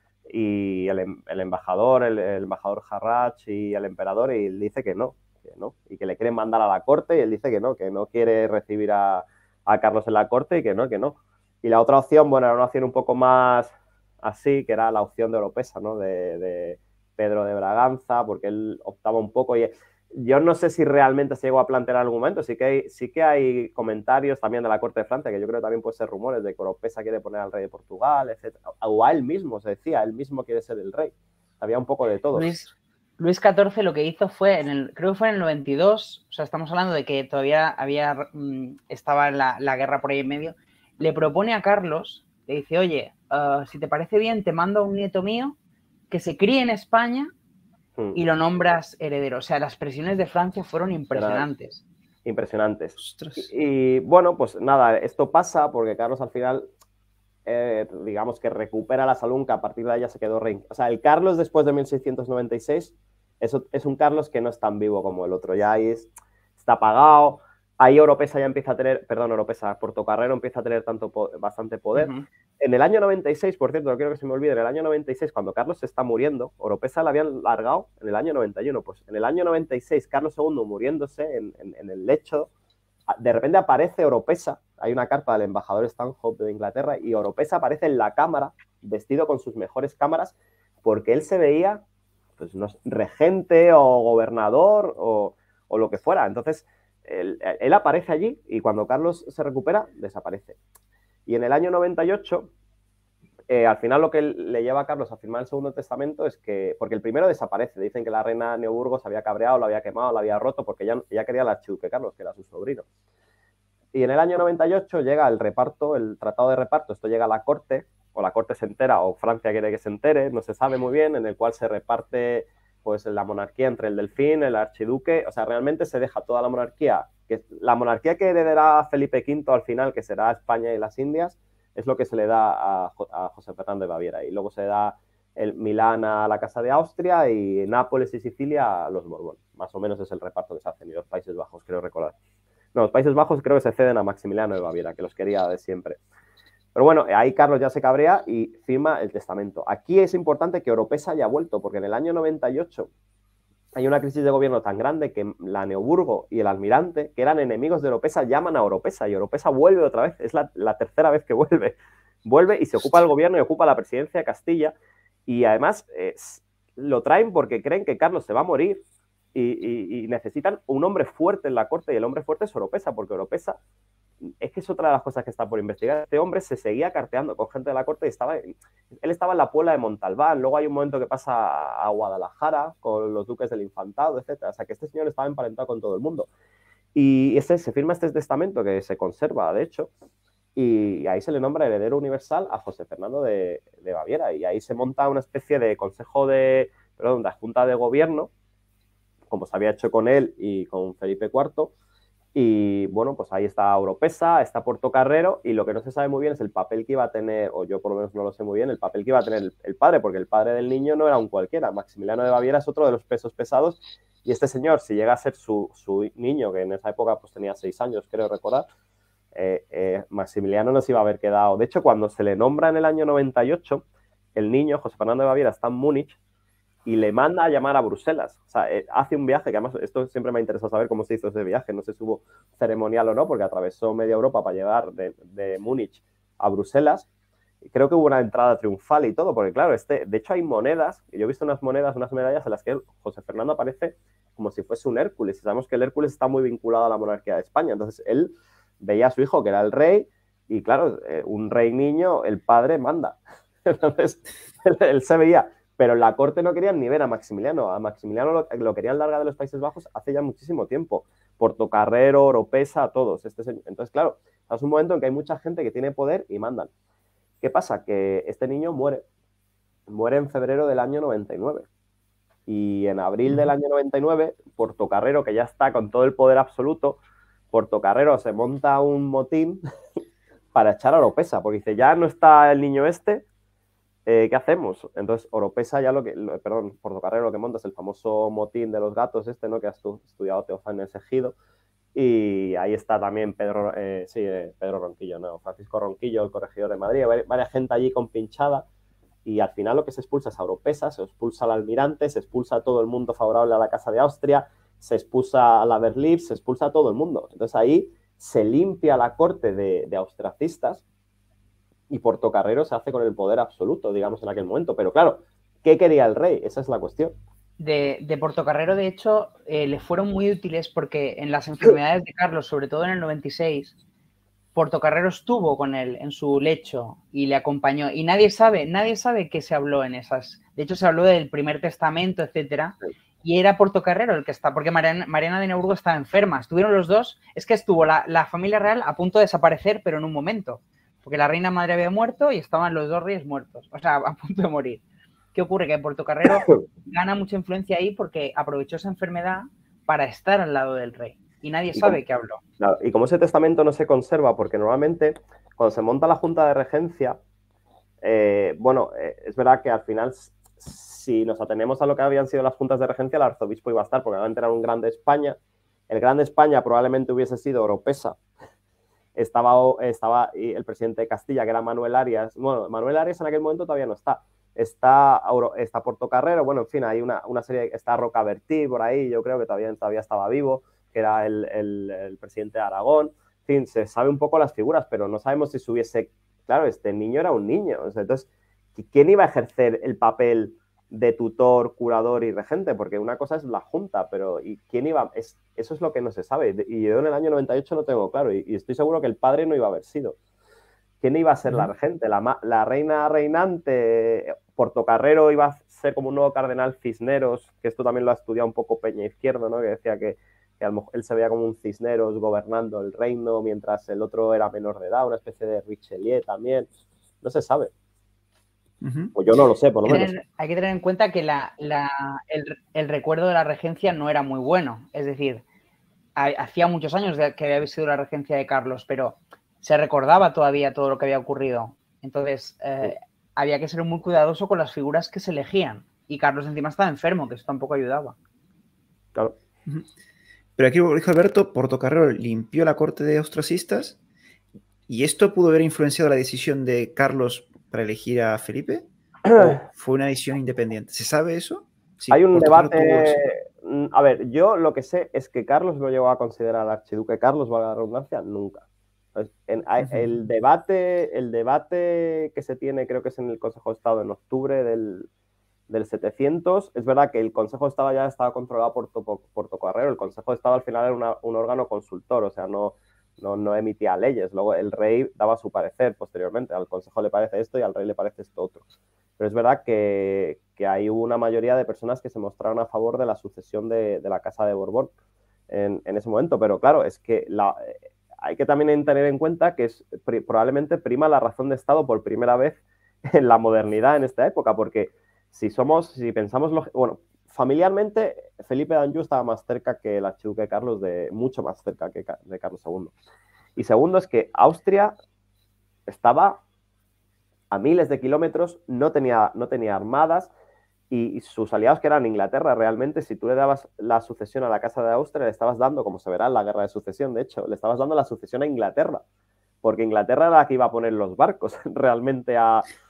y el embajador Harrach y el emperador, y él dice que no, y que le quieren mandar a la corte, y él dice que no quiere recibir a Carlos en la corte, y que no. Y la otra opción, bueno, era una opción un poco más así, que era la opción de Oropesa, ¿no? De Pedro de Braganza, porque él optaba un poco, y yo no sé si realmente se llegó a plantear en algún momento. Sí que hay comentarios también de la corte de Francia, que yo creo que también puede ser rumores de que Oropesa quiere poner al rey de Portugal, etc. O a él mismo, se decía, él mismo quiere ser el rey. Había un poco de todo. Luis XIV lo que hizo fue, creo que fue en el 92, o sea, estamos hablando de que todavía estaba la guerra por ahí en medio, le propone a Carlos, le dice, oye, si te parece bien, te mando a un nieto mío que se críe en España y lo nombras heredero. O sea, las presiones de Francia fueron impresionantes. Impresionantes. Y bueno, pues nada, esto pasa porque Carlos al final, digamos que recupera la salud, que a partir de ahí ya se quedó rey. O sea, el Carlos después de 1696 es un Carlos que no es tan vivo como el otro. Ya ahí está apagado. Ahí Oropesa ya empieza a tener, Portocarrero empieza a tener bastante poder. En el año 96, por cierto, no quiero que se me olvide, en el año 96, cuando Carlos se está muriendo, Oropesa la habían largado en el año 91. Pues en el año 96, Carlos II muriéndose en el lecho, de repente aparece Oropesa. Hay una carta del embajador Stanhope de Inglaterra, y Oropesa aparece en la cámara, vestido con sus mejores cámaras, porque él se veía, pues, no sé, regente o gobernador o lo que fuera. Entonces, él aparece allí, y cuando Carlos se recupera, desaparece. Y en el año 98, al final lo que le lleva a Carlos a firmar el segundo testamento es que, porque el primero desaparece, dicen que la reina Neoburgo se había cabreado, lo había quemado, lo había roto, porque ella quería al archiduque Carlos, que era su sobrino. Y en el año 98 llega el reparto, el tratado de reparto. Esto llega a la corte, o la corte se entera, o Francia quiere que se entere, no se sabe muy bien, en el cual se reparte, pues, la monarquía entre el delfín, el archiduque. O sea, realmente se deja toda la monarquía, la monarquía que heredará Felipe V al final, que será España y las Indias, es lo que se le da a José Fernando de Baviera. Y luego se da el Milán a la Casa de Austria, y Nápoles y Sicilia a los Borbón. Más o menos es el reparto que se hacen. Y los Países Bajos, creo recordar. No, los Países Bajos creo que se ceden a Maximiliano de Baviera, que los quería de siempre. Pero bueno, ahí Carlos ya se cabrea y firma el testamento. Aquí es importante que Oropesa haya vuelto, porque en el año 98 hay una crisis de gobierno tan grande que la Neoburgo y el almirante, que eran enemigos de Oropesa, llaman a Oropesa, y Oropesa vuelve otra vez. Es la tercera vez que vuelve. Vuelve y se ocupa el gobierno y ocupa la presidencia de Castilla. Y además lo traen porque creen que Carlos se va a morir, y necesitan un hombre fuerte en la corte, y el hombre fuerte es Oropesa, porque Oropesa, es que es otra de las cosas que está por investigar. Este hombre se seguía carteando con gente de la corte, y él estaba en la Puebla de Montalbán. Luego hay un momento que pasa a Guadalajara con los duques del Infantado, etcétera. O sea, que este señor estaba emparentado con todo el mundo. Y se firma este testamento, que se conserva, de hecho, y ahí se le nombra heredero universal a José Fernando de Baviera. Y ahí se monta una especie de consejo de junta de gobierno, como se había hecho con él y con Felipe IV. Y bueno, pues ahí está Oropesa, está Portocarrero, y lo que no se sabe muy bien es el papel que iba a tener, o yo por lo menos no lo sé muy bien, el papel que iba a tener el padre, porque el padre del niño no era un cualquiera. Maximiliano de Baviera es otro de los pesos pesados, y este señor, si llega a ser su niño, que en esa época pues tenía 6 años, creo recordar, Maximiliano no se iba a haber quedado. De hecho, cuando se le nombra en el año 98, el niño, José Fernando de Baviera, está en Múnich, y le manda a llamar a Bruselas. O sea, hace un viaje, que además esto siempre me ha interesado saber cómo se hizo ese viaje. No sé si hubo ceremonial o no, porque atravesó media Europa para llegar de Múnich a Bruselas. creo que hubo una entrada triunfal y todo, porque claro, de hecho hay monedas, yo he visto unas monedas, unas medallas en las que José Fernando aparece como si fuese un Hércules, y sabemos que el Hércules está muy vinculado a la monarquía de España, entonces él veía a su hijo que era el rey, y claro, un rey niño, el padre manda, entonces él se veía, pero en la corte no querían ni ver a Maximiliano lo querían largar de los Países Bajos hace ya muchísimo tiempo, Portocarrero, Oropesa, todos, entonces claro, es un momento en que hay mucha gente que tiene poder y mandan. ¿Qué pasa? Que este niño muere en febrero del año 99. Y en abril del año 99, Portocarrero, que ya está con todo el poder absoluto, Portocarrero se monta un motín para echar a Oropesa, porque dice, ya no está el niño este, ¿qué hacemos? Entonces, Oropesa Portocarrero lo que monta es el famoso motín de los gatos ¿no? Que has estudiado Teofanes Ejido, y ahí está también Pedro Ronquillo, no, Francisco Ronquillo, el corregidor de Madrid, varias gente allí con pinchada, y al final lo que se expulsa es a Oropesa, se expulsa al almirante, se expulsa a todo el mundo favorable a la Casa de Austria, se expulsa a la Berlín, se expulsa a todo el mundo. Entonces ahí se limpia la corte de austriacistas y Portocarrero se hace con el poder absoluto, digamos, en aquel momento. Pero claro, ¿qué quería el rey? Esa es la cuestión. De Portocarrero, de hecho, le fueron muy útiles porque en las enfermedades de Carlos, sobre todo en el 96, Portocarrero estuvo con él en su lecho y le acompañó. Y nadie sabe qué se habló en esas. De hecho, se habló del primer testamento, etcétera. Sí. Y era Portocarrero el que está, porque Mariana de Neuburgo estaba enferma. Estuvieron los dos, es que estuvo la familia real a punto de desaparecer, pero en un momento. Porque la reina madre había muerto y estaban los dos reyes muertos. O sea, a punto de morir. ¿Qué ocurre? Que Portocarrero gana mucha influencia ahí porque aprovechó esa enfermedad para estar al lado del rey. Y nadie sabe qué habló. Claro, y como ese testamento no se conserva, porque normalmente cuando se monta la Junta de Regencia, es verdad que al final, si nos atenemos a lo que habían sido las juntas de regencia, el arzobispo iba a estar, porque realmente era un Grande España. El Grande España probablemente hubiese sido Oropesa. Estaba el presidente de Castilla, que era Manuel Arias. Bueno, Manuel Arias en aquel momento todavía no está. Está Portocarrero, bueno, en fin, hay una serie, está Rocabertí por ahí, yo creo que todavía estaba vivo, que era el presidente de Aragón. En fin, se sabe un poco las figuras, pero no sabemos si se hubiese... Claro, este niño era un niño. O sea, entonces, ¿quién iba a ejercer el papel de tutor, curador y regente? Porque una cosa es la Junta, pero ¿y quién iba? Eso es lo que no se sabe. Y yo en el año 98 no tengo claro. Y estoy seguro que el padre no iba a haber sido. ¿Quién iba a ser la regente? La reina reinante, Portocarrero iba a ser como un nuevo cardenal Cisneros, que esto también lo ha estudiado un poco Peña Izquierdo, ¿no? Que decía que a lo mejor él se veía como un Cisneros gobernando el reino, mientras el otro era menor de edad, una especie de Richelieu también. No se sabe. Pues yo no lo sé, por lo menos. Hay que tener en cuenta que el recuerdo de la regencia no era muy bueno. Es decir, hacía muchos años que había sido la regencia de Carlos, pero se recordaba todavía todo lo que había ocurrido. Entonces, había que ser muy cuidadoso con las figuras que se elegían. Y Carlos encima estaba enfermo, que eso tampoco ayudaba. Claro. Pero aquí, dijo Alberto, Portocarrero limpió la corte de austriacistas y esto pudo haber influenciado la decisión de Carlos para elegir a Felipe. ¿O fue una decisión independiente? ¿Se sabe eso? Sí, hay un debate... A ver, yo lo que sé es que Carlos no llegó a considerar al archiduque Carlos, valga la redundancia, nunca. El debate que se tiene, creo que es en el Consejo de Estado en octubre del 700, es verdad que el Consejo de Estado ya estaba controlado por Portocarrero. El Consejo de Estado al final era un órgano consultor, o sea, no emitía leyes. Luego el rey daba su parecer posteriormente. Al Consejo le parece esto y al rey le parece esto otro. Pero es verdad que hay una mayoría de personas que se mostraron a favor de la sucesión de la Casa de Borbón en ese momento. Pero claro, es que hay que también tener en cuenta que probablemente prima la razón de Estado por primera vez en la modernidad en esta época, porque si pensamos, bueno, familiarmente Felipe de Anjou estaba más cerca que el archiduque Carlos, mucho más cerca que de Carlos II. Y segundo es que Austria estaba a miles de kilómetros, no tenía armadas, y sus aliados, que eran Inglaterra, realmente, si tú le dabas la sucesión a la Casa de Austria, le estabas dando, como se verá en la Guerra de Sucesión, de hecho, le estabas dando la sucesión a Inglaterra, porque Inglaterra era la que iba a poner los barcos realmente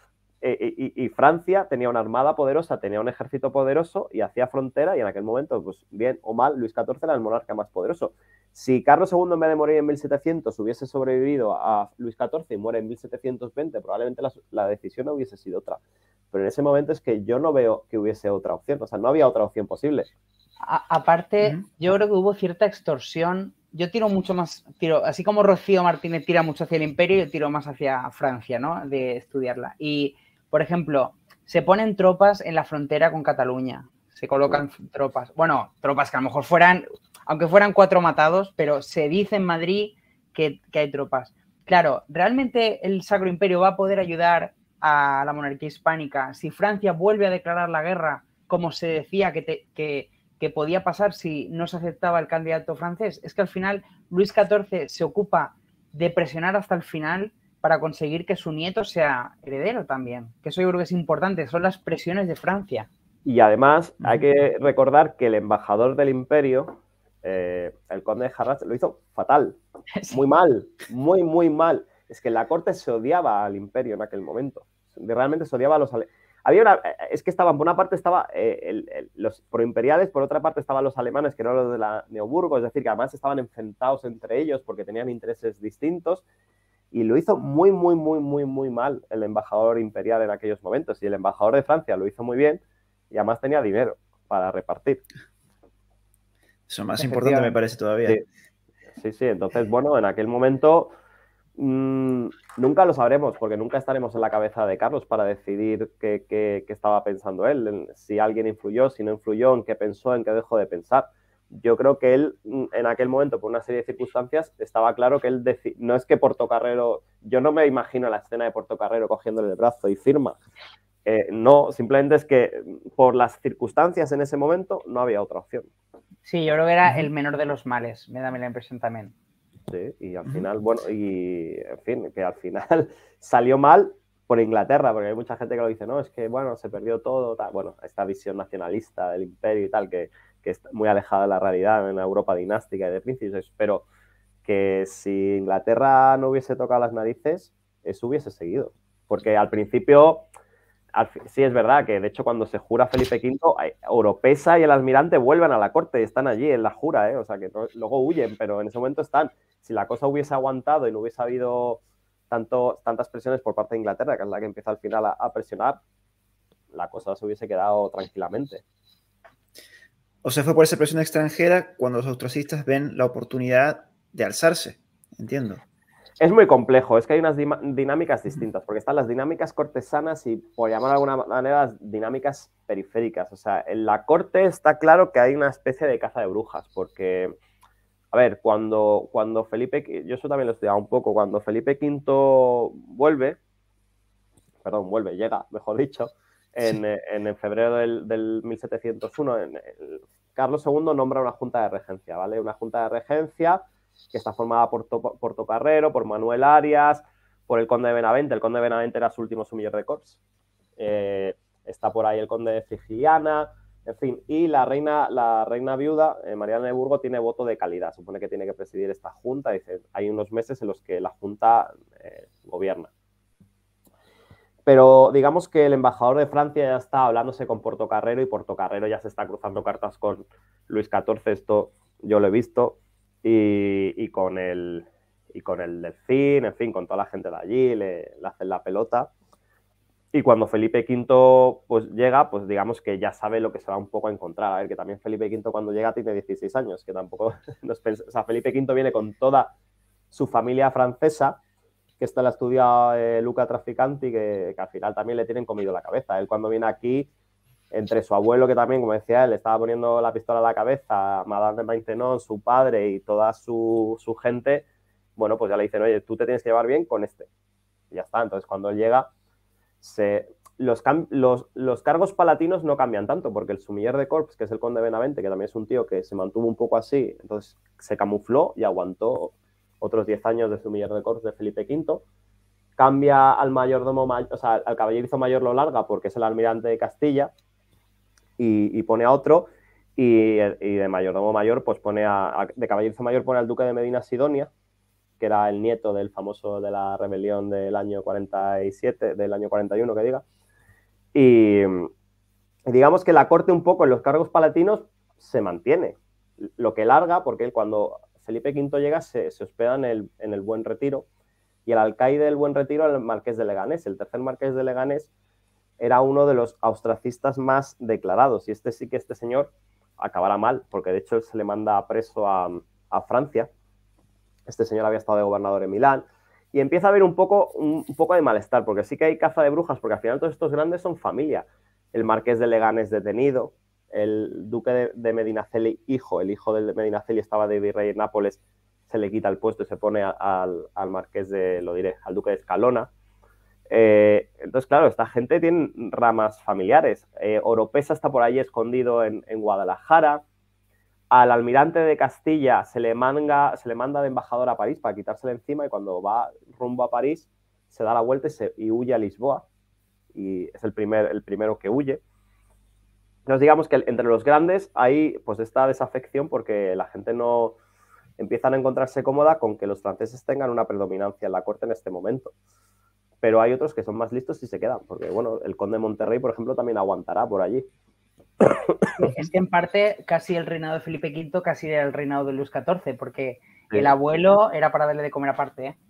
y Francia tenía una armada poderosa, tenía un ejército poderoso y hacía frontera, y en aquel momento, pues bien o mal, Luis XIV era el monarca más poderoso. Si Carlos II, en vez de morir en 1700, hubiese sobrevivido a Luis XIV y muere en 1720, probablemente la decisión hubiese sido otra. Pero en ese momento es que yo no veo que hubiese otra opción, o sea, no había otra opción posible. Aparte, yo creo que hubo cierta extorsión. Yo tiro mucho más, así como Rocío Martínez tira mucho hacia el Imperio, yo tiro más hacia Francia, ¿no? De estudiarla. Y, por ejemplo, se ponen tropas en la frontera con Cataluña. Se colocan tropas. Bueno, tropas que a lo mejor fueran, aunque fueran 4 matados, pero se dice en Madrid que hay tropas. Claro, ¿realmente el Sacro Imperio va a poder ayudar a la monarquía hispánica si Francia vuelve a declarar la guerra, como se decía que podía pasar si no se aceptaba el candidato francés? Es que al final Luis XIV se ocupa de presionar hasta el final para conseguir que su nieto sea heredero también. Que eso yo creo que es importante, son las presiones de Francia. Y además hay que recordar que el embajador del Imperio, el conde de Harrach, lo hizo fatal, muy mal, muy, muy mal. Es que la corte se odiaba al Imperio en aquel momento, realmente se odiaba a los es que estaban, por una parte estaba los proimperiales, por otra parte estaban los alemanes, que eran los de la Neoburgo, es decir, que además estaban enfrentados entre ellos porque tenían intereses distintos, y lo hizo muy, muy, muy, muy, muy mal el embajador imperial en aquellos momentos, y el embajador de Francia lo hizo muy bien, y además tenía dinero para repartir. Eso más importante me parece todavía. Sí, entonces, bueno, en aquel momento... nunca lo sabremos, porque nunca estaremos en la cabeza de Carlos para decidir qué estaba pensando él, si alguien influyó, si no influyó, en qué pensó, en qué dejó de pensar. Yo creo que él, en aquel momento, por una serie de circunstancias, estaba claro que él no es que Portocarrero, yo no me imagino la escena de Portocarrero cogiéndole el brazo y firma. No, simplemente es que por las circunstancias en ese momento no había otra opción. Sí, yo creo que era el menor de los males, me da la impresión también. Sí, y al final, bueno, y en fin, que al final salió mal por Inglaterra, porque hay mucha gente que lo dice, no, es que, bueno, se perdió todo, tal. Bueno, esta visión nacionalista del imperio y tal, que está muy alejada de la realidad en la Europa dinástica y de príncipes, pero que si Inglaterra no hubiese tocado las narices, eso hubiese seguido. Porque al principio... Sí, es verdad que de hecho cuando se jura Felipe V, Oropesa y el almirante vuelven a la corte y están allí en la jura, o sea que luego huyen, pero en ese momento están. Si la cosa hubiese aguantado y no hubiese habido tantas presiones por parte de Inglaterra, que es la que empieza al final a presionar, la cosa se hubiese quedado tranquilamente. O sea, fue por esa presión extranjera cuando los austriacistas ven la oportunidad de alzarse, entiendo. Es muy complejo, es que hay unas dinámicas distintas, porque están las dinámicas cortesanas y, por llamar de alguna manera, las dinámicas periféricas. O sea, en la corte está claro que hay una especie de caza de brujas, porque, a ver, cuando Felipe, yo eso también lo he estudiado un poco, cuando Felipe V llega, mejor dicho, en febrero del 1701, Carlos II nombra una junta de regencia, ¿vale? Una junta de regencia que está formada por Portocarrero, por Manuel Arias, por el conde de Benavente. El conde de Benavente era su último sumiller de corps. Está por ahí el conde de Frigiliana, en fin. Y la reina viuda, Mariana de Burgo, tiene voto de calidad. Supone que tiene que presidir esta junta. Dice, hay unos meses en los que la junta gobierna. Pero digamos que el embajador de Francia ya está hablándose con Portocarrero y Portocarrero ya se está cruzando cartas con Luis XIV. Esto yo lo he visto. Y con el Delfín, en fin, con toda la gente de allí, le hacen la pelota. Y cuando Felipe V pues, llega, pues digamos que ya sabe lo que se va un poco a encontrar. A ver, que también Felipe V cuando llega tiene 16 años, que tampoco nos o sea, Felipe V viene con toda su familia francesa, que esta la estudia Luca Traficanti, que al final también le tienen comido la cabeza. Él cuando viene aquí, entre su abuelo, que también, como decía él, le estaba poniendo la pistola a la cabeza, Madame de Maintenon, su padre y toda su gente, bueno, pues ya le dicen, oye, tú te tienes que llevar bien con este. Y ya está. Entonces, cuando él llega, los cargos palatinos no cambian tanto, porque el sumiller de corps, que es el conde de Benavente, que también es un tío que se mantuvo un poco así, entonces se camufló y aguantó otros 10 años de sumiller de corps de Felipe V. Cambia al mayordomo, o sea, al caballerizo mayor lo larga porque es el almirante de Castilla, y pone a otro, y de mayordomo mayor pues pone de caballerizo mayor pone al duque de Medina Sidonia, que era el nieto del famoso de la rebelión del año 47, del año 41, que diga. Y digamos que la corte un poco en los cargos palatinos se mantiene. Lo que larga, porque cuando Felipe V llega se hospeda en el Buen Retiro, y el alcaide del Buen Retiro era el marqués de Leganés. El tercer marqués de Leganés era uno de los austracistas más declarados, y este señor acabará mal, porque de hecho se le manda preso a Francia. Este señor había estado de gobernador en Milán, y empieza a haber un poco de malestar, porque sí que hay caza de brujas, porque al final todos estos grandes son familia. El marqués de Leganés detenido, el duque de Medinaceli, el hijo de Medinaceli estaba de virrey en Nápoles, se le quita el puesto y se pone al marqués al duque de Escalona. Entonces, claro, esta gente tiene ramas familiares. Oropesa está por ahí escondido en Guadalajara. Al almirante de Castilla se le manda de embajador a París para quitárselo encima, y cuando va rumbo a París se da la vuelta y huye a Lisboa, y es el primero que huye. Nos digamos que entre los grandes hay pues esta desafección, porque la gente no empiezan a encontrarse cómoda con que los franceses tengan una predominancia en la corte en este momento. Pero hay otros que son más listos y se quedan, porque bueno, el conde de Monterrey, por ejemplo, también aguantará por allí. Es que en parte casi el reinado de Felipe V casi era el reinado de Luis XIV, porque el abuelo era para darle de comer aparte, ¿eh?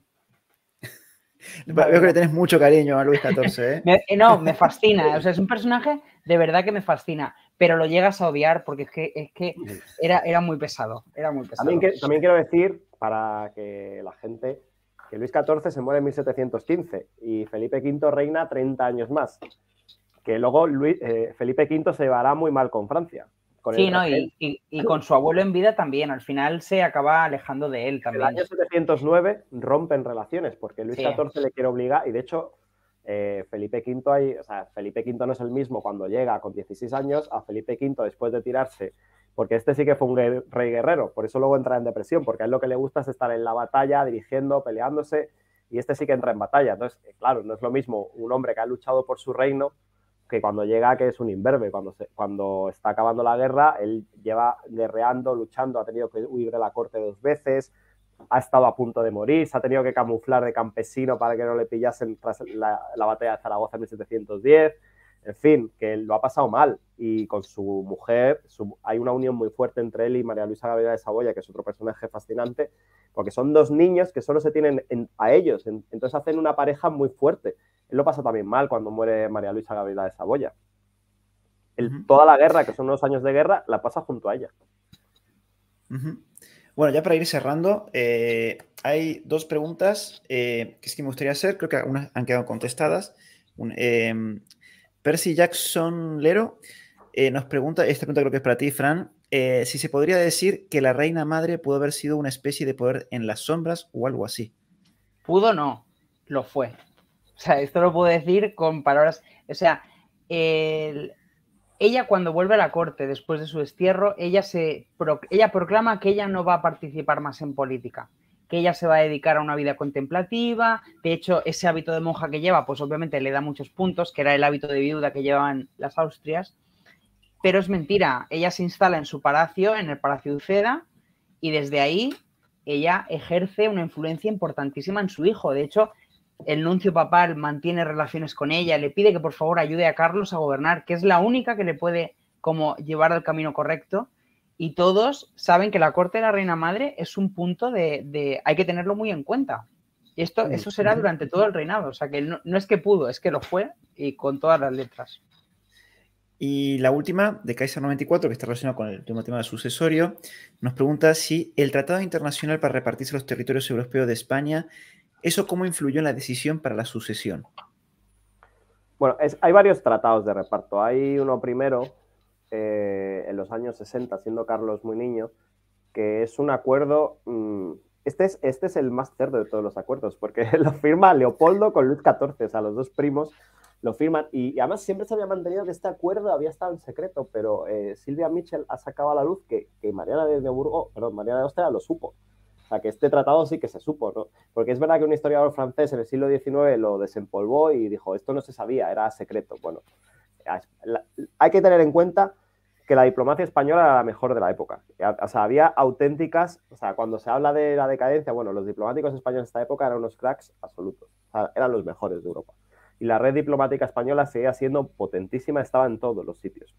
Veo que le tenés mucho cariño a Luis XIV, ¿eh? No, me fascina. O sea, es un personaje de verdad que me fascina, pero lo llegas a odiar porque es que era muy pesado. Era muy pesado. También quiero decir, para que la gente, que Luis XIV se muere en 1715 y Felipe V reina 30 años más. Que luego Felipe V se llevará muy mal con Francia. Sí, ¿no? Y con su abuelo en vida también. Al final se acaba alejando de él también. En el año 709 rompen relaciones porque Luis XIV le quiere obligar, y de hecho Felipe V no es el mismo cuando llega con 16 años a Felipe V después de tirarse, porque este sí que fue un rey guerrero, por eso luego entra en depresión, porque a él lo que le gusta es estar en la batalla, dirigiendo, peleándose, y este sí que entra en batalla. Entonces, claro, no es lo mismo un hombre que ha luchado por su reino que cuando llega, que es un imberbe. Cuando está acabando la guerra, él lleva guerreando, luchando, ha tenido que huir de la corte 2 veces, ha estado a punto de morir, se ha tenido que camuflar de campesino para que no le pillasen tras la batalla de Zaragoza en 1710. En fin, que lo ha pasado mal, y con su mujer hay una unión muy fuerte entre él y María Luisa Gabriela de Saboya, que es otro personaje fascinante, porque son 2 niños que solo se tienen a ellos, entonces hacen una pareja muy fuerte. Él lo pasa también mal cuando muere María Luisa Gabriela de Saboya. Toda la guerra, que son unos años de guerra, la pasa junto a ella. Bueno, ya para ir cerrando, hay 2 preguntas que es que me gustaría hacer, creo que algunas han quedado contestadas. Percy Jackson Lero nos pregunta, esta pregunta creo que es para ti, Fran, si se podría decir que la reina madre pudo haber sido una especie de poder en las sombras o algo así. Pudo no, lo fue. O sea, esto lo puedo decir con palabras. O sea, ella cuando vuelve a la corte después de su destierro, ella proclama que ella no va a participar más en política, que ella se va a dedicar a una vida contemplativa. De hecho, ese hábito de monja que lleva, pues obviamente le da muchos puntos, que era el hábito de viuda que llevaban las Austrias. Pero es mentira, ella se instala en su palacio, en el Palacio de Uceda, y desde ahí ella ejerce una influencia importantísima en su hijo. De hecho, el nuncio papal mantiene relaciones con ella, le pide que por favor ayude a Carlos a gobernar, que es la única que le puede como llevar al camino correcto, y todos saben que la corte de la reina madre es un punto de hay que tenerlo muy en cuenta. Y eso será durante todo el reinado, o sea que no es que pudo, es que lo fue, y con todas las letras. Y la última, de Kaiser 94, que está relacionada con el último tema del sucesorio, nos pregunta si el Tratado Internacional para repartirse los territorios europeos de España, ¿eso cómo influyó en la decisión para la sucesión? Bueno, hay varios tratados de reparto. Hay uno primero, en los años 60, siendo Carlos muy niño, que es un acuerdo... Este es el más cerdo de todos los acuerdos, porque lo firma Leopoldo con Luis XIV, o sea, los 2 primos lo firman, y además siempre se había mantenido que este acuerdo había estado en secreto, pero Silvia Mitchell ha sacado a la luz que Mariana de Austria lo supo. O sea, que este tratado sí que se supo, ¿no? Porque es verdad que un historiador francés en el siglo XIX lo desempolvó y dijo, esto no se sabía, era secreto. Bueno, hay que tener en cuenta que la diplomacia española era la mejor de la época. O sea, había auténticas, o sea, cuando se habla de la decadencia, bueno, los diplomáticos españoles de esta época eran unos cracks absolutos, o sea, eran los mejores de Europa. Y la red diplomática española seguía siendo potentísima, estaba en todos los sitios.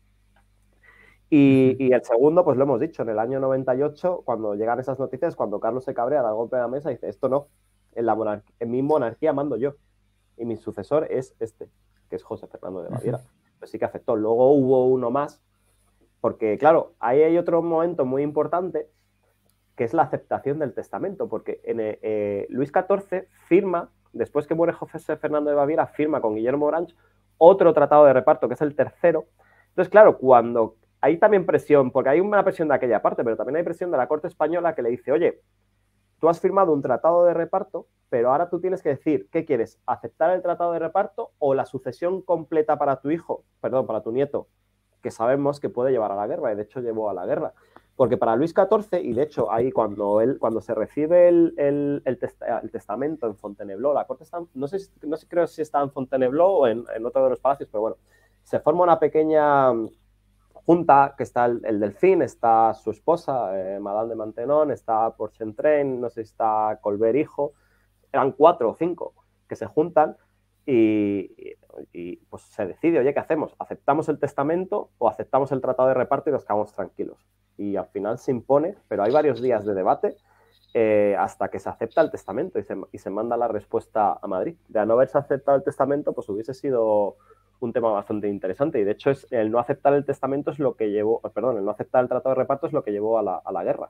Y el segundo, pues lo hemos dicho, en el año 98, cuando llegan esas noticias, cuando Carlos se cabrea, da el golpe de la mesa y dice, esto no, en mi monarquía mando yo, y mi sucesor es este, que es José Fernando de Baviera. Pues sí que afectó. Luego hubo uno más, porque claro, ahí hay otro momento muy importante, que es la aceptación del testamento, porque Luis XIV firma, después que muere José Fernando de Baviera, firma con Guillermo Orange otro tratado de reparto, que es el tercero. Entonces, claro, cuando hay también presión, porque hay una presión de aquella parte, pero también hay presión de la corte española que le dice, oye, tú has firmado un tratado de reparto, pero ahora tú tienes que decir, ¿qué quieres? ¿Aceptar el tratado de reparto o la sucesión completa para tu hijo, perdón, para tu nieto, que sabemos que puede llevar a la guerra, y de hecho llevó a la guerra? Porque para Luis XIV, y de hecho ahí cuando se recibe el testamento en Fontainebleau, la corte está, no sé creo si está en Fontainebleau o en otro de los palacios, pero bueno, se forma una pequeña junta, que está el Delfín, está su esposa, Madame de Maintenon, está Porcentren, no sé si está Colbert hijo, eran 4 o 5 que se juntan y pues se decide, oye, ¿qué hacemos? ¿Aceptamos el testamento o aceptamos el tratado de reparto y nos quedamos tranquilos? Y al final se impone, pero hay varios días de debate hasta que se acepta el testamento y se manda la respuesta a Madrid. De no haberse aceptado el testamento, pues hubiese sido un tema bastante interesante, y de hecho el no aceptar el testamento es lo que llevó, perdón, el no aceptar el tratado de reparto es lo que llevó a la guerra.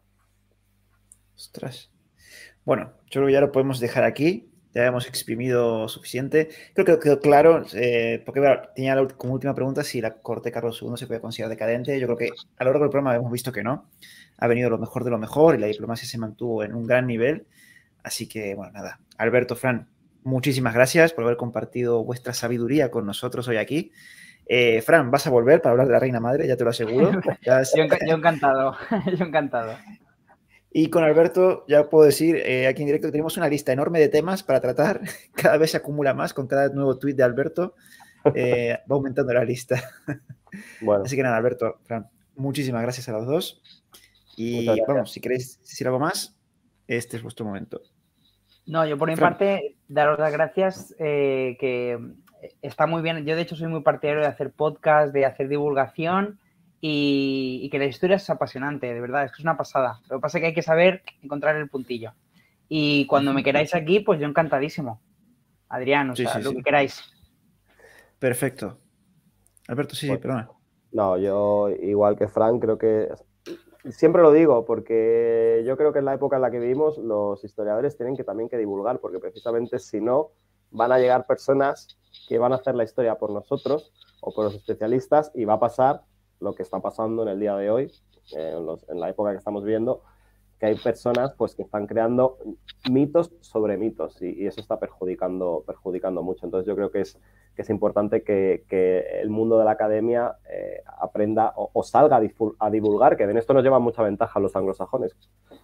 Ostras. Bueno, yo creo que ya lo podemos dejar aquí, ya hemos exprimido suficiente. Creo que quedó claro, porque bueno, tenía como última pregunta si la corte de Carlos II se puede considerar decadente. Yo creo que a lo largo del programa hemos visto que no, ha venido lo mejor de lo mejor y la diplomacia se mantuvo en un gran nivel. Así que, bueno, nada, Alberto, Fran, muchísimas gracias por haber compartido vuestra sabiduría con nosotros hoy aquí. Fran, vas a volver para hablar de la Reina Madre, ya te lo aseguro. Yo encantado, yo encantado. Y con Alberto, ya puedo decir, aquí en directo tenemos una lista enorme de temas para tratar. Cada vez se acumula más con cada nuevo tuit de Alberto. Va aumentando la lista. Bueno. Así que nada, Alberto, Fran, muchísimas gracias a los dos. Y vamos, si queréis decir algo más, este es vuestro momento. No, yo por mi parte, daros las gracias, que está muy bien. Yo, de hecho, soy muy partidario de hacer podcast, de hacer divulgación y que la historia es apasionante, de verdad, es que es una pasada. Lo que pasa es que hay que saber encontrar el puntillo. Y cuando me queráis aquí, pues yo encantadísimo. Adrián, o sea, lo que queráis. Perfecto. Alberto, sí, perdona. No, yo igual que Fran, creo que siempre lo digo, porque yo creo que en la época en la que vivimos los historiadores tienen que también que divulgar, porque precisamente si no van a llegar personas que van a hacer la historia por nosotros o por los especialistas y va a pasar lo que está pasando en el día de hoy, en la época que estamos viviendo, que hay personas pues que están creando mitos sobre mitos y eso está perjudicando mucho. Entonces yo creo que es importante que el mundo de la academia aprenda o salga a divulgar, que en esto nos llevan mucha ventaja los anglosajones.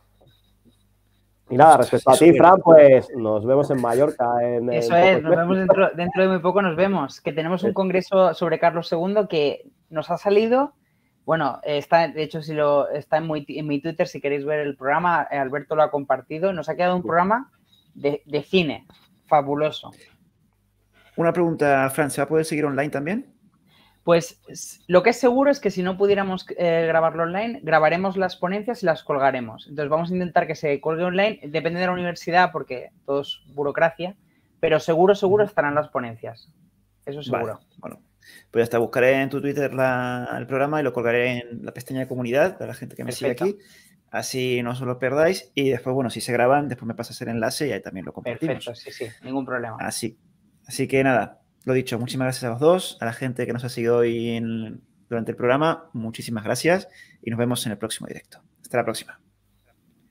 Y nada, respecto a ti, Fran, pues nos vemos en Mallorca. Eso es, nos vemos dentro de muy poco, nos vemos. Que tenemos un congreso sobre Carlos II que nos ha salido. Bueno, está, de hecho, está en mi Twitter, si queréis ver el programa, Alberto lo ha compartido. Nos ha quedado un programa de cine fabuloso. Una pregunta, Fran, ¿se va a poder seguir online también? Pues lo que es seguro es que si no pudiéramos grabarlo online, grabaremos las ponencias y las colgaremos. Entonces vamos a intentar que se colgue online, depende de la universidad porque todo es burocracia, pero seguro estarán las ponencias. Eso seguro. Vale, bueno, pues hasta buscaré en tu Twitter el programa y lo colgaré en la pestaña de comunidad para la gente que me sigue aquí. Así no os lo perdáis y después, bueno, si se graban, después me pasas el enlace y ahí también lo compartimos. Perfecto, sí, ningún problema. Así que nada, lo dicho, muchísimas gracias a los dos, a la gente que nos ha seguido hoy durante el programa, muchísimas gracias y nos vemos en el próximo directo. Hasta la próxima.